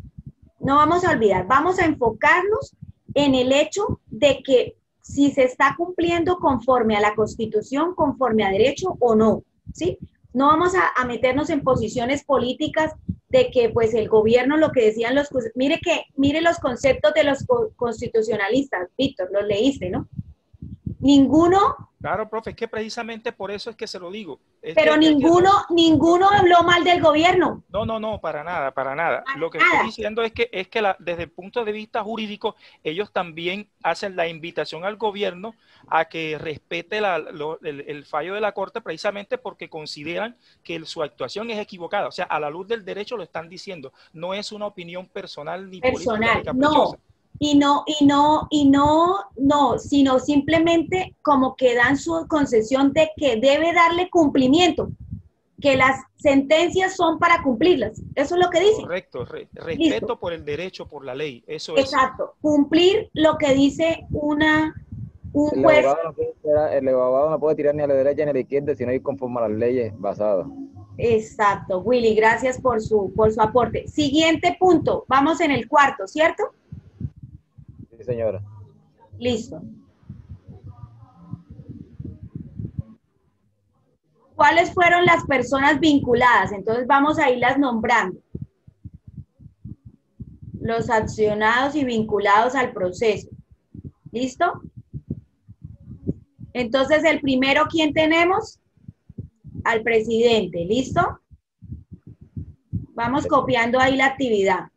No vamos a olvidar, vamos a enfocarnos en el hecho de que si se está cumpliendo conforme a la Constitución, conforme a derecho o no, ¿sí? No vamos a, a meternos en posiciones políticas de que pues el gobierno, lo que decían los... Mire que, mire los conceptos de los co- constitucionalistas, Víctor, los leíste, ¿no? ¿Ninguno? Claro, profe, es que precisamente por eso es que se lo digo. Es Pero que, es que ninguno, no, ninguno habló mal del gobierno. no, no, no, para nada, para nada. Para Lo que nada. estoy diciendo es que, es que la, desde el punto de vista jurídico, ellos también hacen la invitación al gobierno a que respete la, lo, el, el fallo de la Corte, precisamente porque consideran que su actuación es equivocada. O sea, a la luz del derecho lo están diciendo. No es una opinión personal ni política ni Personal, caprichosa. no. Y no, y no, y no, no, sino simplemente como que dan su concesión de que debe darle cumplimiento, que las sentencias son para cumplirlas. Eso es lo que dice. Correcto, re, respeto Listo. por el derecho, por la ley, eso es. Exacto, cumplir lo que dice una, un El juez. abogado, no puede tirar, el abogado no puede tirar ni a la derecha ni a la izquierda, sino ir conforme a las leyes basadas. Exacto, Willy, gracias por su, por su aporte. Siguiente punto, vamos en el cuarto, ¿cierto? Sí, señora. Listo. ¿Cuáles fueron las personas vinculadas? Entonces vamos a irlas nombrando. Los accionados y vinculados al proceso. ¿Listo? Entonces, el primero, ¿quién tenemos? Al presidente. ¿Listo? Vamos copiando ahí la actividad.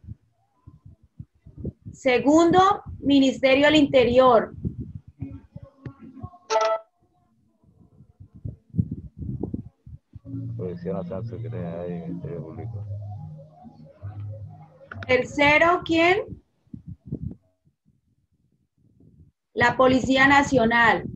Segundo, Ministerio del Interior. Policía Nacional, Secretaría de Ministerio Público. Tercero, ¿quién? La Policía Nacional.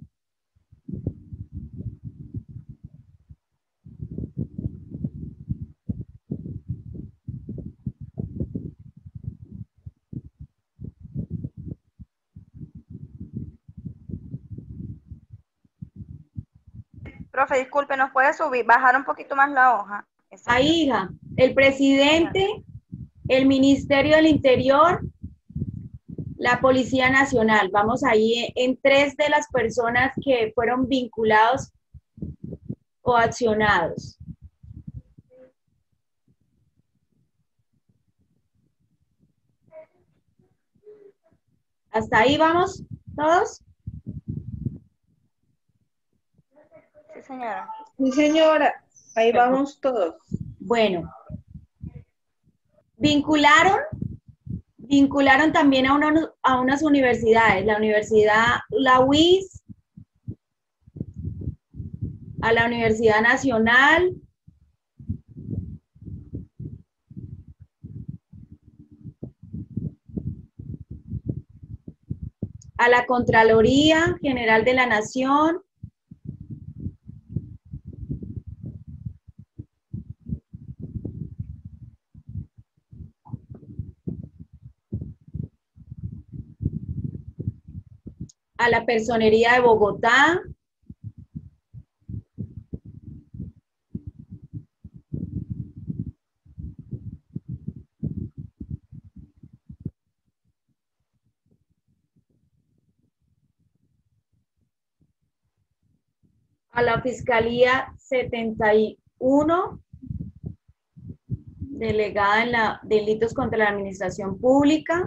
Profe, disculpe, ¿nos puede subir, bajar un poquito más la hoja? Exacto. Ahí, hija. El presidente, el Ministerio del Interior, la Policía Nacional. Vamos ahí en tres de las personas que fueron vinculados o accionados. ¿Hasta ahí vamos todos? Sí, señora. Sí, señora. Ahí vamos todos. Bueno. Vincularon, vincularon también a, una, a unas universidades, la Universidad La U I S, a la Universidad Nacional, a la Contraloría General de la Nación, a la Personería de Bogotá, a la Fiscalía setenta y uno, delegada en la delitos contra la administración pública,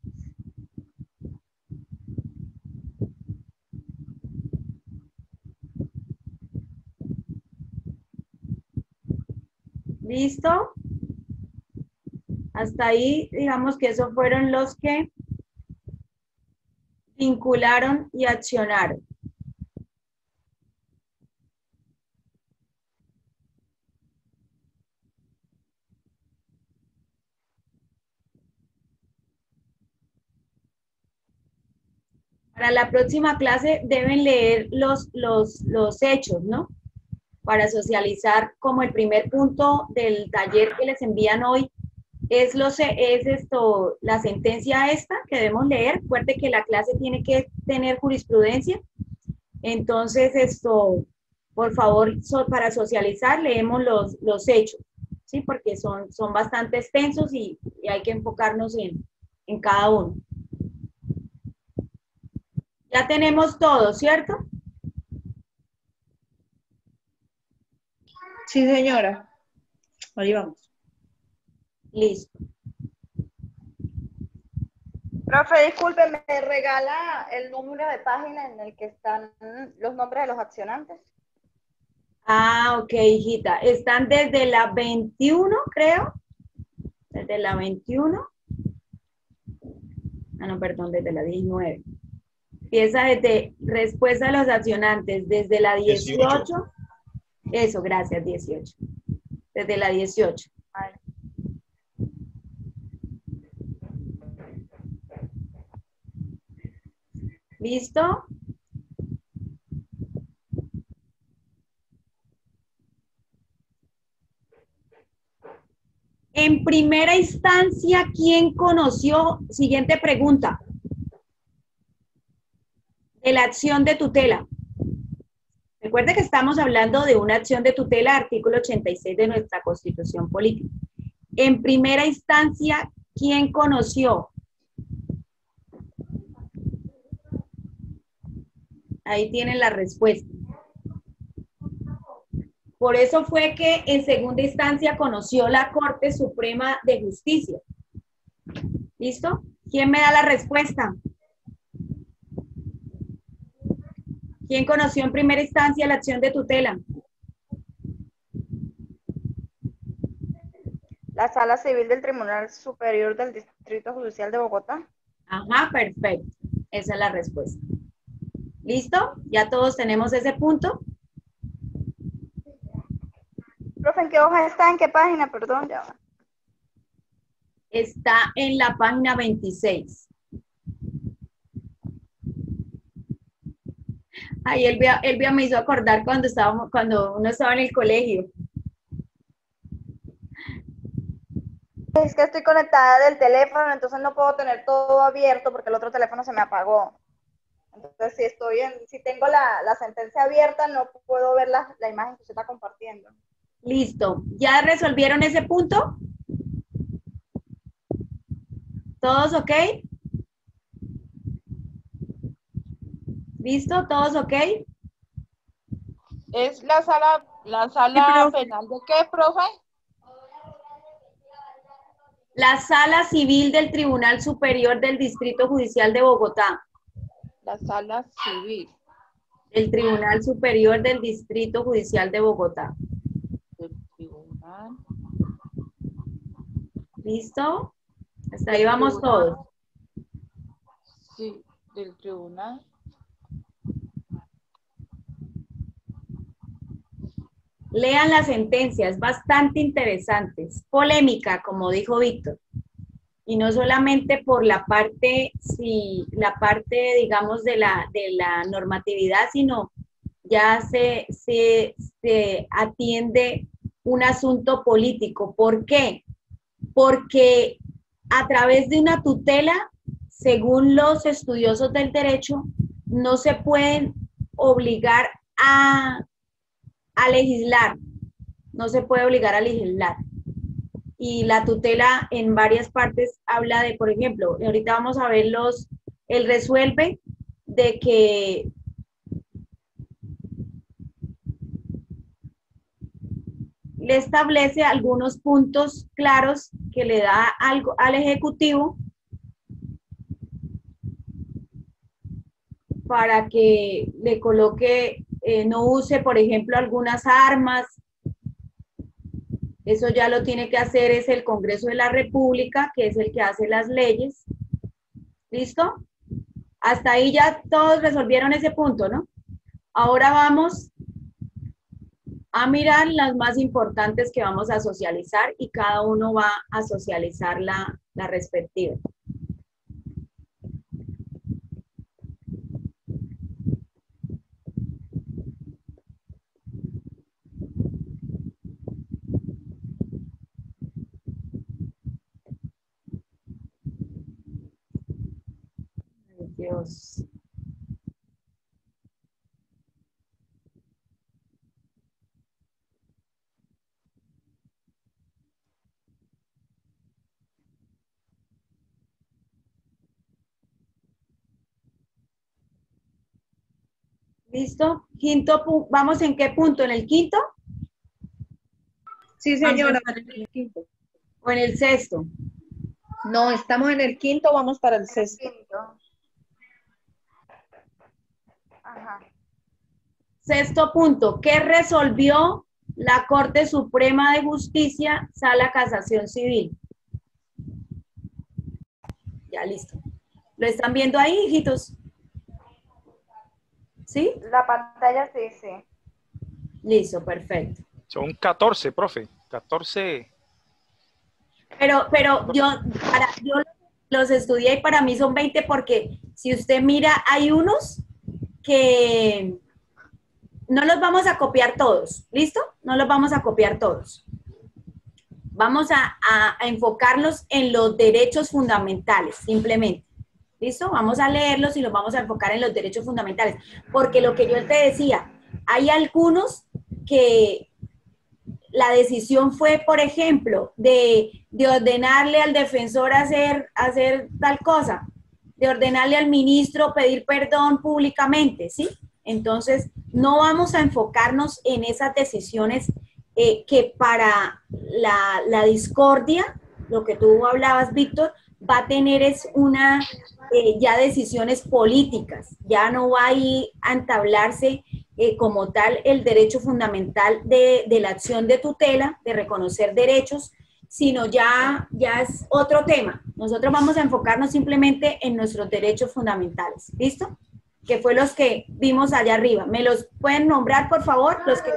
¿listo? Hasta ahí, digamos que esos fueron los que vincularon y accionaron. Para la próxima clase deben leer los, los, los hechos, ¿no? Para socializar, como el primer punto del taller que les envían hoy, es, los, es esto, la sentencia esta que debemos leer. Recuerde que la clase tiene que tener jurisprudencia. Entonces, esto, por favor, so, para socializar, leemos los, los hechos, ¿sí? Porque son, son bastante extensos y, y hay que enfocarnos en, en cada uno. Ya tenemos todo, ¿cierto? Sí, señora. Ahí vamos. Listo. Profe, disculpe, ¿me regala el número de página en el que están los nombres de los accionantes? Ah, ok, hijita. Están desde la veintiuno, creo. Desde la veintiuno. Ah, no, perdón, desde la diecinueve. Empieza desde respuesta a los accionantes, desde la dieciocho. dieciocho. Eso, gracias, dieciocho. Desde la dieciocho. Vale. ¿Listo? En primera instancia, ¿quién conoció? Siguiente pregunta. De la acción de tutela. Recuerde que estamos hablando de una acción de tutela, artículo ochenta y seis de nuestra Constitución Política. En primera instancia, ¿quién conoció? Ahí tienen la respuesta. Por eso fue que en segunda instancia conoció la Corte Suprema de Justicia. ¿Listo? ¿Quién me da la respuesta? ¿Quién conoció en primera instancia la acción de tutela? La Sala Civil del Tribunal Superior del Distrito Judicial de Bogotá. Ajá, perfecto. Esa es la respuesta. ¿Listo? ¿Ya todos tenemos ese punto? Profe, ¿en qué hoja está? ¿En qué página? Perdón, ya va. Está en la página veintiséis. Ay, Elvia, Elvia me hizo acordar cuando, estábamos, cuando uno estaba en el colegio. Es que estoy conectada del teléfono, entonces no puedo tener todo abierto porque el otro teléfono se me apagó. Entonces, si estoy en, si tengo la, la sentencia abierta, no puedo ver la, la imagen que usted está compartiendo. Listo. ¿Ya resolvieron ese punto? ¿Todos ok? ¿Listo? ¿Todos ok? ¿Es la sala, la sala Sí, penal de qué, profe? La Sala Civil del Tribunal Superior del Distrito Judicial de Bogotá. La sala civil. El Tribunal Superior del Distrito Judicial de Bogotá. Del tribunal. ¿Listo? Hasta ahí vamos todos. Sí, del tribunal. Lean la sentencia, es bastante interesante, es polémica, como dijo Víctor. Y no solamente por la parte, si, la parte, digamos, de la, de la normatividad, sino ya se, se, se atiende un asunto político. ¿Por qué? Porque a través de una tutela, según los estudiosos del derecho, no se pueden obligar a, a legislar, no se puede obligar a legislar. Y la tutela en varias partes habla de, por ejemplo, ahorita vamos a ver los, el resuelve de que le establece algunos puntos claros que le da algo al Ejecutivo para que le coloque, eh, no use, por ejemplo, algunas armas. Eso ya lo tiene que hacer es el Congreso de la República, que es el que hace las leyes. ¿Listo? Hasta ahí ya todos resolvieron ese punto, ¿no? Ahora vamos a mirar las más importantes que vamos a socializar y cada uno va a socializar la, la respectiva. Dios. ¿Listo? Quinto punto. ¿Vamos en qué punto? ¿En el quinto? Sí, señora, en el quinto. ¿O en el sexto? No, estamos en el quinto, vamos para el sexto. Ajá. Sexto punto, ¿qué resolvió la Corte Suprema de Justicia, Sala Casación Civil? Ya, listo. ¿Lo están viendo ahí, hijitos? ¿Sí? La pantalla sí, sí. Listo, perfecto. Son catorce, profe. catorce. Pero, pero yo, para, yo los estudié y para mí son veinte porque si usted mira, hay unos que no los vamos a copiar todos, ¿listo? No los vamos a copiar todos. Vamos a, a, a enfocarnos en los derechos fundamentales, simplemente. ¿Listo? Vamos a leerlos y los vamos a enfocar en los derechos fundamentales. Porque lo que yo te decía, hay algunos que la decisión fue, por ejemplo, de, de ordenarle al defensor hacer, hacer tal cosa, de ordenarle al ministro pedir perdón públicamente, ¿sí? Entonces, no vamos a enfocarnos en esas decisiones eh, que para la, la discordia, lo que tú hablabas, Víctor, va a tener es una, eh, ya decisiones políticas, ya no va a ir a entablarse eh, como tal el derecho fundamental de, de la acción de tutela, de reconocer derechos, sino ya, ya es otro tema. Nosotros vamos a enfocarnos simplemente en nuestros derechos fundamentales, ¿listo? Que fue los que vimos allá arriba. ¿Me los pueden nombrar, por favor? Los que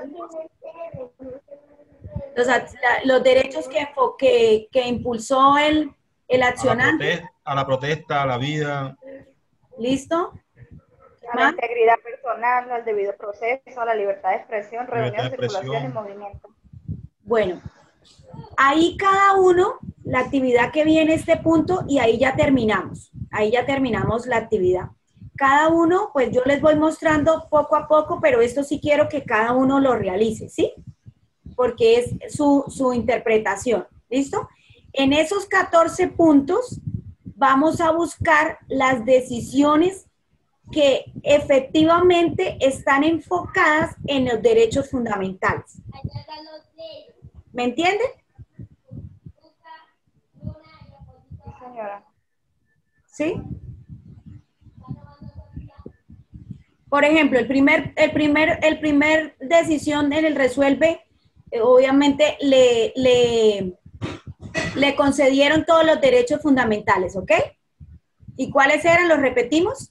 los, los derechos que, que, que impulsó el, el accionante. A la, protesta, a la protesta, a la vida. ¿Listo? A la integridad personal, al debido proceso, a la libertad de expresión, reunión, circulación y movimiento. Bueno, ahí cada uno, la actividad que viene este punto, y ahí ya terminamos. Ahí ya terminamos la actividad. Cada uno, pues yo les voy mostrando poco a poco, pero esto sí quiero que cada uno lo realice, ¿sí? Porque es su, su interpretación, ¿listo? En esos catorce puntos vamos a buscar las decisiones que efectivamente están enfocadas en los derechos fundamentales. ¿Me entienden? Sí, señora. ¿Sí? Por ejemplo, el primer, el primer, el primer decisión en el resuelve, eh, obviamente le, le, le concedieron todos los derechos fundamentales, ¿ok? ¿Y cuáles eran? ¿Los repetimos?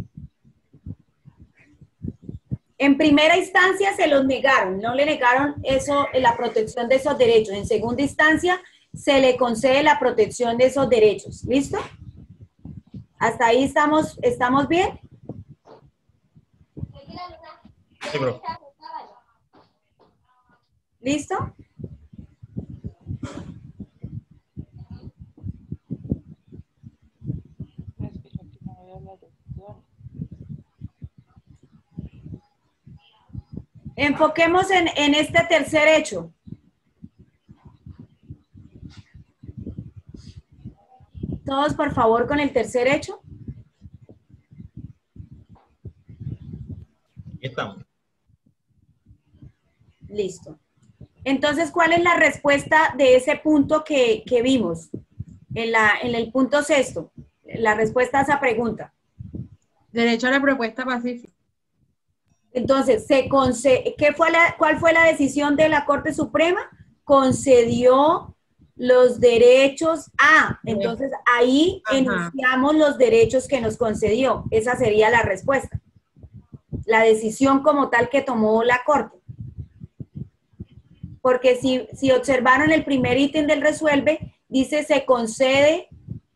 En primera instancia se los negaron, no le negaron eso, la protección de esos derechos. En segunda instancia se le concede la protección de esos derechos. ¿Listo? ¿Hasta ahí estamos, estamos bien? Sí, bro. ¿Listo? Enfoquemos en, en este tercer hecho. Todos, por favor, con el tercer hecho. Aquí estamos. Listo. Entonces, ¿cuál es la respuesta de ese punto que, que vimos? En, la, en el punto sexto. La respuesta a esa pregunta. Derecho a la propuesta pacífica. Entonces, se concede, ¿qué fue la, ¿cuál fue la decisión de la Corte Suprema? Concedió los derechos a, entonces ahí Ajá. enunciamos los derechos que nos concedió. Esa sería la respuesta. La decisión como tal que tomó la Corte. Porque si, si observaron el primer ítem del resuelve, dice se concede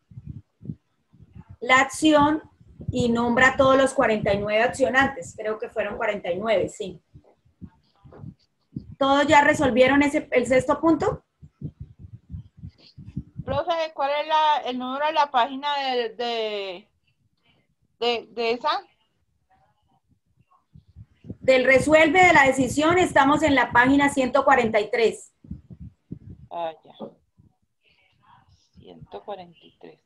la acción y nombra a todos los cuarenta y nueve accionantes. Creo que fueron cuarenta y nueve, sí. ¿Todos ya resolvieron ese, el sexto punto? Profe, ¿cuál es la, el número de la página de, de, de, de esa? Del resuelve de la decisión estamos en la página ciento cuarenta y tres. Ah, ya. ciento cuarenta y tres.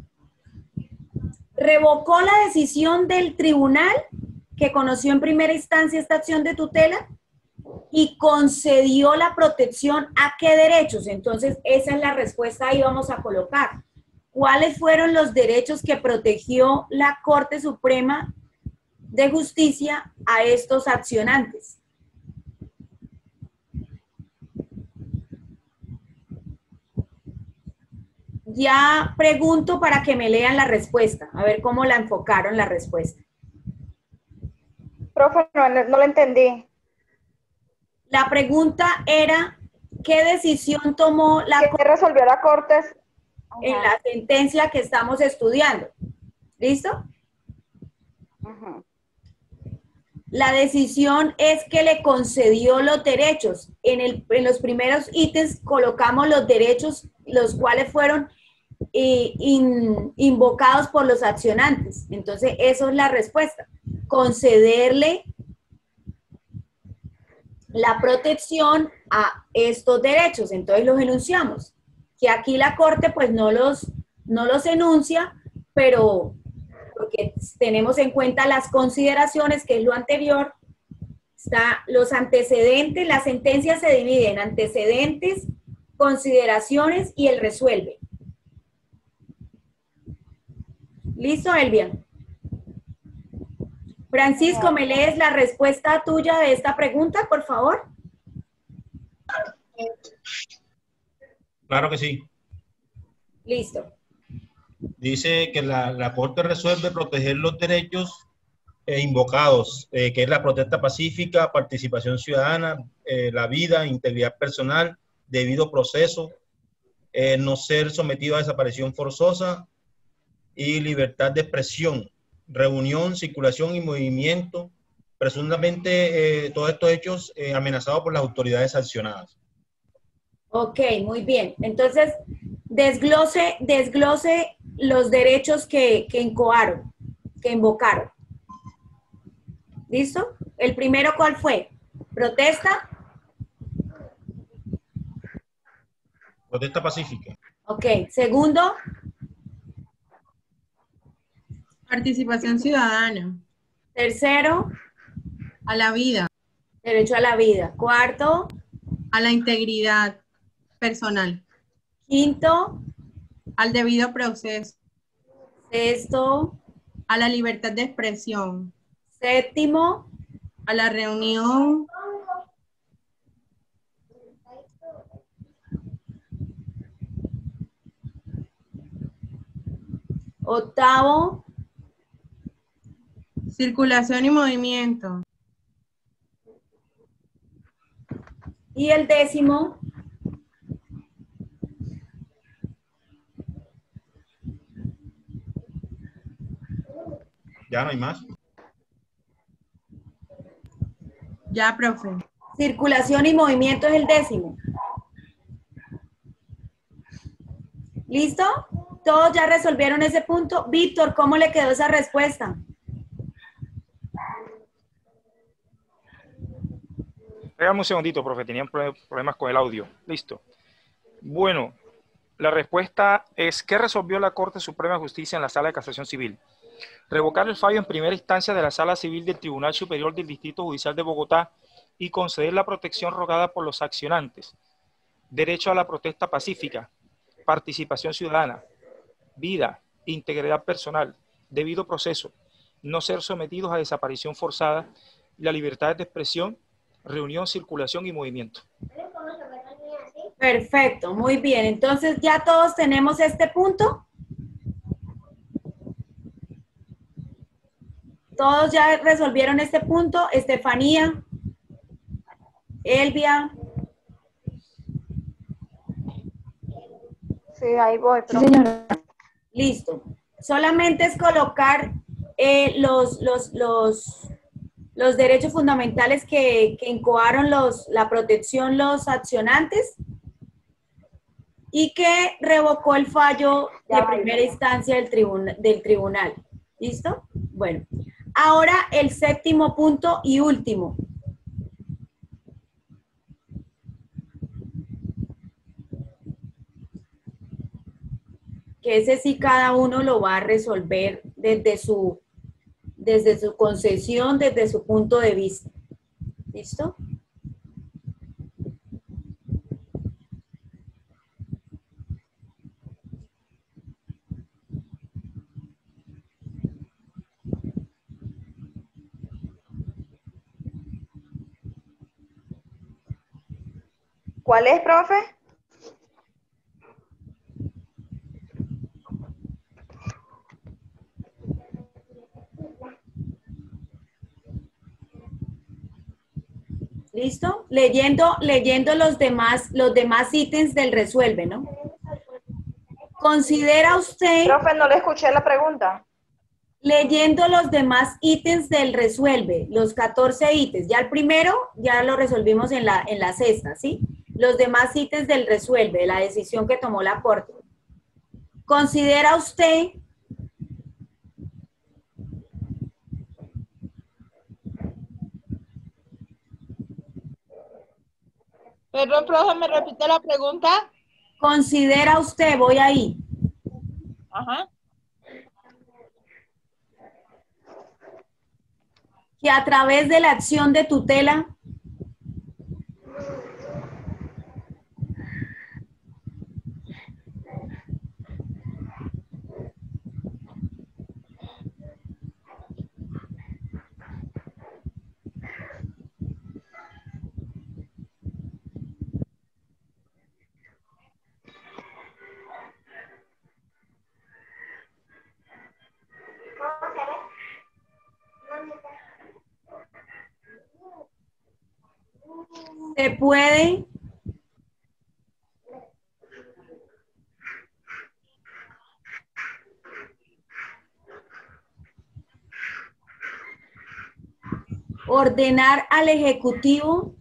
Revocó la decisión del tribunal que conoció en primera instancia esta acción de tutela y concedió la protección a qué derechos. Entonces, esa es la respuesta ahí vamos a colocar. ¿cuáles fueron los derechos que protegió la Corte Suprema de Justicia a estos accionantes? Ya pregunto para que me lean la respuesta, a ver cómo la enfocaron la respuesta. Profe, no, no lo entendí. La pregunta era, ¿qué decisión tomó la ¿Qué resolvió la Corte en la sentencia que estamos estudiando? ¿Listo? Ajá. La decisión es que le concedió los derechos. En, el, en los primeros ítems colocamos los derechos, los cuales fueron eh, in, invocados por los accionantes. Entonces, eso es la respuesta. Concederle la protección a estos derechos. Entonces, los enunciamos. Que aquí la Corte, pues, no los, no los enuncia, pero porque tenemos en cuenta las consideraciones, que es lo anterior, está los antecedentes, la sentencia se divide en antecedentes, consideraciones y el resuelve. ¿Listo, Elvia? Francisco, ¿me lees la respuesta tuya de esta pregunta, por favor? Claro que sí. Listo. Dice que la, la Corte resuelve proteger los derechos eh, invocados, eh, que es la protesta pacífica, participación ciudadana, eh, la vida, integridad personal, debido proceso, eh, no ser sometido a desaparición forzosa y libertad de expresión, reunión, circulación y movimiento, presuntamente eh, todos estos hechos eh, amenazados por las autoridades sancionadas. Ok, muy bien. Entonces, desglose, desglose los derechos que, que incoaron, que invocaron. ¿Listo? El primero, ¿cuál fue? ¿Protesta? Protesta pacífica. Ok. Segundo. Participación ciudadana. Tercero. A la vida. Derecho a la vida. Cuarto. A la integridad personal. Quinto. Al debido proceso. Sexto. A la libertad de expresión. Séptimo. A la reunión. Octavo. Circulación y movimiento. Y el décimo. Ya no hay más. Ya, profe. Circulación y movimiento es el décimo. ¿Listo? ¿Todos ya resolvieron ese punto? Víctor, ¿cómo le quedó esa respuesta? Espérame un segundito, profe, tenían problemas con el audio. Listo. Bueno, la respuesta es, ¿qué resolvió la Corte Suprema de Justicia en la Sala de Casación Civil? Revocar el fallo en primera instancia de la Sala Civil del Tribunal Superior del Distrito Judicial de Bogotá y conceder la protección rogada por los accionantes. Derecho a la protesta pacífica, participación ciudadana, vida, integridad personal, debido proceso, no ser sometidos a desaparición forzada, la libertad de expresión, reunión, circulación y movimiento. Perfecto, muy bien. Entonces, ¿ya todos tenemos este punto? ¿Todos ya resolvieron este punto? Estefanía, Elvia. Sí, ahí voy. Sí, señora. Listo. Solamente es colocar eh, los, los, los, los derechos fundamentales que, que incoaron los, la protección los accionantes y que revocó el fallo de primera instancia del, tribun del tribunal. ¿Listo? Bueno. Ahora el séptimo punto y último. Que ese sí cada uno lo va a resolver desde su, desde su concesión, desde su punto de vista. ¿Listo? ¿Cuál es, profe? ¿Listo? Leyendo, leyendo los demás, los demás ítems del resuelve, ¿no? ¿Considera usted... Profe, no le escuché la pregunta. Leyendo los demás ítems del resuelve, los catorce ítems. Ya el primero ya lo resolvimos en la, en la sexta, ¿sí? Los demás ítems del resuelve, la decisión que tomó la Corte. ¿Considera usted... Perdón, profe, ¿me repite la pregunta? ¿Considera usted, voy ahí, Ajá. que a través de la acción de tutela se puede ordenar al Ejecutivo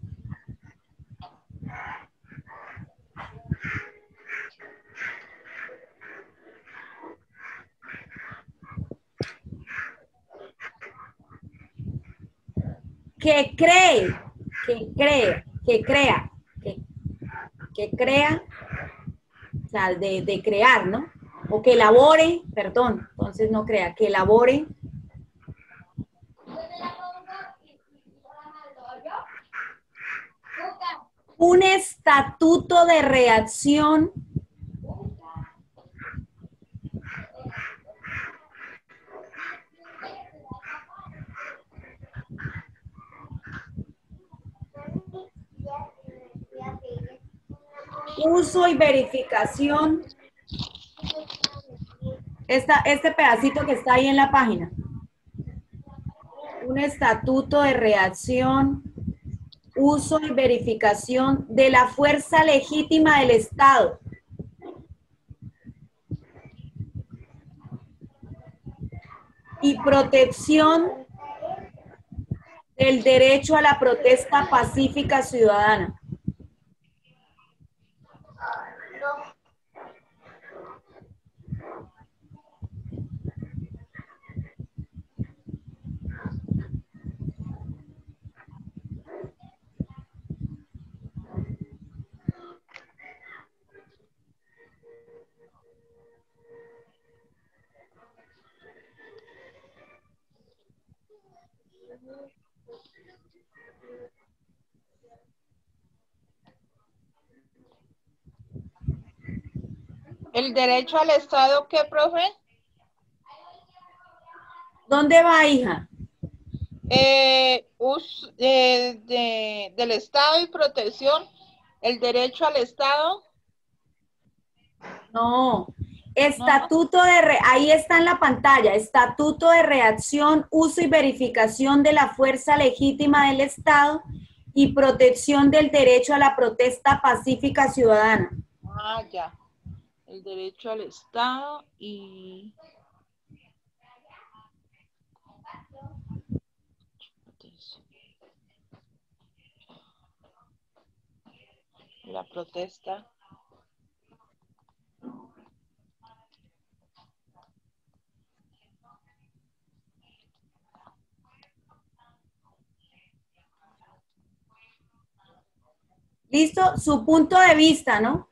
que cree, que cree, que crea, que, que crea, o sea, de, de crear, ¿no? O que elabore, perdón, entonces no crea, que elabore un estatuto de reacción uso y verificación. Esta, este pedacito que está ahí en la página. Un estatuto de reacción, uso y verificación de la fuerza legítima del Estado. Y protección del derecho a la protesta pacífica ciudadana. ¿El derecho al Estado qué, profe? ¿Dónde va, hija? Eh, us, eh, de, del Estado y protección, el derecho al Estado. No, estatuto de, re, ahí está en la pantalla, estatuto de reacción, uso y verificación de la fuerza legítima del Estado y protección del derecho a la protesta pacífica ciudadana. Ah, ya. El derecho al Estado y... la protesta. ¿Listo? Su punto de vista, ¿no?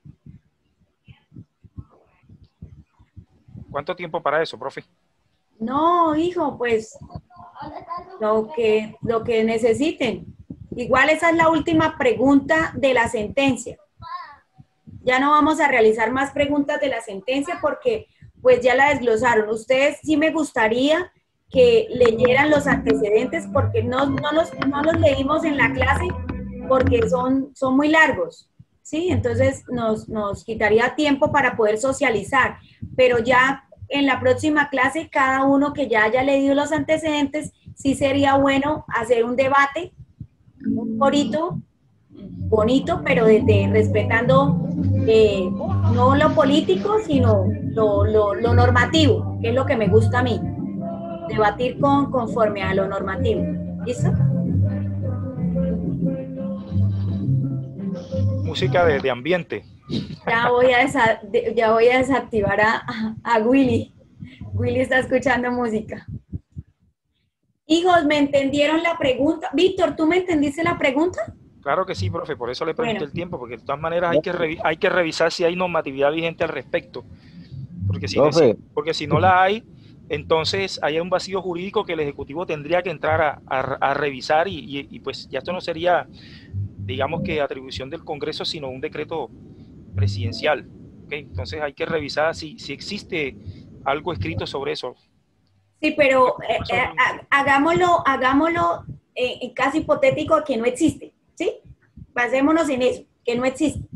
¿Cuánto tiempo para eso, profe? No, hijo, pues lo que, lo que necesiten. Igual esa es la última pregunta de la sentencia. Ya no vamos a realizar más preguntas de la sentencia porque pues ya la desglosaron. Ustedes sí me gustaría que leyeran los antecedentes porque no, no, los, no los leímos en la clase porque son, son muy largos. ¿sí? Entonces nos, nos quitaría tiempo para poder socializar, pero ya en la próxima clase, cada uno que ya haya leído los antecedentes, sí sería bueno hacer un debate, un corito bonito, pero desde respetando eh, no lo político, sino lo, lo, lo normativo, que es lo que me gusta a mí, debatir con, conforme a lo normativo. ¿Listo? Música de, de ambiente. Ya voy a, desa, ya voy a desactivar a, a, a Willy. Willy está escuchando música. Hijos, ¿me entendieron la pregunta? Víctor, ¿tú me entendiste la pregunta? Claro que sí, profe, por eso le pregunté Bueno. el tiempo, porque de todas maneras hay que, revi hay que revisar si hay normatividad vigente al respecto. Porque si, Profe. porque si no la hay, entonces hay un vacío jurídico que el Ejecutivo tendría que entrar a, a, a revisar y, y, y pues ya esto no sería, digamos que atribución del Congreso, sino un decreto presidencial. ¿Okay? Entonces hay que revisar si, si existe algo escrito sobre eso. Sí, pero eh, eh, hagámoslo, hagámoslo eh, en caso hipotético que no existe, ¿sí? Basémonos en eso, que no existe.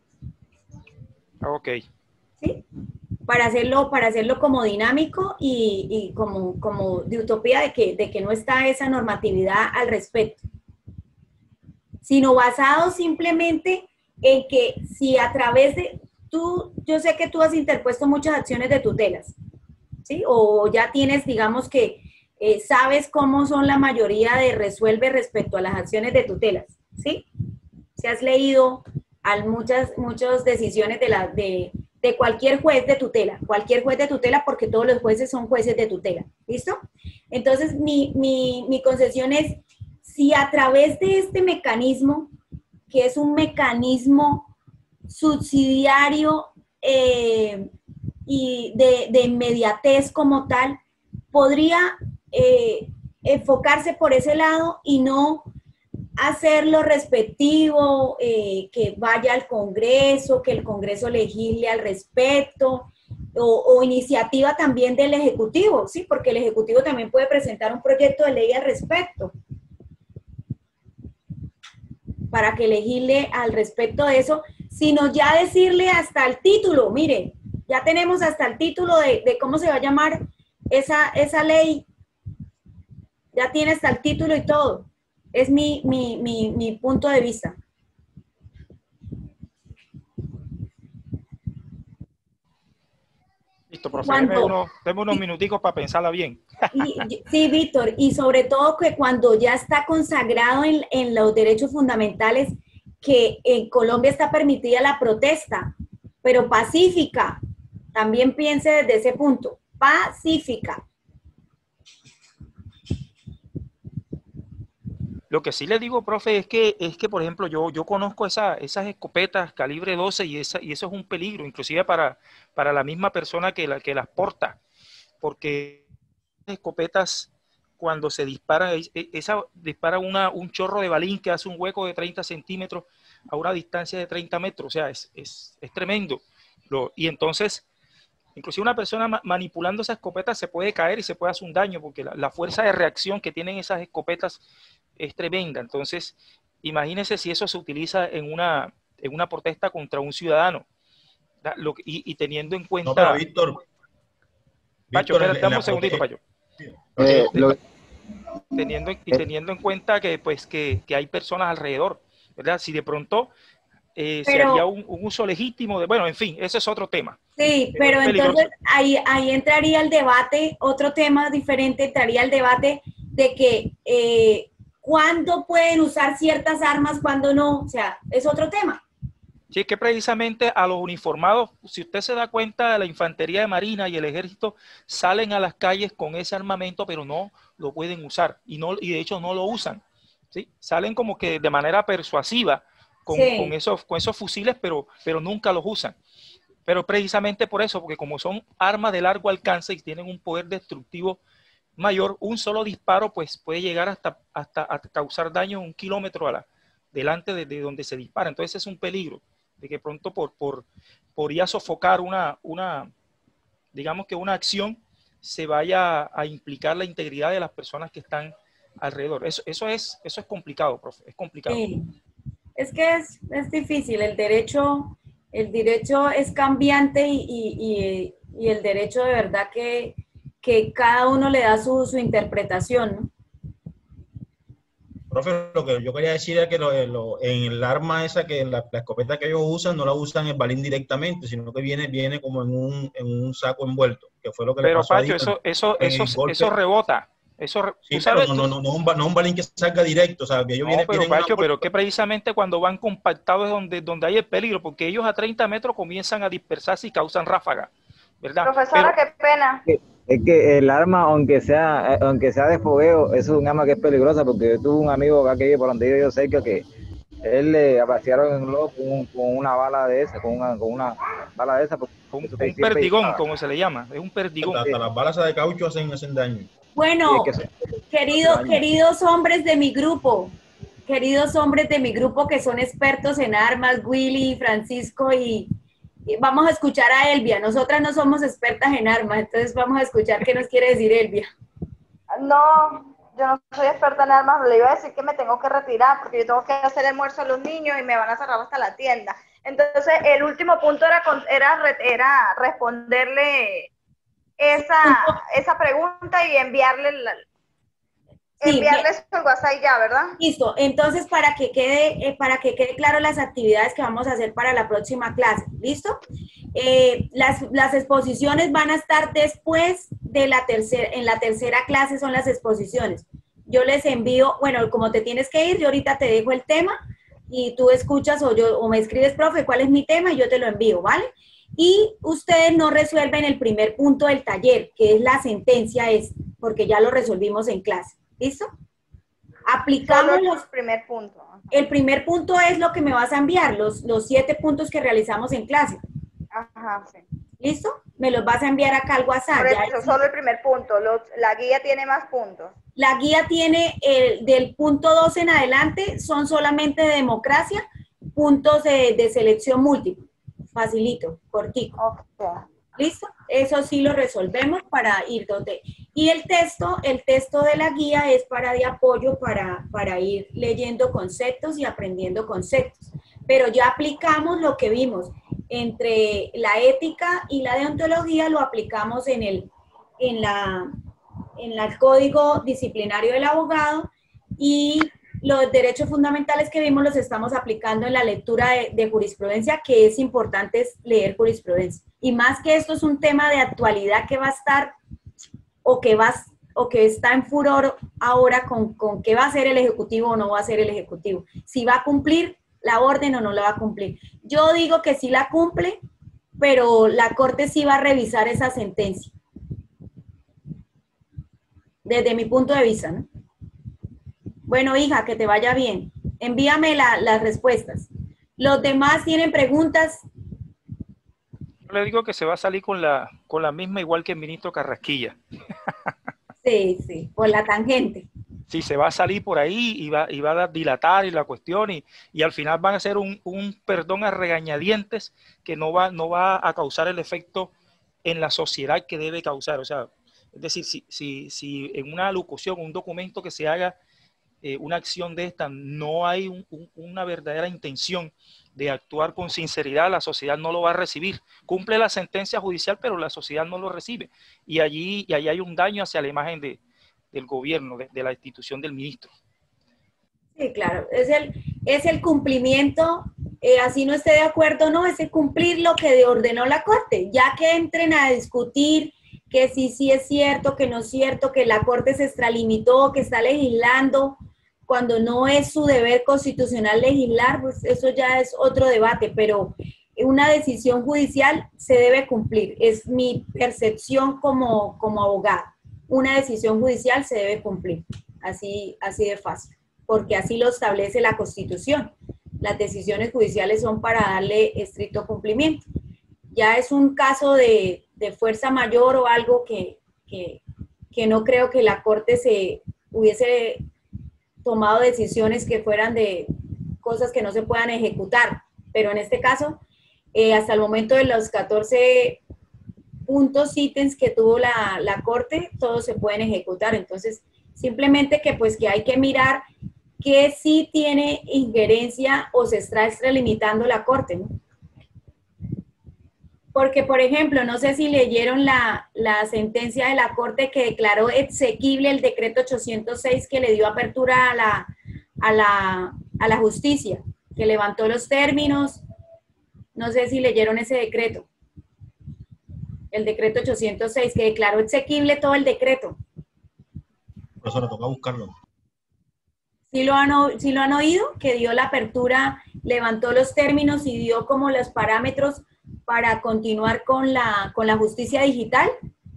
Ok. ¿Sí? Para hacerlo, para hacerlo como dinámico y, y como, como de utopía de que, de que no está esa normatividad al respecto. Sino basado simplemente en que si a través de, tú, yo sé que tú has interpuesto muchas acciones de tutelas, ¿sí? O ya tienes, digamos que eh, sabes cómo son la mayoría de resuelve respecto a las acciones de tutelas, ¿sí? Si has leído a muchas, muchas decisiones de, la, de, de cualquier juez de tutela, cualquier juez de tutela, porque todos los jueces son jueces de tutela, ¿listo? Entonces, mi, mi, mi concesión es, si a través de este mecanismo, que es un mecanismo subsidiario eh, y de, de inmediatez como tal, podría eh, enfocarse por ese lado y no hacerlo respectivo, eh, que vaya al Congreso, que el Congreso legisle al respecto, o, o iniciativa también del Ejecutivo, ¿sí? Porque el Ejecutivo también puede presentar un proyecto de ley al respecto, para que legisle al respecto de eso, sino ya decirle hasta el título, mire, ya tenemos hasta el título de, de cómo se va a llamar esa, esa ley, ya tiene hasta el título y todo. Es mi, mi, mi, mi punto de vista. Listo, profe, deme unos, deme unos minuticos para pensarla bien. Y, sí, Víctor, y sobre todo que cuando ya está consagrado en, en los derechos fundamentales, que en Colombia está permitida la protesta, pero pacífica. También piense desde ese punto, pacífica. Lo que sí le digo, profe, es que, es que por ejemplo, yo, yo conozco esa, esas escopetas calibre doce y, esa, y eso es un peligro, inclusive para, para la misma persona que, la, que las porta, porque escopetas, cuando se dispara, esa dispara una, un chorro de balín que hace un hueco de treinta centímetros a una distancia de treinta metros, o sea, es, es, es tremendo. Lo, y entonces, inclusive una persona ma manipulando esa escopeta se puede caer y se puede hacer un daño, porque la, la fuerza de reacción que tienen esas escopetas es tremenda. Entonces, imagínense si eso se utiliza en una, en una protesta contra un ciudadano. Lo, y, y teniendo en cuenta... No, pero Víctor... Pacho, espérate, dame un segundito, Pacho. Eh, lo... Teniendo, y teniendo en cuenta que, pues, que, que hay personas alrededor, ¿verdad? Si de pronto eh, pero, se haría un, un uso legítimo de... Bueno, en fin, ese es otro tema. Sí, pero, pero entonces ahí, ahí entraría el debate, otro tema diferente, entraría el debate de que eh, cuándo pueden usar ciertas armas, cuándo no, o sea, es otro tema. Sí, es que precisamente a los uniformados, si usted se da cuenta, la infantería de marina y el ejército salen a las calles con ese armamento, pero no lo pueden usar y, no, y de hecho no lo usan, ¿sí? Salen como que de manera persuasiva con, sí. con, esos, con esos fusiles, pero, pero nunca los usan. Pero precisamente por eso, porque como son armas de largo alcance y tienen un poder destructivo mayor, un solo disparo pues puede llegar hasta, hasta, hasta causar daño un kilómetro a la, delante de, de donde se dispara. Entonces es un peligro de que pronto por, por, podría sofocar una, una, digamos que una acción se vaya a implicar la integridad de las personas que están alrededor. Eso, eso, es, eso es complicado, profe, es complicado. Sí. Es que es, es difícil, el derecho, el derecho es cambiante y, y, y el derecho de verdad que, que cada uno le da su, su interpretación, ¿no? Profe, lo que yo quería decir es que lo, lo, en el arma esa, que la, la escopeta que ellos usan, no la usan en balín directamente, sino que viene, viene como en un, en un saco envuelto, que fue lo que Pero, le pasó Pacho, a eso, eso, eso, eso rebota. Eso, sí, ¿tú sabes? pero no, no, no, no, un, no un balín que salga directo, o sea, que ellos No, vienen, pero vienen Pacho, una... pero que precisamente cuando van compactados es donde, donde hay el peligro, porque ellos a treinta metros comienzan a dispersarse y causan ráfaga, ¿verdad? Profesora, Pero, qué pena. Es que el arma, aunque sea, aunque sea de fogueo, eso es un arma que es peligrosa, porque yo tuve un amigo acá que vive por donde yo, yo sé que, que él le apaciaron en un loco con, con una bala de esa, con una, con una bala de esa. Un, un perdigón, como se le llama, es un perdigón. Hasta las balas de caucho hacen, hacen daño. Bueno, querido, queridos hombres de mi grupo, queridos hombres de mi grupo que son expertos en armas, Willy, Francisco y, y vamos a escuchar a Elvia. Nosotras no somos expertas en armas, entonces vamos a escuchar qué nos quiere decir Elvia. No, yo no soy experta en armas, le iba a decir que me tengo que retirar porque yo tengo que hacer almuerzo a los niños y me van a cerrar hasta la tienda. Entonces, el último punto era, era, era responderle esa, esa pregunta y enviarle la, sí, enviarles el WhatsApp ya, ¿verdad? Listo. Entonces, para que quede eh, para que quede claro las actividades que vamos a hacer para la próxima clase, ¿listo? Eh, las, las exposiciones van a estar después de la tercera, en la tercera clase son las exposiciones. Yo les envío, bueno, como te tienes que ir, yo ahorita te dejo el tema y tú escuchas o, yo, o me escribes, profe, cuál es mi tema y yo te lo envío, ¿vale? Y ustedes no resuelven el primer punto del taller, que es la sentencia, es porque ya lo resolvimos en clase. ¿Listo? Aplicamos Solo los... el primer punto. El primer punto es lo que me vas a enviar, los, los siete puntos que realizamos en clase. Ajá, sí. ¿Listo? Me los vas a enviar acá al WhatsApp. Por eso, ya solo el primer punto. Los, la guía tiene más puntos. La guía tiene, el, del punto dos en adelante, son solamente de democracia, puntos de, de selección múltiple. Facilito, cortico. Okay. ¿Listo? Eso sí lo resolvemos para ir donde... Y el texto, el texto de la guía es para de apoyo, para, para ir leyendo conceptos y aprendiendo conceptos. Pero ya aplicamos lo que vimos. Entre la ética y la deontología lo aplicamos en el, en la, en el código disciplinario del abogado y los derechos fundamentales que vimos los estamos aplicando en la lectura de, de jurisprudencia, que es importante es leer jurisprudencia. Y más que esto es un tema de actualidad que va a estar o que, va, o que está en furor ahora con, con qué va a hacer el Ejecutivo o no va a hacer el Ejecutivo. Si va a cumplir la orden o no la va a cumplir. Yo digo que sí la cumple, pero la Corte sí va a revisar esa sentencia. Desde mi punto de vista, ¿no? Bueno, hija, que te vaya bien. Envíame la, las respuestas. ¿Los demás tienen preguntas? Yo le digo que se va a salir con la, con la misma igual que el ministro Carrasquilla. Sí, sí, por la tangente. Sí, se va a salir por ahí y va, y va a dilatar y la cuestión y, y al final van a hacer un, un perdón a regañadientes que no va, no va a causar el efecto en la sociedad que debe causar. O sea, es decir, si, si, si en una locución, un documento que se haga eh, una acción de esta, no hay un, un, una verdadera intención de actuar con sinceridad, la sociedad no lo va a recibir. Cumple la sentencia judicial, pero la sociedad no lo recibe. Y allí, y allí hay un daño hacia la imagen de, del gobierno, de, de la institución del ministro. Sí, claro. Es el, es el cumplimiento, eh, así no esté de acuerdo, no, es el cumplir lo que ordenó la Corte. Ya que entren a discutir que sí, sí es cierto, que no es cierto, que la Corte se extralimitó, que está legislando, cuando no es su deber constitucional legislar, pues eso ya es otro debate, pero una decisión judicial se debe cumplir. Es mi percepción como, como abogada. Una decisión judicial se debe cumplir. Así, así de fácil, porque así lo establece la Constitución. Las decisiones judiciales son para darle estricto cumplimiento. Ya es un caso de, de fuerza mayor o algo que, que, que no creo que la Corte se hubiese tomado decisiones que fueran de cosas que no se puedan ejecutar, pero en este caso, eh, hasta el momento de los catorce puntos, ítems que tuvo la, la Corte, todos se pueden ejecutar. Entonces, simplemente que pues que hay que mirar qué sí tiene injerencia o se está extralimitando la Corte, ¿no? Porque, por ejemplo, no sé si leyeron la, la sentencia de la Corte que declaró exequible el decreto ochocientos seis que le dio apertura a la, a la, a la justicia, que levantó los términos. No sé si leyeron ese decreto. El decreto ochocientos seis, que declaró exequible todo el decreto. Profesora, toca buscarlo. ¿Sí lo, han, ¿Sí lo han oído? Que dio la apertura, levantó los términos y dio como los parámetros para continuar con la, con la justicia digital.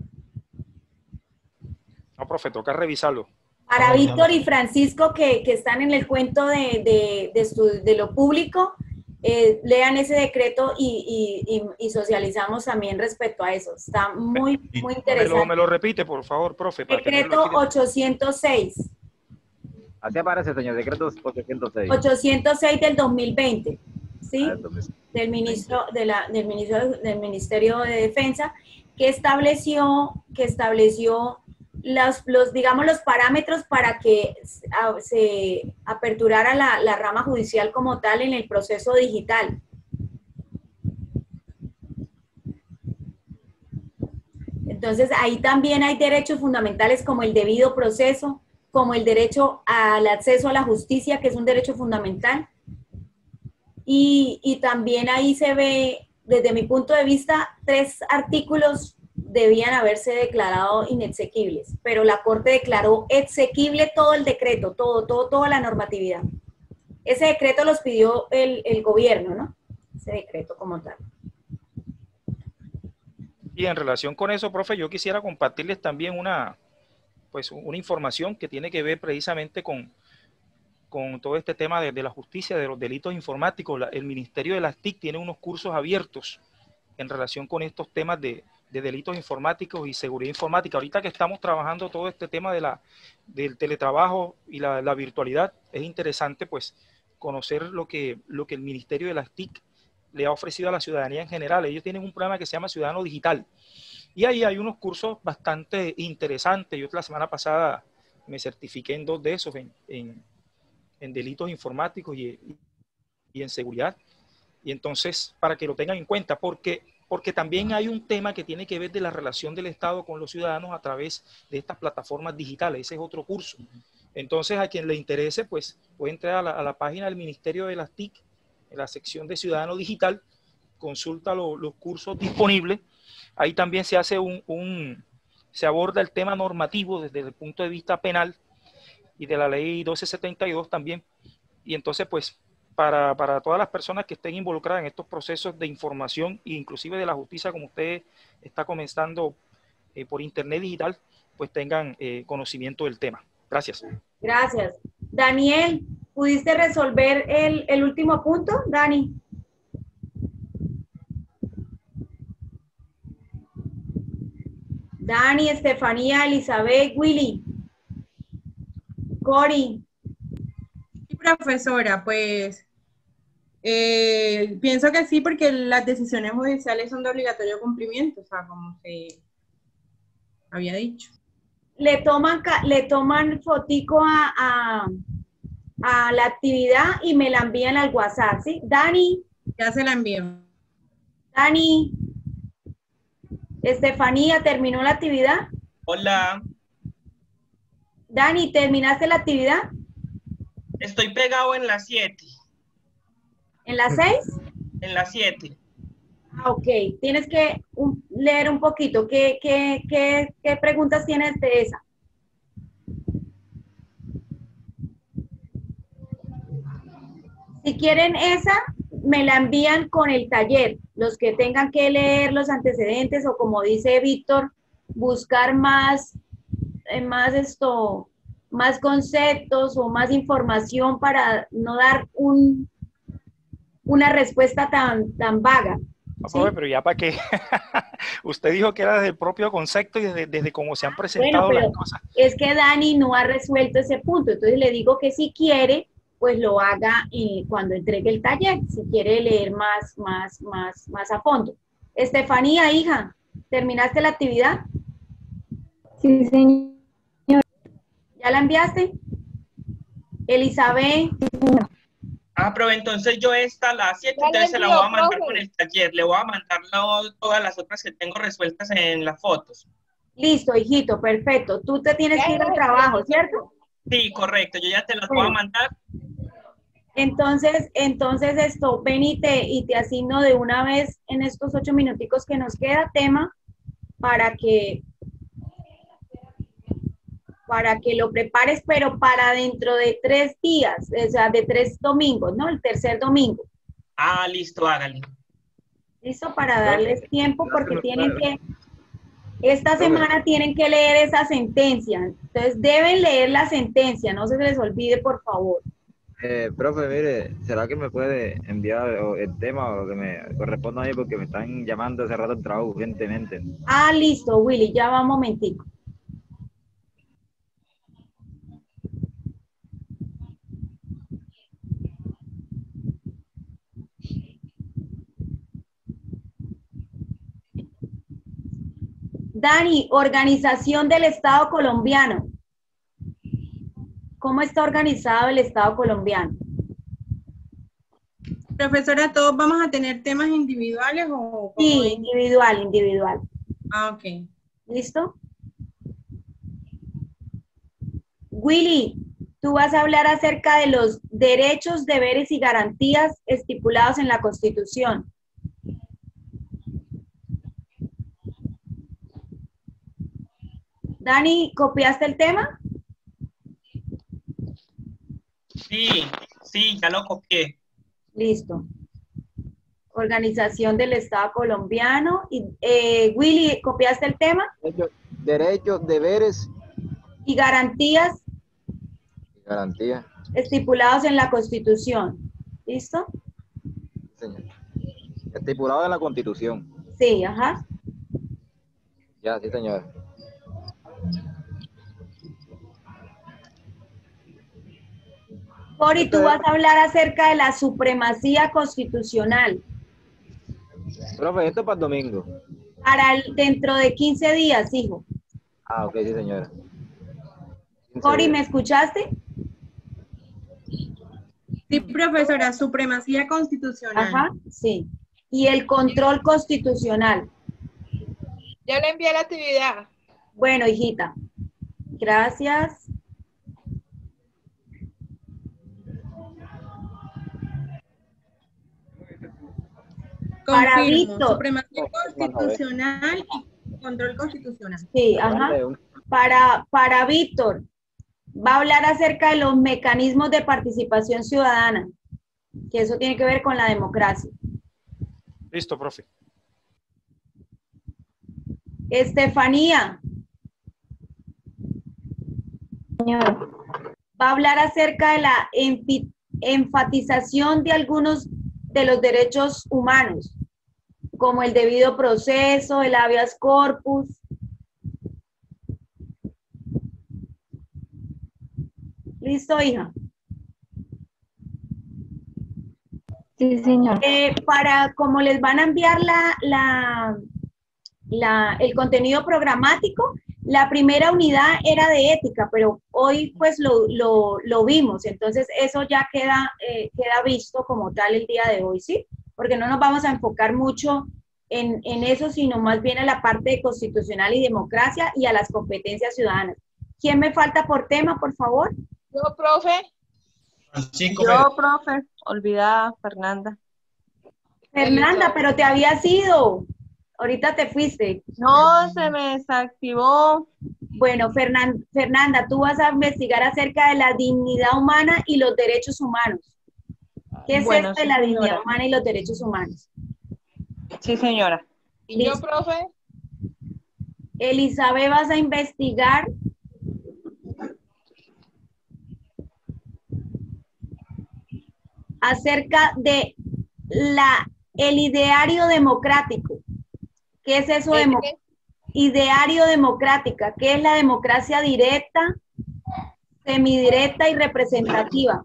No, profe, toca revisarlo. Para Víctor y Francisco, que, que están en el cuento de, de, de, su, de lo público, eh, lean ese decreto y, y, y, y socializamos también respecto a eso. Está muy, muy interesante. Me lo, me lo repite, por favor, profe. Para decreto que ochocientos seis. Así aparece, señor, decreto ochocientos seis. ochocientos seis del dos mil veinte, ¿sí? Del ministro, de la, del ministro del Ministerio de Defensa, que estableció, que estableció los, los, digamos, los parámetros para que a, se aperturara la, la rama judicial como tal en el proceso digital. Entonces, ahí también hay derechos fundamentales como el debido proceso, como el derecho al acceso a la justicia, que es un derecho fundamental. Y, y también ahí se ve, desde mi punto de vista, tres artículos debían haberse declarado inexequibles, pero la Corte declaró exequible todo el decreto, todo, todo, toda la normatividad. Ese decreto los pidió el, el gobierno, ¿no? Ese decreto como tal. Y en relación con eso, profe, yo quisiera compartirles también una, pues, una información que tiene que ver precisamente con, con todo este tema de, de la justicia, de los delitos informáticos. La, el Ministerio de las T I C tiene unos cursos abiertos en relación con estos temas de, de delitos informáticos y seguridad informática. Ahorita que estamos trabajando todo este tema de la, del teletrabajo y la, la virtualidad, es interesante pues conocer lo que, lo que el Ministerio de las T I C le ha ofrecido a la ciudadanía en general. Ellos tienen un programa que se llama Ciudadano Digital. Y ahí hay unos cursos bastante interesantes. Yo la semana pasada me certifiqué en dos de esos, en, en, en delitos informáticos y, y en seguridad. Y entonces, para que lo tengan en cuenta, porque, porque también hay un tema que tiene que ver de la relación del Estado con los ciudadanos a través de estas plataformas digitales. Ese es otro curso. Entonces, a quien le interese, pues puede entrar a la, a la página del Ministerio de las T I C, en la sección de Ciudadano Digital, consulta lo, los cursos disponibles. Ahí también se hace un, un, se aborda el tema normativo desde el punto de vista penal y de la ley doce setenta y dos también. Y entonces, pues, para, para todas las personas que estén involucradas en estos procesos de información e inclusive de la justicia, como usted está comenzando eh, por internet digital, pues tengan eh, conocimiento del tema. Gracias. Gracias. Daniel, ¿pudiste resolver el, el último punto, Dani? Dani, Estefanía, Elizabeth, Willy, Cori. Sí, profesora, pues eh, pienso que sí, porque las decisiones judiciales son de obligatorio cumplimiento, o sea, como se había dicho. Le toman, le toman fotico a, a, a la actividad y me la envían al WhatsApp, ¿sí? Dani. Ya se la envío. Dani. Estefanía, ¿terminó la actividad? Hola. Dani, ¿terminaste la actividad? Estoy pegado en las siete. ¿En las seis? En las siete. Ah, ok. Tienes que un, leer un poquito. ¿Qué, qué, qué, qué preguntas tienes de esa? Si quieren esa, me la envían con el taller. Los que tengan que leer los antecedentes o, como dice Víctor, buscar más, eh, más esto, más conceptos o más información para no dar un, una respuesta tan, tan vaga. ¿Sí? Pero ya para qué. Usted dijo que era desde el propio concepto y desde, desde cómo se han presentado bueno, las cosas. Es que Dani no ha resuelto ese punto, entonces le digo que si quiere, pues lo haga eh, cuando entregue el taller, si quiere leer más, más, más, más a fondo. Estefanía, hija, ¿terminaste la actividad? Sí, señor. ¿Ya la enviaste? Elizabeth. Ah, pero entonces yo esta la siete, entonces se la voy a mandar con el taller. Le voy a mandar la- todas las otras que tengo resueltas en las fotos. Listo, hijito, perfecto. Tú te tienes que ir al trabajo, ¿cierto? Sí, correcto, yo ya te las voy a mandar. Entonces, entonces esto, ven y te, y te asigno de una vez en estos ocho minuticos que nos queda tema para que, para que lo prepares, pero para dentro de tres días, o sea, de tres domingos, ¿no? El tercer domingo. Ah, listo, hágale. Listo, para darles tiempo porque tienen que, esta semana tienen que leer esa sentencia. Entonces, deben leer la sentencia, no se les olvide, por favor. Eh, profe, mire, ¿será que me puede enviar o, el tema o lo que me corresponda a mí? Porque me están llamando hace rato al trabajo urgentemente. Ah, listo, Willy, ya va un momentico. Dani, organización del Estado colombiano. ¿Cómo está organizado el Estado colombiano? Profesora, ¿todos vamos a tener temas individuales o...? Sí, individual, individual. Ah, ok. ¿Listo? Willy, tú vas a hablar acerca de los derechos, deberes y garantías estipulados en la Constitución. Dani, ¿copiaste el tema? Sí, sí, ya lo copié. Listo. Organización del Estado colombiano. Y, eh, Willy, ¿copiaste el tema? Derechos, deberes Y garantías y garantías. estipulados en la Constitución. ¿Listo? Señor. Estipulado en la Constitución. Sí, ajá. Ya, sí, señor. Cori, tú vas a hablar acerca de la supremacía constitucional. Profe, esto es para el domingo. Para el, dentro de quince días, hijo. Ah, ok, sí, señora. Cori, ¿me escuchaste? Sí, profesora, supremacía constitucional. Ajá, sí. Y el control constitucional. Ya le envié la actividad. Bueno, hijita. Gracias. Para Confirmo, Víctor. supremacía constitucional y control constitucional. Sí, ajá. Para, para Víctor, va a hablar acerca de los mecanismos de participación ciudadana, que eso tiene que ver con la democracia. Listo, profe. Estefanía. Señora. Va a hablar acerca de la enfi- enfatización de algunos de los derechos humanos, como el debido proceso, el habeas corpus. ¿Listo, hija? Sí, señor. Eh, para, como les van a enviar la, la, la, el contenido programático, la primera unidad era de ética, pero hoy pues lo, lo, lo vimos, entonces eso ya queda, eh, queda visto como tal el día de hoy, ¿sí? Porque no nos vamos a enfocar mucho en, en eso, sino más bien a la parte de constitucional y democracia y a las competencias ciudadanas. ¿Quién me falta por tema, por favor? Yo, profe. Francisco, Yo, profe, olvidada, Fernanda. Fernanda, pero te habías ido. Ahorita te fuiste. No, se me desactivó. Bueno, Fernan- Fernanda, tú vas a investigar acerca de la dignidad humana y los derechos humanos. ¿Qué es Bueno, esto de sí, la dignidad señora. humana y los derechos humanos? Sí, señora. ¿Y yo, Listo. profe? Elizabeth, vas a investigar acerca de la, el ideario democrático. ¿Qué es eso? ¿El Demo- qué? Ideario democrática. ¿Qué es la democracia directa, semidirecta y representativa?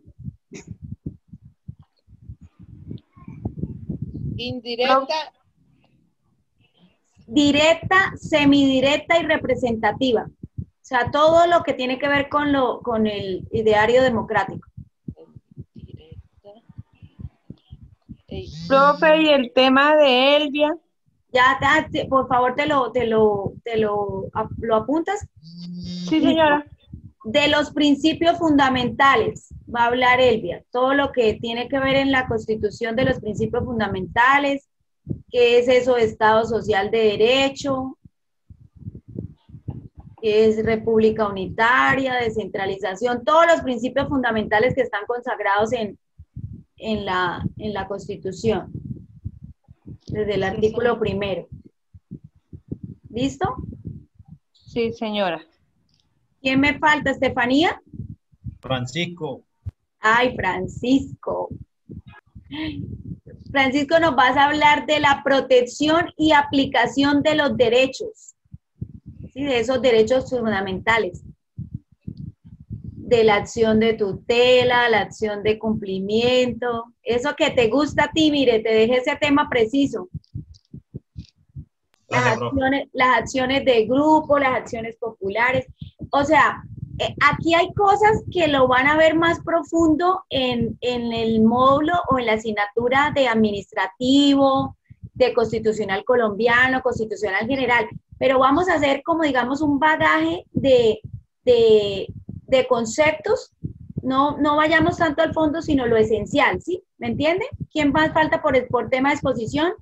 Indirecta. Directa, semidirecta y representativa. O sea, todo lo que tiene que ver con, lo, con el ideario democrático. Profe, y el tema de Elvia. Ya, ya, te- por favor, te lo, te lo, te lo, ap- lo apuntas. Sí, señora. De los principios fundamentales va a hablar Elvia. Todo lo que tiene que ver en la Constitución de los principios fundamentales, qué es eso de Estado Social de Derecho, qué es República Unitaria, descentralización, todos los principios fundamentales que están consagrados en, en, la, en la Constitución, desde el artículo primero. ¿Listo? Sí, señora. ¿Quién me falta, Estefanía? Francisco. Ay, Francisco. Francisco, nos vas a hablar de la protección y aplicación de los derechos, ¿sí? De esos derechos fundamentales, de la acción de tutela, la acción de cumplimiento, eso que te gusta a ti, mire, te dejé ese tema preciso. Las acciones, las acciones de grupo, las acciones populares, o sea, eh, aquí hay cosas que lo van a ver más profundo en, en el módulo o en la asignatura de administrativo, de constitucional colombiano, constitucional general, pero vamos a hacer como digamos un bagaje de, de, de conceptos, no, no vayamos tanto al fondo, sino lo esencial, ¿sí? ¿Me entiende? ¿Quién más falta por, por tema de exposición?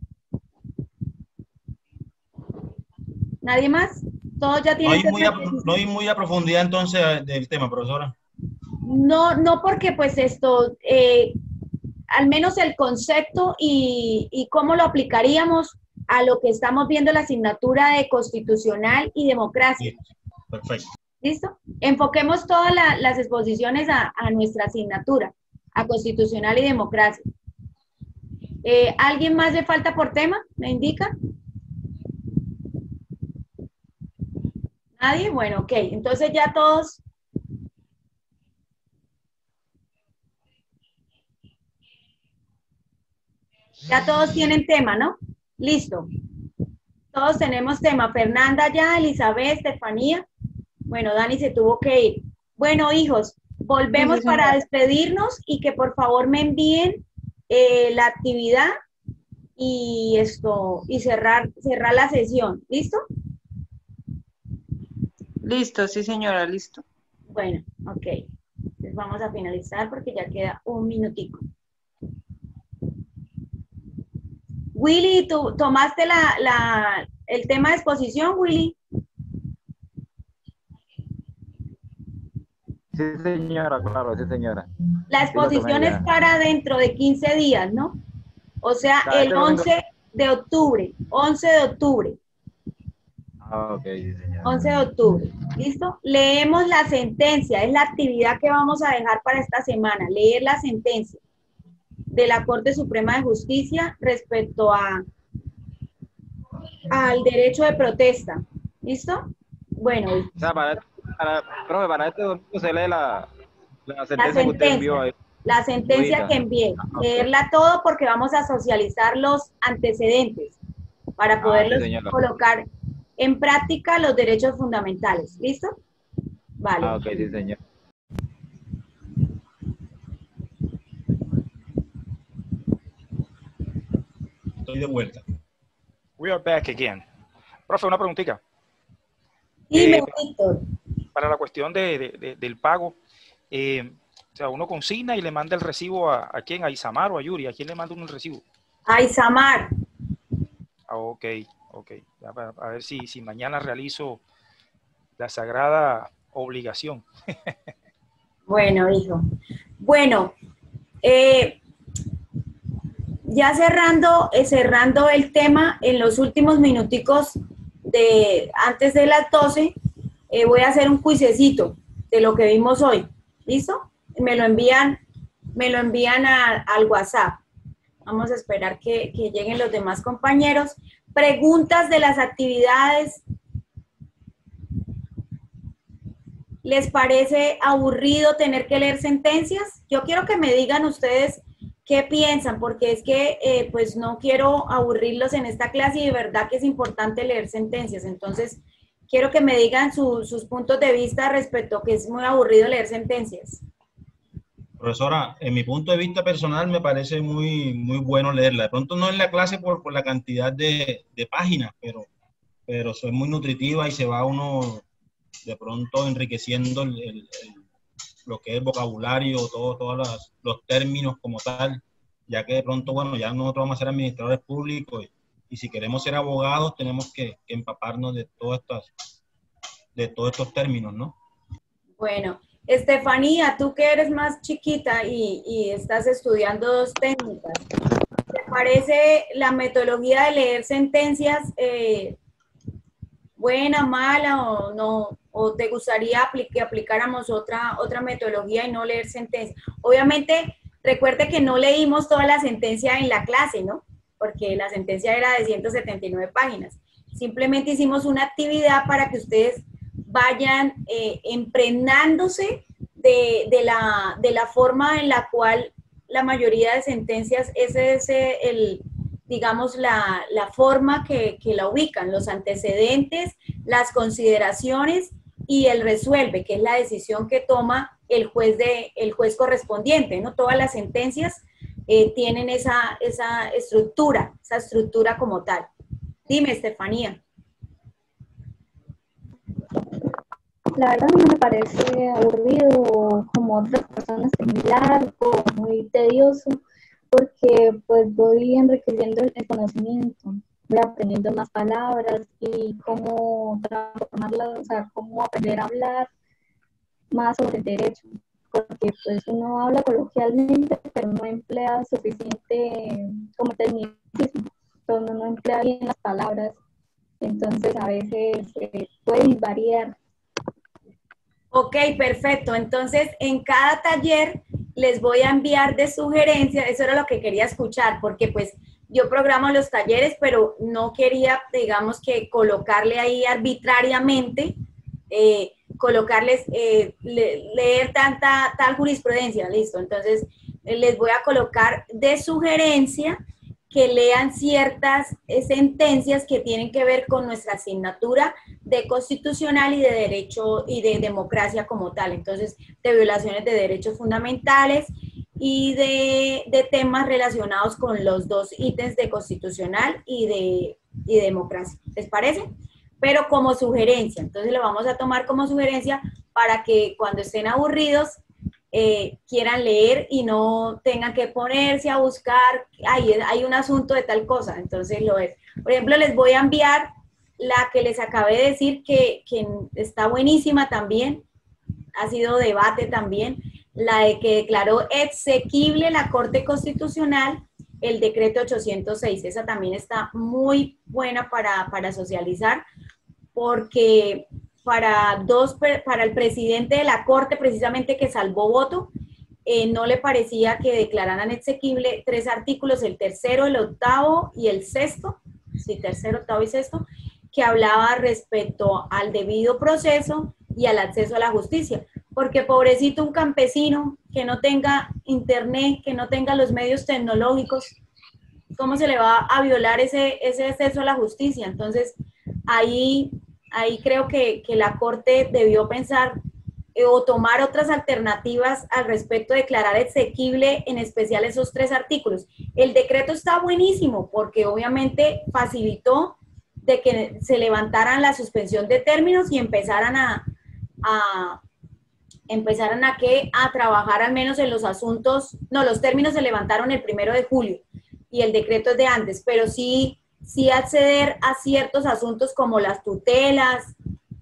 ¿Nadie más? ¿Todos ya No tienen hay, que muy a, no hay muy a profundidad entonces del tema, profesora. No, no porque pues esto, eh, al menos el concepto y, y cómo lo aplicaríamos a lo que estamos viendo en la asignatura de constitucional y democracia. Perfecto. ¿Listo? Enfoquemos todas la, las exposiciones a, a nuestra asignatura, a constitucional y democracia. Eh, ¿Alguien más le falta por tema? ¿Me indica? ¿Nadie? Bueno, ok. Entonces ya todos... Ya todos tienen tema, ¿no? Listo. Todos tenemos tema. Fernanda ya, Elizabeth, Estefanía. Bueno, Dani se tuvo que ir. Bueno, hijos, volvemos Sí, sí, para señora. despedirnos y que por favor me envíen eh, la actividad y esto, y cerrar, cerrar la sesión. ¿Listo? Listo, sí, señora, listo. Bueno, ok. Entonces vamos a finalizar porque ya queda un minutico. Willy, ¿tú tomaste la, la, el tema de exposición, Willy? Sí, señora, claro, sí, señora. La Sí, lo tomé exposición ya. es para dentro de quince días, ¿no? O sea, Claro, el este domingo. once de octubre, once de octubre, Ah, ok, sí, señora. once de octubre, ¿listo? Leemos la sentencia, es la actividad que vamos a dejar para esta semana, leer la sentencia de la Corte Suprema de Justicia respecto a al derecho de protesta, ¿listo? Bueno, O sea, para, para, profe, para este domingo se lee la, la la sentencia que usted envió sentencia, ahí. la sentencia Ahorita. que envié, Ah, ok. leerla todo porque vamos a socializar los antecedentes para Ah, sí, poderlos señora. colocar en práctica los derechos fundamentales, ¿listo? Vale. Ah, ok, sí, señor. Estoy de vuelta. We are back again. Profe, una preguntita. Dime, Eh, Víctor. Para la cuestión de, de- de- del pago, eh, o sea, uno consigna y le manda el recibo a, ¿a quién? ¿A Isamar o a Yuri? ¿A quién le manda uno el recibo? A Isamar. Ah, ok, ok. Ya para- a ver si, si mañana realizo la sagrada obligación. Bueno, hijo. Bueno, eh, ya cerrando, eh, cerrando el tema, en los últimos minuticos de antes de las doce, eh, voy a hacer un cuisecito de lo que vimos hoy. ¿Listo? Me lo envían, me lo envían a- al WhatsApp. Vamos a esperar que, que lleguen los demás compañeros. Preguntas de las actividades. ¿Les parece aburrido tener que leer sentencias? Yo quiero que me digan ustedes qué piensan, porque es que eh, pues no quiero aburrirlos en esta clase y de verdad que es importante leer sentencias. Entonces, quiero que me digan su- sus puntos de vista respecto a que es muy aburrido leer sentencias. Profesora, en mi punto de vista personal me parece muy, muy bueno leerla. De pronto no en la clase por, por la cantidad de, de páginas, pero, pero es muy nutritiva y se va uno de pronto enriqueciendo el, el, el, lo que es el vocabulario, todo, todos los, los términos como tal, ya que de pronto, bueno, ya nosotros vamos a ser administradores públicos y, y si queremos ser abogados tenemos que, que empaparnos de, todas estas, de todos estos términos, ¿no? Bueno. Estefanía, tú que eres más chiquita y, y estás estudiando dos técnicas, ¿te parece la metodología de leer sentencias eh, buena, mala o no? ¿O te gustaría que aplicáramos otra, otra metodología y no leer sentencias? Obviamente, recuerde que no leímos toda la sentencia en la clase, ¿no? Porque la sentencia era de ciento setenta y nueve páginas. Simplemente hicimos una actividad para que ustedes vayan eh, impregnándose de, de, la, de la forma en la cual la mayoría de sentencias, ese es el, digamos, la, la forma que, que la ubican, los antecedentes, las consideraciones y el resuelve, que es la decisión que toma el juez, de, el juez correspondiente, ¿no? Todas las sentencias eh, tienen esa, esa estructura, esa estructura como tal. Dime, Estefanía. La verdad a mí no me parece aburrido como otras personas, muy largo, muy tedioso, porque pues voy enriqueciendo el conocimiento, voy aprendiendo más palabras y cómo transformarlas, o sea, cómo aprender a hablar más sobre el derecho, porque pues uno habla coloquialmente, pero no emplea suficiente como tecnicismo, entonces no emplea bien las palabras, entonces a veces eh, puede variar. Ok, perfecto. Entonces, en cada taller les voy a enviar de sugerencia, eso era lo que quería escuchar, porque pues yo programo los talleres, pero no quería, digamos, que colocarle ahí arbitrariamente, eh, colocarles, eh, le, leer tanta, tal jurisprudencia, listo. Entonces, eh, les voy a colocar de sugerencia que lean ciertas eh, sentencias que tienen que ver con nuestra asignatura de constitucional y de derecho y de democracia como tal. Entonces, de violaciones de derechos fundamentales y de, de temas relacionados con los dos ítems de constitucional y de, y de democracia. ¿Les parece? Pero como sugerencia. Entonces, lo vamos a tomar como sugerencia para que cuando estén aburridos, Eh, quieran leer y no tengan que ponerse a buscar, ay, hay un asunto de tal cosa, entonces lo es. Por ejemplo, les voy a enviar la que les acabé de decir que, que está buenísima también, ha sido debate también, la de que declaró exequible la Corte Constitucional el decreto ochocientos seis, esa también está muy buena para, para socializar, porque para, dos, para el presidente de la Corte, precisamente que salvó voto, eh, no le parecía que declararan exequible tres artículos, el tercero, el octavo y el sexto, sí, tercero, octavo y sexto, que hablaba respecto al debido proceso y al acceso a la justicia. Porque pobrecito un campesino que no tenga internet, que no tenga los medios tecnológicos, ¿cómo se le va a violar ese, ese acceso a la justicia? Entonces, ahí... Ahí creo que, que la Corte debió pensar eh, o tomar otras alternativas al respecto de declarar exequible en especial esos tres artículos. El decreto está buenísimo porque obviamente facilitó de que se levantaran la suspensión de términos y empezaran a, a empezaran a, ¿qué? a trabajar al menos en los asuntos, no, los términos se levantaron el primero de julio y el decreto es de antes, pero sí sí acceder a ciertos asuntos como las tutelas,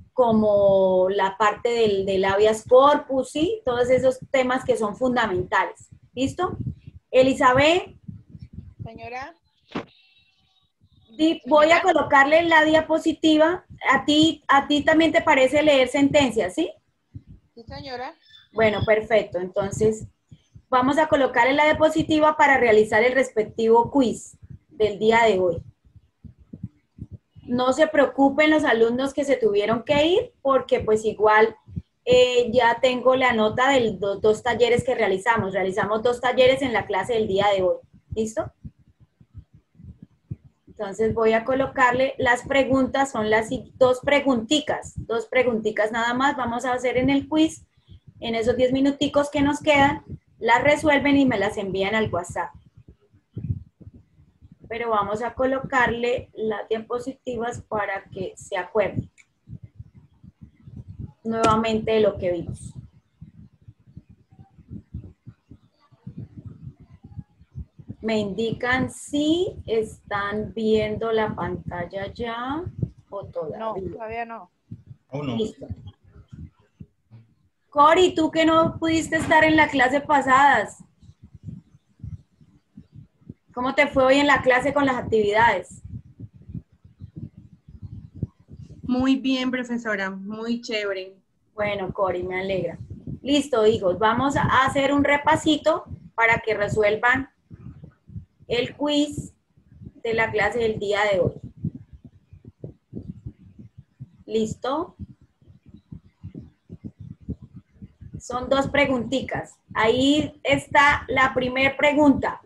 como la parte del, del habeas corpus, ¿sí? Todos esos temas que son fundamentales. ¿Listo? Elizabeth. Señora. Di, voy a colocarle la diapositiva. A ti, a ti también te parece leer sentencias, ¿sí? Sí, señora. Bueno, perfecto. Entonces, vamos a colocarle la diapositiva para realizar el respectivo quiz del día de hoy. No se preocupen los alumnos que se tuvieron que ir, porque pues igual eh, ya tengo la nota de los dos, dos talleres que realizamos. Realizamos dos talleres en la clase del día de hoy. ¿Listo? Entonces voy a colocarle las preguntas, son las dos preguntitas, dos preguntitas nada más. Vamos a hacer en el quiz, en esos diez minuticos que nos quedan, las resuelven y me las envían al WhatsApp. Pero vamos a colocarle las diapositivas para que se acuerden nuevamente de lo que vimos. Me indican si están viendo la pantalla ya o todavía. No, todavía no. Oh, no. Listo. Cori, tú que no pudiste estar en la clase pasadas, ¿cómo te fue hoy en la clase con las actividades? Muy bien, profesora, muy chévere. Bueno, Cori, me alegra. Listo, hijos, vamos a hacer un repasito para que resuelvan el quiz de la clase del día de hoy. ¿Listo? Son dos preguntitas. Ahí está la primera pregunta.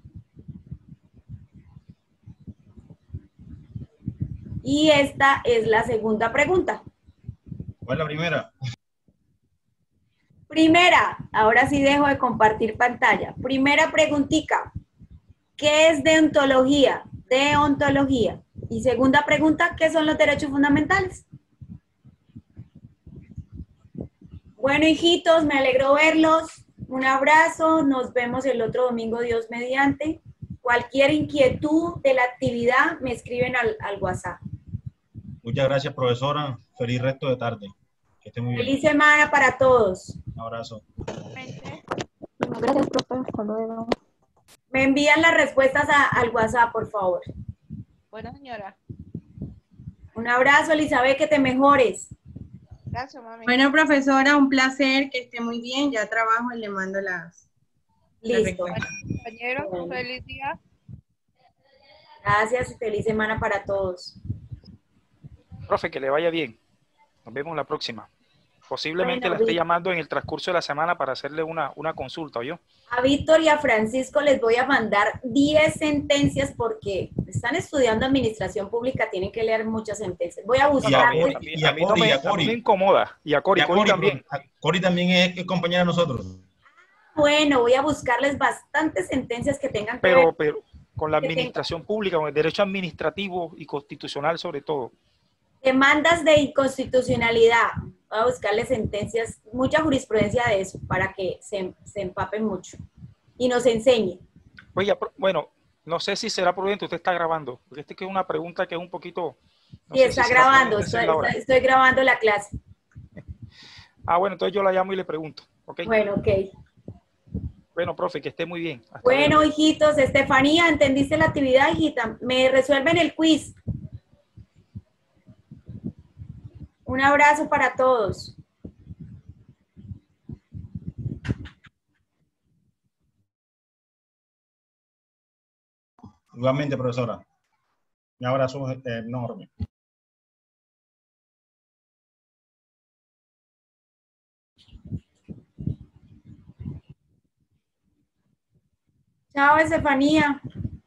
Y esta es la segunda pregunta. ¿Cuál es la primera? Primera, ahora sí dejo de compartir pantalla. Primera preguntica. ¿Qué es deontología? Deontología. Y segunda pregunta, ¿qué son los derechos fundamentales? Bueno, hijitos, me alegro verlos. Un abrazo. Nos vemos el otro domingo, Dios mediante. Cualquier inquietud de la actividad, me escriben al, al WhatsApp. Muchas gracias, profesora. Feliz resto de tarde. Que esté muy bien. Feliz semana para todos. Un abrazo. Gracias, profe. Hasta luego. Me envían las respuestas a, al WhatsApp, por favor. Bueno, señora. Un abrazo, Elizabeth, que te mejores. Gracias, mami. Bueno, profesora, un placer, que esté muy bien. Ya trabajo y le mando las... Listo. Bueno, compañeros, feliz día. Gracias y feliz semana para todos. Profe, que le vaya bien. Nos vemos la próxima. Posiblemente Bueno, la esté Vic- llamando en el transcurso de la semana para hacerle una, una consulta, ¿oyó? A Víctor y a Francisco les voy a mandar diez sentencias porque están estudiando administración pública, tienen que leer muchas sentencias. Voy a Y a buscarles. Cori, A mí, y a a mí no Cori, me, y a a mí me Cori. incomoda. Y a Cori, Y a Cori Cori, también. a- Cori también es, es compañera de nosotros. Bueno, voy a buscarles bastantes sentencias que tengan que Pero, ver. pero con la que tengan administración pública, con el derecho administrativo y constitucional sobre todo. Demandas de inconstitucionalidad. Voy a buscarles sentencias, mucha jurisprudencia de eso, para que se, se empapen mucho y nos enseñen. Oiga, pro- bueno, no sé si será prudente, usted está grabando, porque este que es una pregunta que es un poquito... no Sí, sé está si será grabando, prudente estoy, hacerla ahora. estoy- estoy grabando la clase. Ah, bueno, entonces yo la llamo y le pregunto, ¿ok? Bueno, ok. Bueno, profe, que esté muy bien. Hasta Bueno, luego. hijitos, Estefanía, ¿entendiste la actividad, hijita? Me resuelven el quiz. Un abrazo para todos. Igualmente, profesora. Un abrazo enorme. Chao, Estefanía.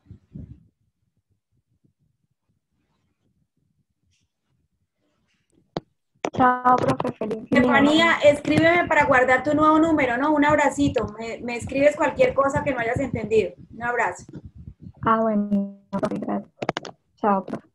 Chao, profe. Feliz día. Estefanía, escríbeme para guardar tu nuevo número, ¿no? Un abracito. Me, me escribes cualquier cosa que no hayas entendido. Un abrazo. Ah, bueno, profe, gracias. Chao, profe.